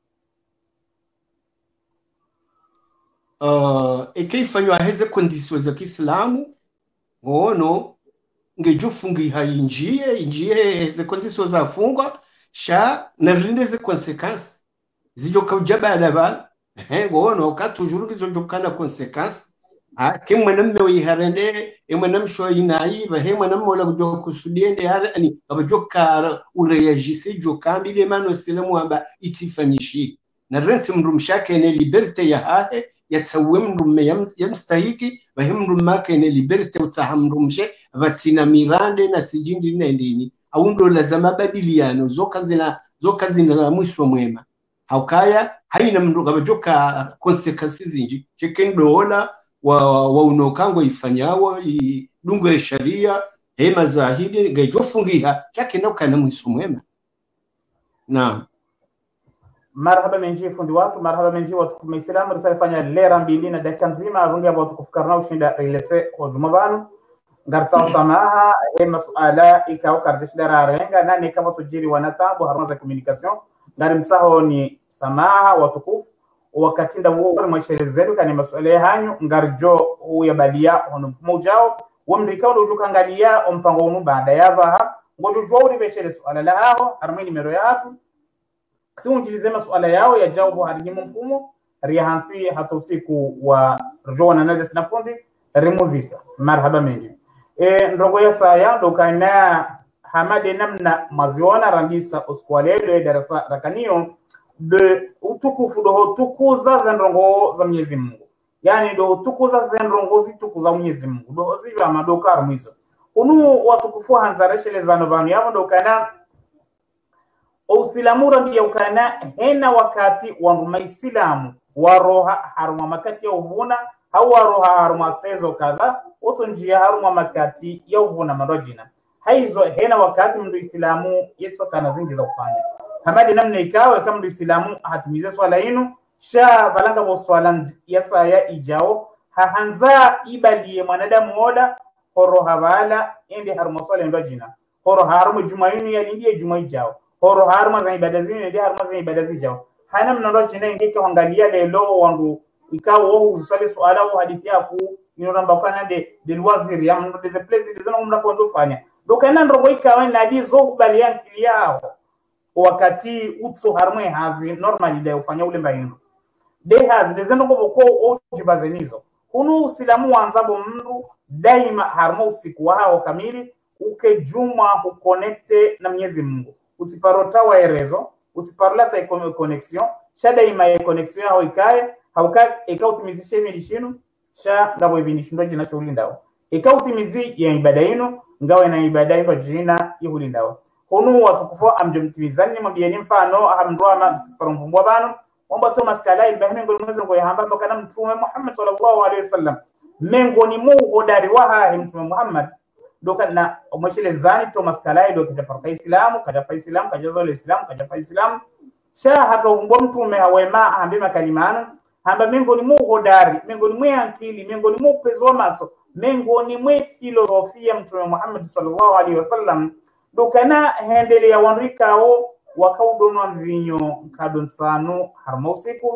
ikifanywa heze conditions za Kiislamu ngono ngejufungi injie heze conditions za funga sha na rindeze consequences zijo kujaba na bala ngono wakati ujuruki zojokana consequences kim mwanamme wiharende mwanamsho inaiba mwanamme wala kujoka kusudiende ani abajoka ureyajisi jokambi ile mano Islamu amba itifanyishi na renti mrumshake ne liberte ya hahe yatsawe mrume yamstahiki mrumake ne liberte utahamrumshe vatsina mirande na tijindi nendini aundo lazima babiliano zoka zina mwisho mwema haukaya haina mndu abajoka consequences zinji chekendo hola wa unokango ifanyawo idungo ya sharia hema zahidi gejofungiha yake nokana mwisho mwema. Naam.
Marhaba menji fundi watu, marhaba menji watu Muislamu risalifanya lera mbili na dakika nzima arungi abo tukufukarna ushinda relete kwa jumabanu ngarsa samaha hema suala ikao karjishidara arenga nani kama sujiri wanatabu haruma za communication ngari msaho ni samaha watukufu wakati nda wao mwasherezeru kani masuala hanyu ngarjo uya balia hono mfumo ujao wamrika ndo ujukangalia ompango unu baada ya baha ngojo jwauri beshere suala la hao harumini nimero yatu si unjilize masuala yao ya jawabu harimu mfumo rihansi hatusiku wa rjona na desna fundi remuzisa marhaba mengi ndongo ya saya ndo kana hamade namna maziona randisa uskwalele darasa rakaniyo de utukufu do tukuza zendrongo za Mwenyezi Mungu, yani do tukuza zendrongo zitukuza Mwenyezi Mungu do ziba madoka armizo unu watukufu hanzareshe zano banu yabo ndo kana Uislamu rambi ukana hena wakati wa Muislamu waroha haruma makati ya uvuna au waroha haruma sezo kadha usunjia haruma makati ya uvuna marojina haizo hena wakati mndu Islamu yetoka na zingi za kufanya hamadi namna ikawe kama mndu Islamu hatimize swala inu sha balanga bo swala ya saya ijao hahanza ibaliye mwanadamu oda horoha bala ende haruma swala ndojina horoha haruma jumaini ya ndiye juma ijao horo harma za ibada zini ndio harma za ibada zijao hana mnando jina ngeke angalia lelo wangu ikawo usale swala au hadithi yako inoramba kana de waziri ya mndo de place de zona mnaponzo fanya dokana ndongo ikawa na dizo kubali yankili yao wakati utso harma hazi normally de ufanya ule mbaino de hazi de zeno boko ojibazenizo kunu Uislamu wanzabo mndu daima harma usiku wao kamili ukejuma uconnecte na Mwenyezi Mungu utiparota wa erezo utiparla ta connexion shada ima connexion yao ikae hauka ikautimizishe milishinu sha ngabo ibinishindo jina shughuli ndao ikautimizi ya ibada yenu ngawe na ibada yenu jina yuhuli ndao hunu watukufu amjumtimizani mbieni mfano ahamdwa ma siparumbumbwa bano omba Thomas Kalai bahime ngolumeze ngo yahamba bakana mtume Muhammad sallallahu alaihi wasallam mengoni mu hodari wa ha mtume Muhammad doka na umashile zani Thomas Kalai doka kaja Islamu kajazo Islam kaja Islam sha hakavumbwa mtume hawema hambe makalimano hamba mengoni mu hodari mengoni mu akili mengoni mu pezo maso mengoni mu filosofia mtume Muhammad sallallahu alaihi wasallam doka na hendelea wanrikao wakaudonwa vinyo kadonsano harma usiku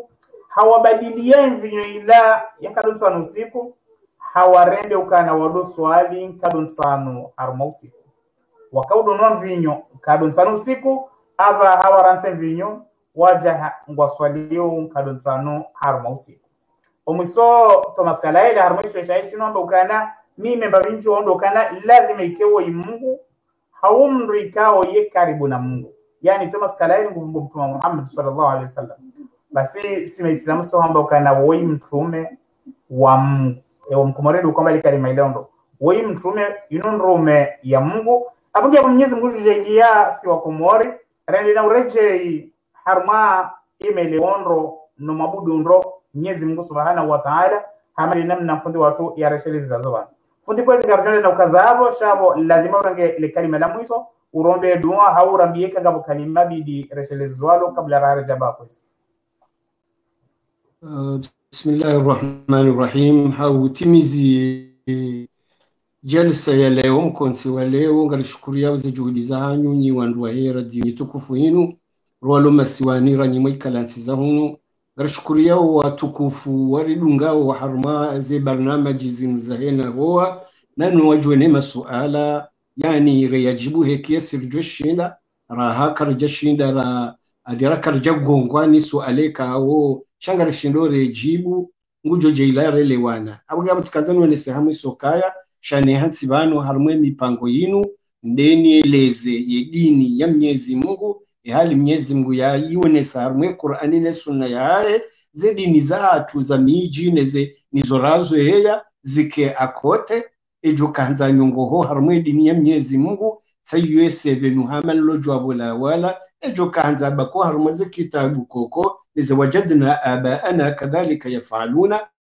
hawabadilia mvinyo ila yakadun sanu usiku hawarende ukana wado swali kadun sanu harma usiku wakaudo no mvinyo kadun sanu usiku aba hawaranse mvinyo waja ngwaswaliyo kadun sanu harma usiku omiso Thomas Kalaila harma shaishi no ukana mimi mbabincho ondo kana lazima ikewo Mungu haumri kao ye karibu na Mungu yani Thomas Kalaila nguvumbu Mtume Muhammad sallallahu alaihi wasallam basi si Waislamu so hamba ukana woi mtume wa Mungu ewa mkumoredu kwamba li kalima ilondo woi mtume inunrume ya Mungu abuge Mwenyezi Mungu jejia si wa kumori rendi na ureje harma imele onro no mabudu onro Mwenyezi Mungu Subhanahu wa Ta'ala hamali namna fundi watu ya reshelizi za zoba fundi kwezi garjone na ukazabo shabo lazima urange le kalima la mwiso urombe dua haurambie kagabo kalima bidi reshelizi walo kabla raja bakwesi.
Bismillahirrahmanirrahim. Hautimizi jalsa ya leo mkonsi wa leo ngalishukuriya uze juhudi zanyu nyi wandu wa hera dini tukufu hinu rwalo masiwanira nyi mwikalansi za hunu ngalishukuriya watukufu waridungao wa harma ze barnamaji zinu za hena hoa nanu wajwe nema suala yani reyajibu hekia sirjoshinda raha karjashinda ra adira karjagongwani sualeka ao shangara shindore jibu ngujo jeilare lewana abugaba tsikazanwe ne sehamu sokaya shane hansi bano harumwe mipango yinu ndeni eleze yedini ya Mwenyezi Mungu hali Mwenyezi Mungu ya yionesa harumwe Qur'ani ne sunna yae zedini zatu za miji neze nizorazo heya zike akote ejo kanza nyongoho harumwe dini ya Mwenyezi Mungu sayuese benu hamal jwabula wala ejo kanza bako harumwe kitabu koko nize wajadna abaana kadhalika yafaluna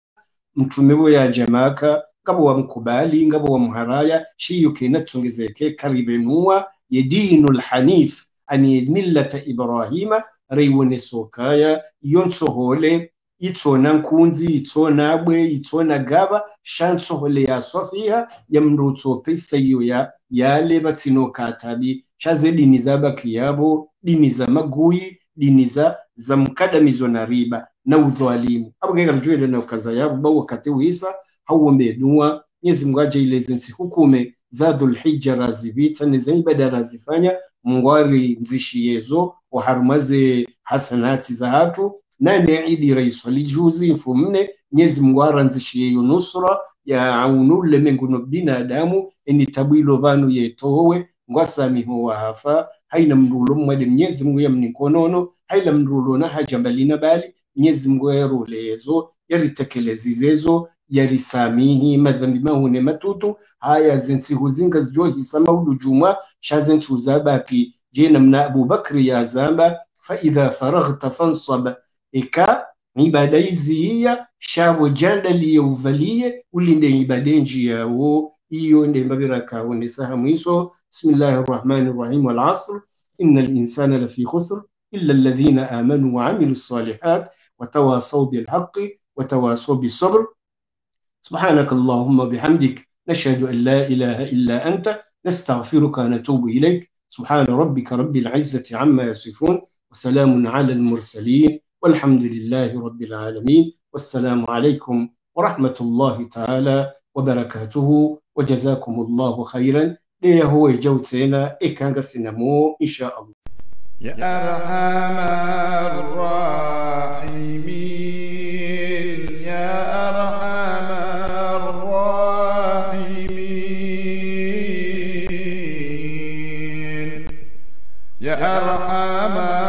mtumewe ya jamaka ngabo wa mkubali ngabo wa mharaya shiyo kinatungezeke karibenua yedinul hanif ani millata ibrahima reiwone sokaya yonsohole itona nkunzi itona abwe itona gaba shansohole ya sofia ya mrutso pesa iyo yale batsino katabi shaze dini zabaki yabo dini za magui dini za mkadamizo na riba na udhalimu abugega rujwele na ukaza yabo ba wakati wisa hawombe dua Mwenyezi Mungu aje ileze nsi hukume za Dhulhijja razibita ni zaibada razifanya mngwari nzishiyezo wa harumaze hasanati za hatu nane idi rais walijuzi mfumne Mwenyezi Mungu aranzishiye nusra ya aunule menguno binadamu eni tabilo banu yetowe ngwasamiho wa hafa haina mrulo mwade Mwenyezi Mungu ya mnikonono haina mrulo na hajambalina bali Mwenyezi Mungu yarulezo yaritekelezizzo yarisamihi madhambi mahune matutu haya zensi huzinga zijohisama udujuma shazensi uzabaki jena mna Abu Bakri ya zamba fa idha faraghta fansab ika ibada hizi shabo jandali uvalie ulinde ibadenji yao iyo nde mbabiraka wone sahamu iso. Bismillahirrahmanirrahim. Wal asr innal insana lafi khusr illa alladhina amanu wa amilus salihat wa tawasaw bil haqqi wa tawasaw bis sabr. سبحانك اللهم بحمدك نشهد أن لا إله إلا أنت نستغفرك ونتوب إليك. سبحان ربك رب العزة عما يصفون وسلام على المرسلين والحمد لله رب العالمين والسلام عليكم ورحمة الله تعالى وبركاته وجزاكم الله خيرا. ليه هو جوتنا إكانغ سينمو إن شاء الله.
يا أرحم الراحمين يا أرحم الراحمين يا أرحم